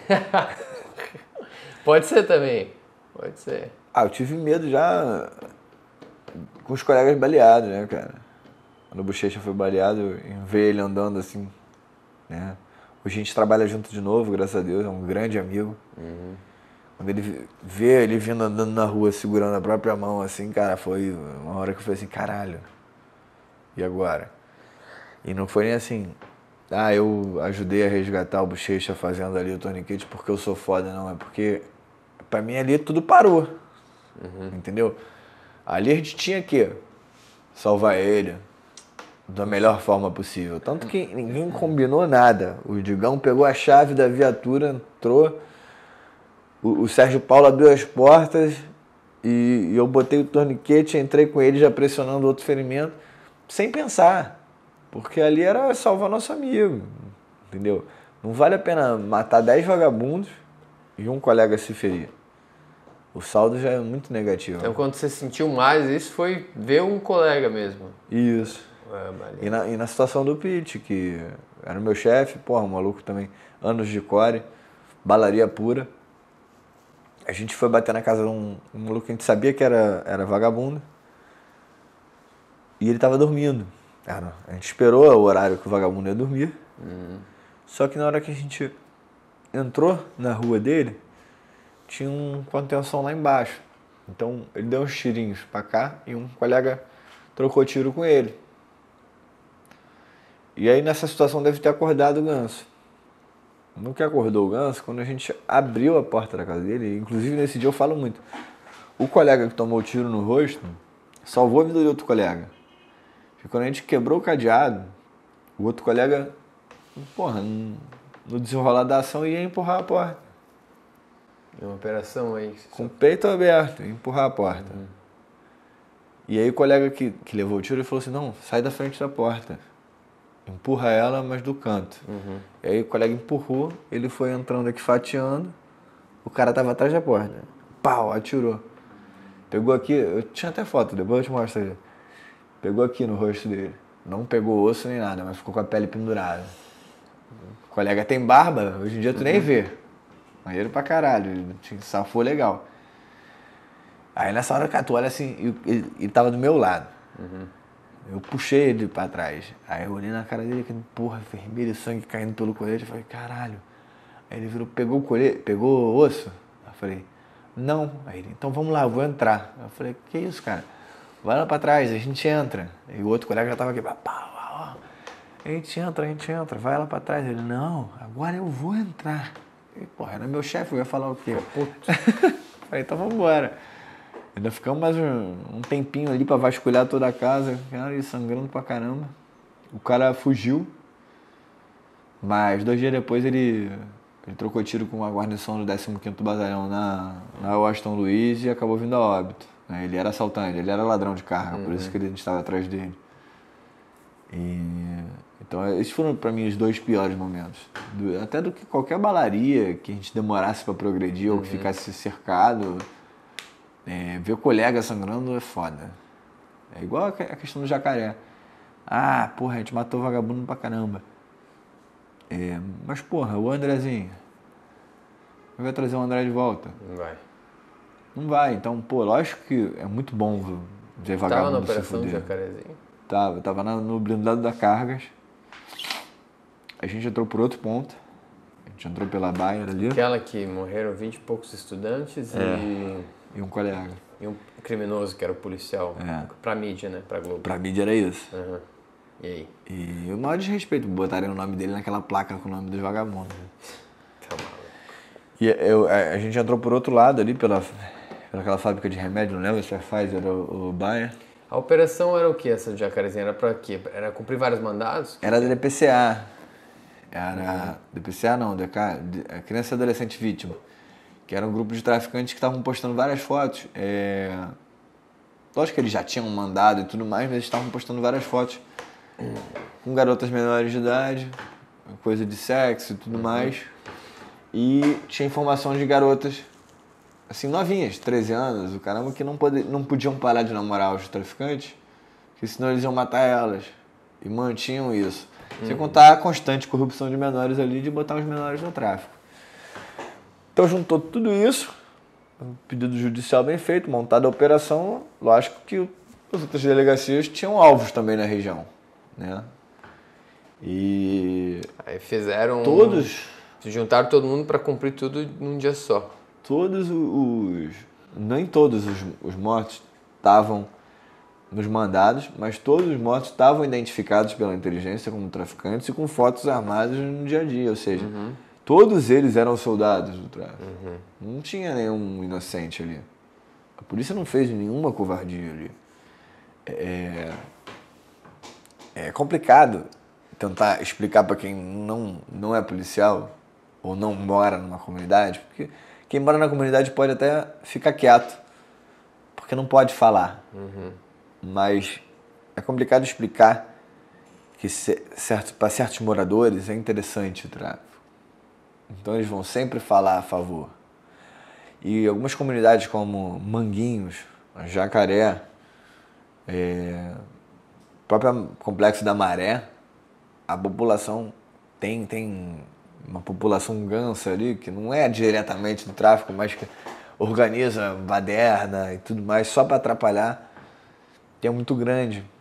Pode ser também. Pode ser. Ah, eu tive medo já com os colegas baleados, né, cara? Quando o Bochecha foi baleado, eu ver ele andando assim, né? Hoje a gente trabalha junto de novo, graças a Deus, é um grande amigo. Uhum. Quando ele vê ele vindo andando na rua, segurando a própria mão, assim, cara, foi uma hora que eu falei assim, caralho, e agora? E não foi nem assim, ah, eu ajudei a resgatar o Bochecha fazendo ali o torniquete porque eu sou foda, não. É porque, pra mim, ali tudo parou. Uhum. Entendeu? Ali a gente tinha que salvar ele da melhor forma possível. Tanto que ninguém combinou nada. O Digão pegou a chave da viatura, entrou, o, o Sérgio Paulo abriu as portas e, e eu botei o torniquete, entrei com ele já pressionando outro ferimento, sem pensar. Porque ali era salvar nosso amigo, entendeu? Não vale a pena matar dez vagabundos e um colega se ferir. O saldo já é muito negativo. Então, quando você sentiu mais, isso foi ver um colega mesmo. Isso. É, e, na, e na situação do Pete, que era o meu chefe, porra, um maluco também, anos de core, balaria pura. A gente foi bater na casa de um, um maluco que a gente sabia que era, era vagabundo. E ele tava dormindo. Era, a gente esperou o horário que o vagabundo ia dormir. Uhum. Só que na hora que a gente entrou na rua dele, tinha um contenção lá embaixo. Então ele deu uns tirinhos pra cá e um colega trocou tiro com ele. E aí nessa situação deve ter acordado o Ganso. No que acordou o Ganso, quando a gente abriu a porta da casa dele, inclusive nesse dia eu falo muito, o colega que tomou o tiro no rosto salvou a vida de outro colega. Porque quando a gente quebrou o cadeado, o outro colega, porra, no desenrolar da ação ia empurrar a porta. É uma operação aí. Com o peito aberto, ia empurrar a porta. Uhum. E aí o colega que, que levou o tiro, ele falou assim, não, sai da frente da porta. Empurra ela, mas do canto. Uhum. E aí o colega empurrou, ele foi entrando aqui fatiando, o cara tava atrás da porta. Pau, atirou. Pegou aqui, eu tinha até foto, depois eu te mostro aí. Pegou aqui no rosto dele. Não pegou osso nem nada, mas ficou com a pele pendurada. O colega tem barba, hoje em dia tu uhum. nem vê. Maneiro pra caralho, ele safou legal. Aí nessa hora, cara, tu olha assim, ele, ele, ele tava do meu lado. Uhum. Eu puxei ele pra trás. Aí eu olhei na cara dele, que porra, vermelho, sangue caindo pelo colete. Eu falei, caralho. Aí ele virou, pegou o colete, pegou o osso. Eu falei, não. Aí ele, então vamos lá, eu vou entrar. Eu falei, que isso, cara? Vai lá pra trás, a gente entra. E o outro colega já tava aqui, pá, pá, a gente entra, a gente entra, vai lá pra trás. Ele, não, agora eu vou entrar. E, porra, era meu chefe, eu ia falar o quê? Puto. Falei, então vamos embora. Ainda ficamos mais um, um tempinho ali pra vasculhar toda a casa, cara, e sangrando pra caramba. O cara fugiu, mas dois dias depois ele, ele trocou tiro com a guarnição do décimo quinto Batalhão na, na Washington Luiz e acabou vindo a óbito. Ele era assaltante, ele era ladrão de carga, uhum. por isso que a gente estava atrás dele. E, então esses foram pra mim os dois piores momentos. Do, até do que qualquer balaria que a gente demorasse pra progredir uhum. ou que ficasse cercado. É, ver o colega sangrando é foda. É igual a questão do jacaré. Ah, porra, a gente matou vagabundo pra caramba. É, mas porra, o Andrezinho vai trazer o André de volta? Não vai. Não vai, então, pô, lógico que é muito bom ver vagabundo. Tava na operação do jacarezinho? Tava, tava no blindado da Cargas. A gente entrou por outro ponto. A gente entrou pela Bayer ali. Aquela que morreram vinte e poucos estudantes é. e... E um colega. E um criminoso, que era o policial. É. Pra mídia, né? Pra Globo. Pra mídia era isso. Uhum. E aí? E o maior desrespeito, botarem o nome dele naquela placa com o nome dos vagabundos. Tá maluco. E eu, a, a gente entrou por outro lado ali, pela, pela aquela fábrica de remédio, não lembro se é Pfizer ou o Bayer. A operação era o que, essa de Jacarezinho? Era pra quê? Era cumprir vários mandados? Era da D P C A. Era... Uhum. D P C A não, D K, Criança e Adolescente Vítima. Que era um grupo de traficantes que estavam postando várias fotos. É... Lógico que eles já tinham mandado e tudo mais, mas eles estavam postando várias fotos com garotas menores de idade, coisa de sexo e tudo uhum. mais. E tinha informação de garotas, assim, novinhas, treze anos, o caramba, que não, pode, não podiam parar de namorar os traficantes, porque senão eles iam matar elas. E mantinham isso. Uhum. Sem contar a constante corrupção de menores ali, de botar os menores no tráfico. Então juntou tudo isso, um pedido judicial bem feito, montada a operação, lógico que as outras delegacias tinham alvos também na região, né? E... Aí fizeram... Todos... Se juntaram todo mundo para cumprir tudo num dia só. Todos os... Nem todos os, os mortos estavam nos mandados, mas todos os mortos estavam identificados pela inteligência como traficantes e com fotos armadas no dia a dia, ou seja... Uhum. Todos eles eram soldados do tráfico. Uhum. Não tinha nenhum inocente ali. A polícia não fez nenhuma covardia ali. É, é complicado tentar explicar para quem não, não é policial ou não mora numa comunidade, porque quem mora na comunidade pode até ficar quieto, porque não pode falar. Uhum. Mas é complicado explicar que certo, para certos moradores é interessante o tráfico. Então eles vão sempre falar a favor. E algumas comunidades como Manguinhos, Jacaré, é, o próprio Complexo da Maré, a população tem, tem uma população gansa ali, que não é diretamente do tráfico, mas que organiza baderna e tudo mais, só para atrapalhar, que é muito grande.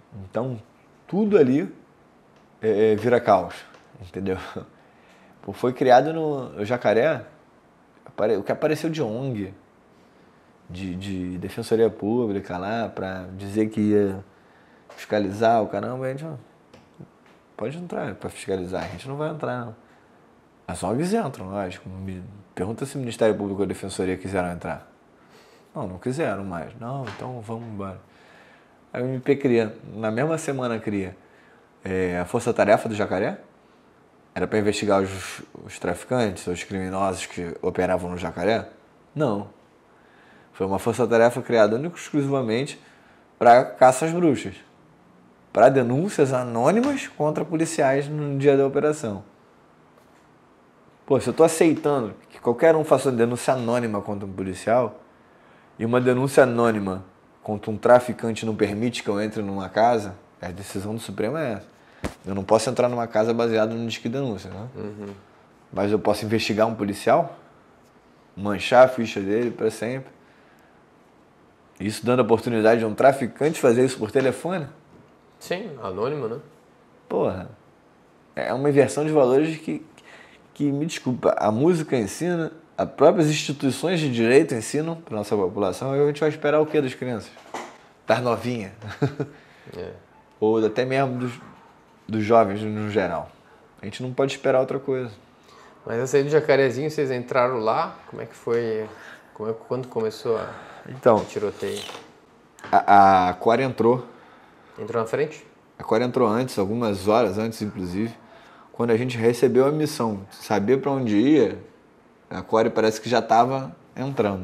Então, tudo ali é, vira caos, entendeu? Pô, foi criado no Jacaré, o que apareceu de O N G, de, de defensoria pública lá, pra dizer que ia fiscalizar o caramba, a gente ó, pode entrar pra fiscalizar, a gente não vai entrar não. As O N Gs entram, lógico. Pergunta se o Ministério Público ou a Defensoria quiseram entrar. Não, não quiseram mais. Não, então vamos embora. Aí o M P cria, na mesma semana cria é, a Força Tarefa do Jacaré. Era para investigar os, os traficantes, os criminosos que operavam no Jacaré? Não. Foi uma força-tarefa criada única e exclusivamente para caça às bruxas. Para denúncias anônimas contra policiais no dia da operação. Pô, se eu estou aceitando que qualquer um faça uma denúncia anônima contra um policial e uma denúncia anônima contra um traficante não permite que eu entre numa casa, a decisão do Supremo é essa. Eu não posso entrar numa casa baseada no disque denúncia, né? Uhum. Mas eu posso investigar um policial, manchar a ficha dele para sempre. Isso dando a oportunidade de um traficante fazer isso por telefone? Sim, anônimo, né? Porra, é uma inversão de valores que, que, me desculpa, a música ensina, as próprias instituições de direito ensinam para nossa população, e a gente vai esperar o quê das crianças? Das novinhas? É. Ou até mesmo dos, dos jovens no geral. A gente não pode esperar outra coisa. Mas essa aí do Jacarezinho, vocês entraram lá? Como é que foi? Como é, quando começou a, então, o tiroteio? A, a Core entrou. Entrou na frente? A Core entrou antes, algumas horas antes, inclusive. Quando a gente recebeu a missão, saber para onde ia, a Core parece que já estava entrando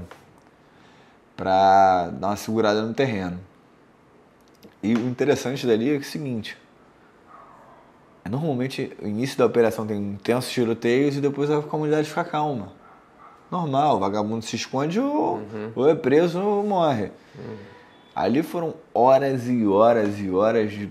para dar uma segurada no terreno. E o interessante dali é, que é o seguinte: normalmente o início da operação tem intensos tiroteios e depois a comunidade fica calma. Normal, o vagabundo se esconde ou, uhum. ou é preso ou morre. Uhum. Ali foram horas e horas e horas de...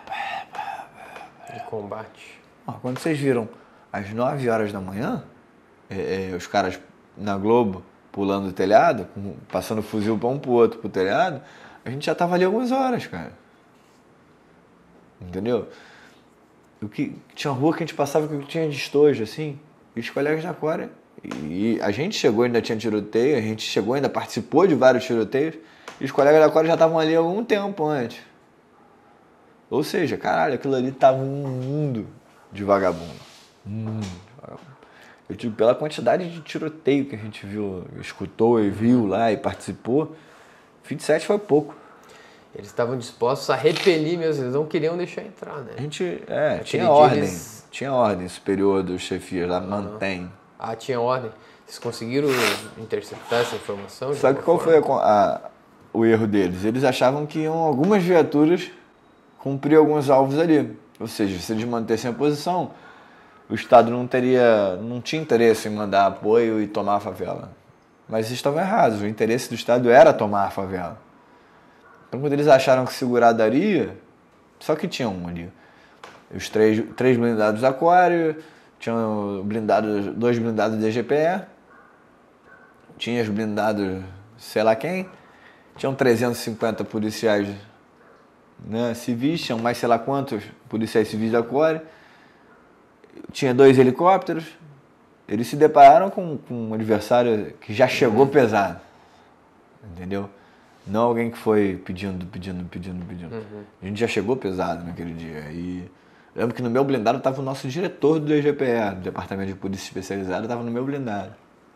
de combate. Quando vocês viram às nove horas da manhã, é, é, os caras na Globo pulando do telhado, passando fuzil para um pro outro pro telhado, a gente já tava ali algumas horas, cara. Entendeu? O que, tinha uma rua que a gente passava que tinha de estojo, assim, e os colegas da Core... E a gente chegou, ainda tinha tiroteio, a gente chegou, ainda participou de vários tiroteios, e os colegas da Core já estavam ali há algum tempo antes. Ou seja, caralho, aquilo ali tava um mundo de vagabundo. Um mundo de vagabundo. Eu digo, pela quantidade de tiroteio que a gente viu, escutou e viu lá e participou, vinte e sete foi pouco. Eles estavam dispostos a repelir mesmo, eles não queriam deixar entrar, né? A gente, é, tinha ordem, eles... tinha ordem superior dos chefias lá, uhum. mantém. Ah, tinha ordem. Vocês conseguiram interceptar essa informação? Só que qual forma? foi a, a, o erro deles? Eles achavam que iam algumas viaturas cumprir alguns alvos ali. Ou seja, se eles mantessem a posição, o Estado não teria, não tinha interesse em mandar apoio e tomar a favela. Mas eles estavam errados. O interesse do Estado era tomar a favela. Então, quando eles acharam que segurar daria, só que tinha um ali. Os três, três blindados Aquário, tinha blindado, dois blindados D G P E, tinha os blindados sei lá quem, tinham trezentos e cinquenta policiais, né, civis, tinham mais sei lá quantos policiais civis da Core, tinha dois helicópteros. Eles se depararam com, com um adversário que já chegou pesado, entendeu? Não alguém que foi pedindo, pedindo, pedindo, pedindo. Uhum. A gente já chegou pesado naquele dia. E lembro que no meu blindado estava o nosso diretor do D G P E, do Departamento de Polícia Especializada, estava no meu blindado.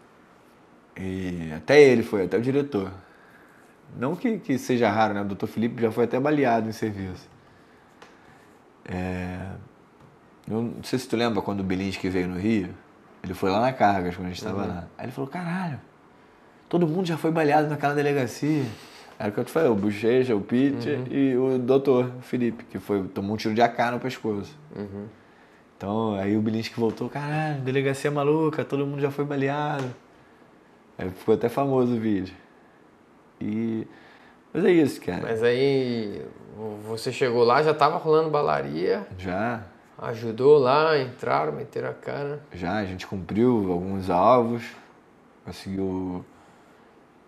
E até ele foi, até o diretor. Não que, que seja raro, né? O doutor Felipe já foi até baleado em serviço. É... Eu não sei se tu lembra quando o Bilinski veio no Rio, ele foi lá na Cargas, quando a gente estava uhum. lá. Aí ele falou, caralho, todo mundo já foi baleado naquela delegacia. Era o que eu te falei, o Bochecha, o Pete uhum. e o doutor Felipe, que foi, tomou um tiro de A K no pescoço. Uhum. Então, aí o Bilinski voltou, caralho, delegacia maluca, todo mundo já foi baleado. Aí ficou até famoso o vídeo. E... Mas é isso, cara. Mas aí, você chegou lá, já tava rolando balaria? Já. Ajudou lá, entraram, meteram a cara? Já, a gente cumpriu alguns alvos, conseguiu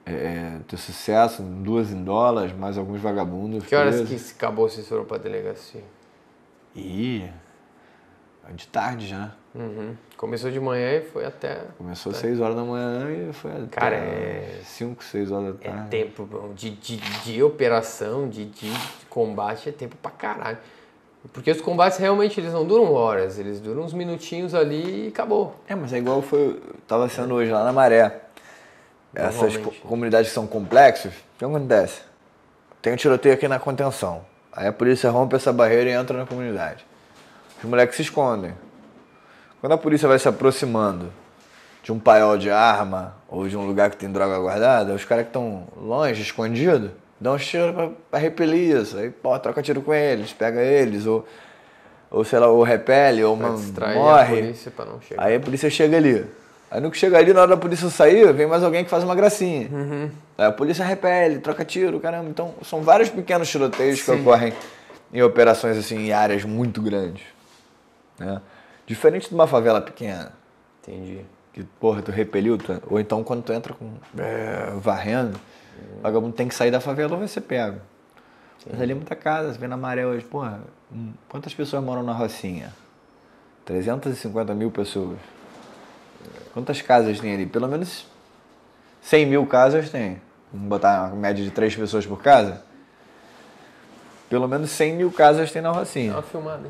é, ter sucesso, duas em dólares, mais alguns vagabundos. Que horas presos. que acabou, vocês foram pra delegacia? Ih, de tarde já. Uhum. Começou de manhã e foi até... Começou às seis horas da manhã e foi Cara, até é- cinco, seis horas da É tarde. tempo, bom, de, de, de operação, de, de combate, é tempo pra caralho. Porque os combates realmente eles não duram horas, eles duram uns minutinhos ali e acabou. É, mas é igual foi, tava sendo hoje lá na Maré. Essas Normalmente. co- comunidades que são complexas, o que acontece? Tem um tiroteio aqui na contenção. Aí a polícia rompe essa barreira e entra na comunidade. Os moleques se escondem. Quando a polícia vai se aproximando de um paiol de arma ou de um lugar que tem droga guardada, os caras que estão longe, escondidos, dão uns tiros pra, pra repelir isso. Aí, pô, troca tiro com eles, pega eles, ou, ou sei lá, ou repele, ou Pra man- distrair a morre. polícia pra não chegar. Aí a polícia chega ali. Aí no que chega ali, na hora da polícia sair, vem mais alguém que faz uma gracinha. Uhum. Aí a polícia repele, troca tiro, caramba. Então, são vários pequenos tiroteios que Sim. ocorrem em operações assim, em áreas muito grandes. Né? Diferente de uma favela pequena, Entendi. que, porra, tu repeliu, tu- ou então quando tu entra com é, varrendo, o vagabundo tem que sair da favela ou vai ser pego. Mas ali é muita casa, você vê na Maré hoje, porra, hum, quantas pessoas moram na Rocinha? trezentas e cinquenta mil pessoas. Quantas casas tem ali? Pelo menos cem mil casas tem. Vamos botar uma média de três pessoas por casa? Pelo menos cem mil casas tem na Dá Rocinha. uma filmada.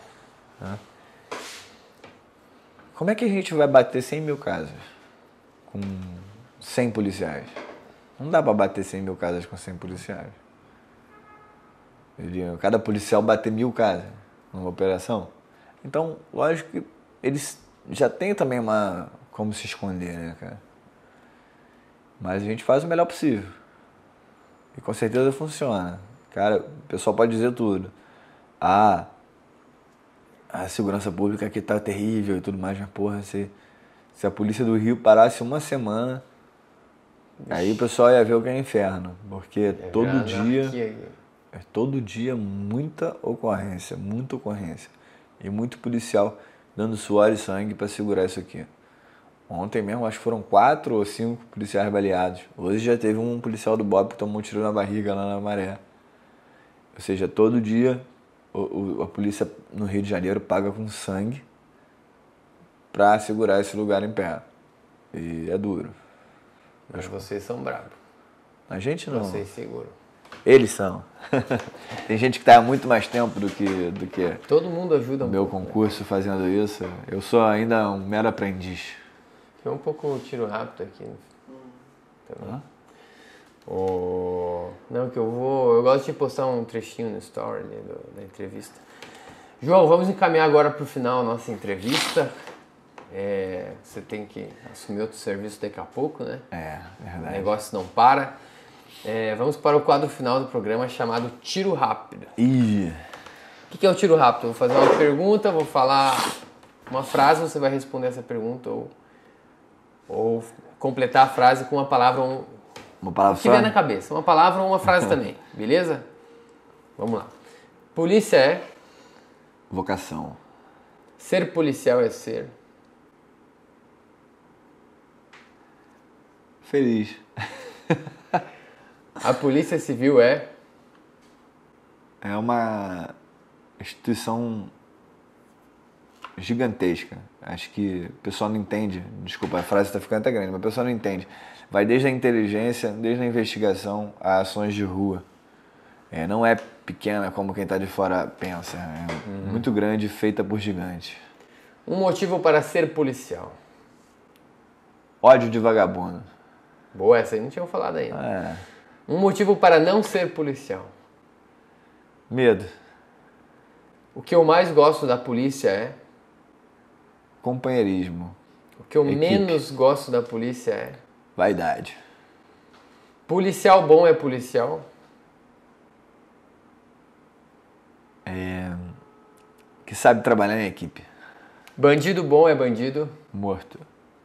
Como é que a gente vai bater cem mil casas com cem policiais? Não dá pra bater cem mil casas com cem policiais. Ele- Cada policial bater mil casas numa operação. Então, lógico que eles já têm também uma como se esconder, né, cara? Mas a gente faz o melhor possível. E com certeza funciona. Cara, o pessoal pode dizer tudo. Ah, a segurança pública aqui tá terrível e tudo mais, mas porra, se, se a polícia do Rio parasse uma semana, aí o pessoal ia ver o que é inferno. Porque todo Anarquia dia, aqui. é todo dia muita ocorrência, muita ocorrência. E muito policial dando suor e sangue para segurar isso aqui. Ontem mesmo, acho que foram quatro ou cinco policiais baleados. Hoje já teve um policial do B O P que tomou um tiro na barriga lá na Maré. Ou seja, todo dia o, o, a polícia no Rio de Janeiro paga com sangue para segurar esse lugar em pé. E é duro. Mas vocês são bravos. A gente não. Vocês seguram. Eles são. Tem gente que está há muito mais tempo do que, do que Todo mundo ajuda o um meu pouco. concurso fazendo isso. Eu sou ainda um mero aprendiz. Tem um pouco um tiro rápido aqui. Também. O... Não, que eu vou... Eu gosto de postar um trechinho no story ali do- da entrevista. João, vamos encaminhar agora para o final a nossa entrevista. É, você tem que assumir outro serviço daqui a pouco, né? É, O verdade. negócio não para. É, vamos para o quadro final do programa chamado Tiro Rápido. Ih, O que que é o tiro rápido? Eu vou fazer uma pergunta, vou falar uma frase, você vai responder essa pergunta ou, ou completar a frase com uma palavra ou um, uma o palavra que só? vier na cabeça. Uma palavra ou uma frase também, beleza? Vamos lá. Polícia é... Vocação. Ser policial é ser... Feliz. A polícia civil é... É uma instituição gigantesca. Acho que o pessoal não entende. Desculpa, a frase está ficando até grande, mas o pessoal não entende. Vai desde a inteligência, desde a investigação, a ações de rua. É, não é pequena como quem está de fora pensa. É muito grande, feita por gigantes. Um motivo para ser policial. Ódio de vagabundo. Boa, essa aí não tinha falado ainda. É, Um motivo para não ser policial. medo. O que eu mais gosto da polícia é... Companheirismo. O que eu Equipe. menos gosto da polícia é... Vaidade. Policial bom é policial. É, que sabe trabalhar em equipe. Bandido bom é bandido. Morto.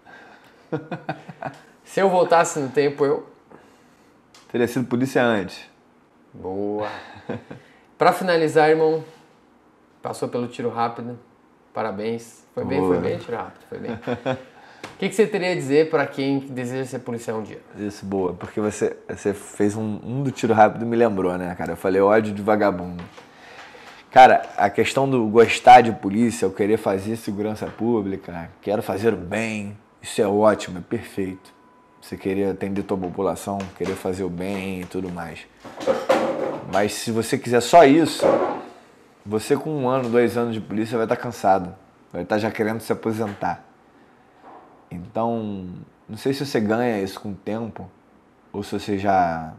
Se eu voltasse no tempo, eu... Teria sido polícia antes. Boa. Pra finalizar, irmão, passou pelo tiro rápido. Parabéns. Foi bem, Boa. foi bem, tiro rápido, foi bem. O que, que você teria a dizer para quem deseja ser policial um dia? Isso, boa, porque você, você fez um, um do tiro rápido me lembrou, né, cara? Eu falei ódio de vagabundo. Cara, a questão do gostar de polícia, eu querer fazer segurança pública, quero fazer o bem, isso é ótimo, é perfeito. Você querer atender tua população, querer fazer o bem e tudo mais. Mas se você quiser só isso, você com um ano, dois anos de polícia vai estar cansado, vai estar já querendo se aposentar. Então, não sei se você ganha isso com o tempo, ou se você já,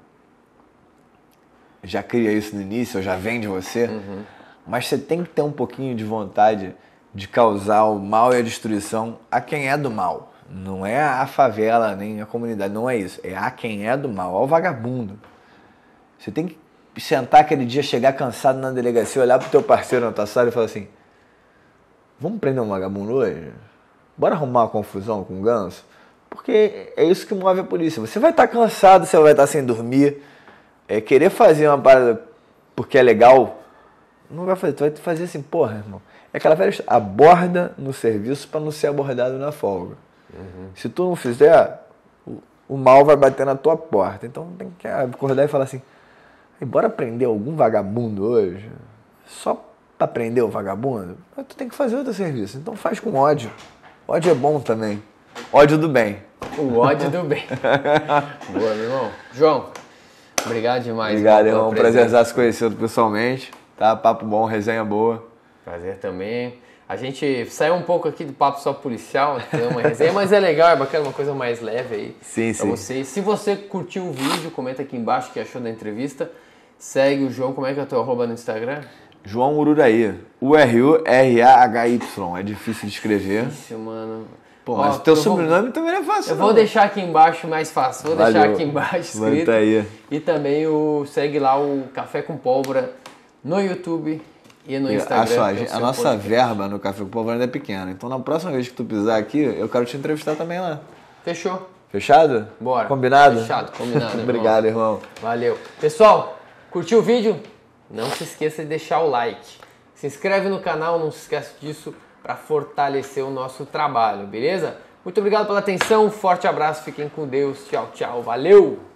já cria isso no início, ou já vem de você, uhum. Mas você tem que ter um pouquinho de vontade de causar o mal e a destruição a quem é do mal. Não é a favela, nem a comunidade, não é isso. É a quem é do mal, ao vagabundo. Você tem que sentar aquele dia, chegar cansado na delegacia, olhar pro teu parceiro na tua sala e falar assim, vamos prender um vagabundo hoje? Bora arrumar uma confusão com o ganso? Porque é isso que move a polícia. Você vai estar cansado, você vai estar sem dormir, é, querer fazer uma parada porque é legal, não vai fazer. Tu vai fazer assim, porra, irmão. É aquela velha história, aborda no serviço para não ser abordado na folga. Uhum. Se tu não fizer, o, o mal vai bater na tua porta. Então tem que acordar e falar assim, bora prender algum vagabundo hoje? Só para prender o vagabundo? Tu tem que fazer outro serviço. Então faz com ódio. Ódio é bom também. Ódio do bem. O ódio do bem. Boa, meu irmão. João, obrigado demais. Obrigado, irmão. Um prazer estar se conhecendo pessoalmente. Tá? Papo bom, resenha boa. Prazer também. A gente saiu um pouco aqui do papo só policial, tem uma resenha, mas é legal, é bacana, uma coisa mais leve aí. Sim, pra sim. vocês. Se você curtiu o vídeo, comenta aqui embaixo o que achou da entrevista. Segue o João, como é que é o teu arroba no Instagram? João Ururaí. U R U R A H Y. É difícil de escrever. Isso, mano. Pô, mas o teu sobrenome vou... também não é fácil. Eu não. vou deixar aqui embaixo mais fácil. Vou Valeu. deixar aqui embaixo escrito. Aí. E também o, segue lá o Café com Pólvora no YouTube e no Instagram. A, sua, a nossa podcast. Verba no Café com Pólvora ainda é pequena. Então na próxima vez que tu pisar aqui, eu quero te entrevistar também lá. Fechou. Fechado? Bora. Combinado? Fechado, combinado. Obrigado, irmão. Valeu. Pessoal, curtiu o vídeo? Não se esqueça de deixar o like. Se inscreve no canal, não se esqueça disso para fortalecer o nosso trabalho, beleza? Muito obrigado pela atenção, um forte abraço, fiquem com Deus, tchau, tchau, valeu!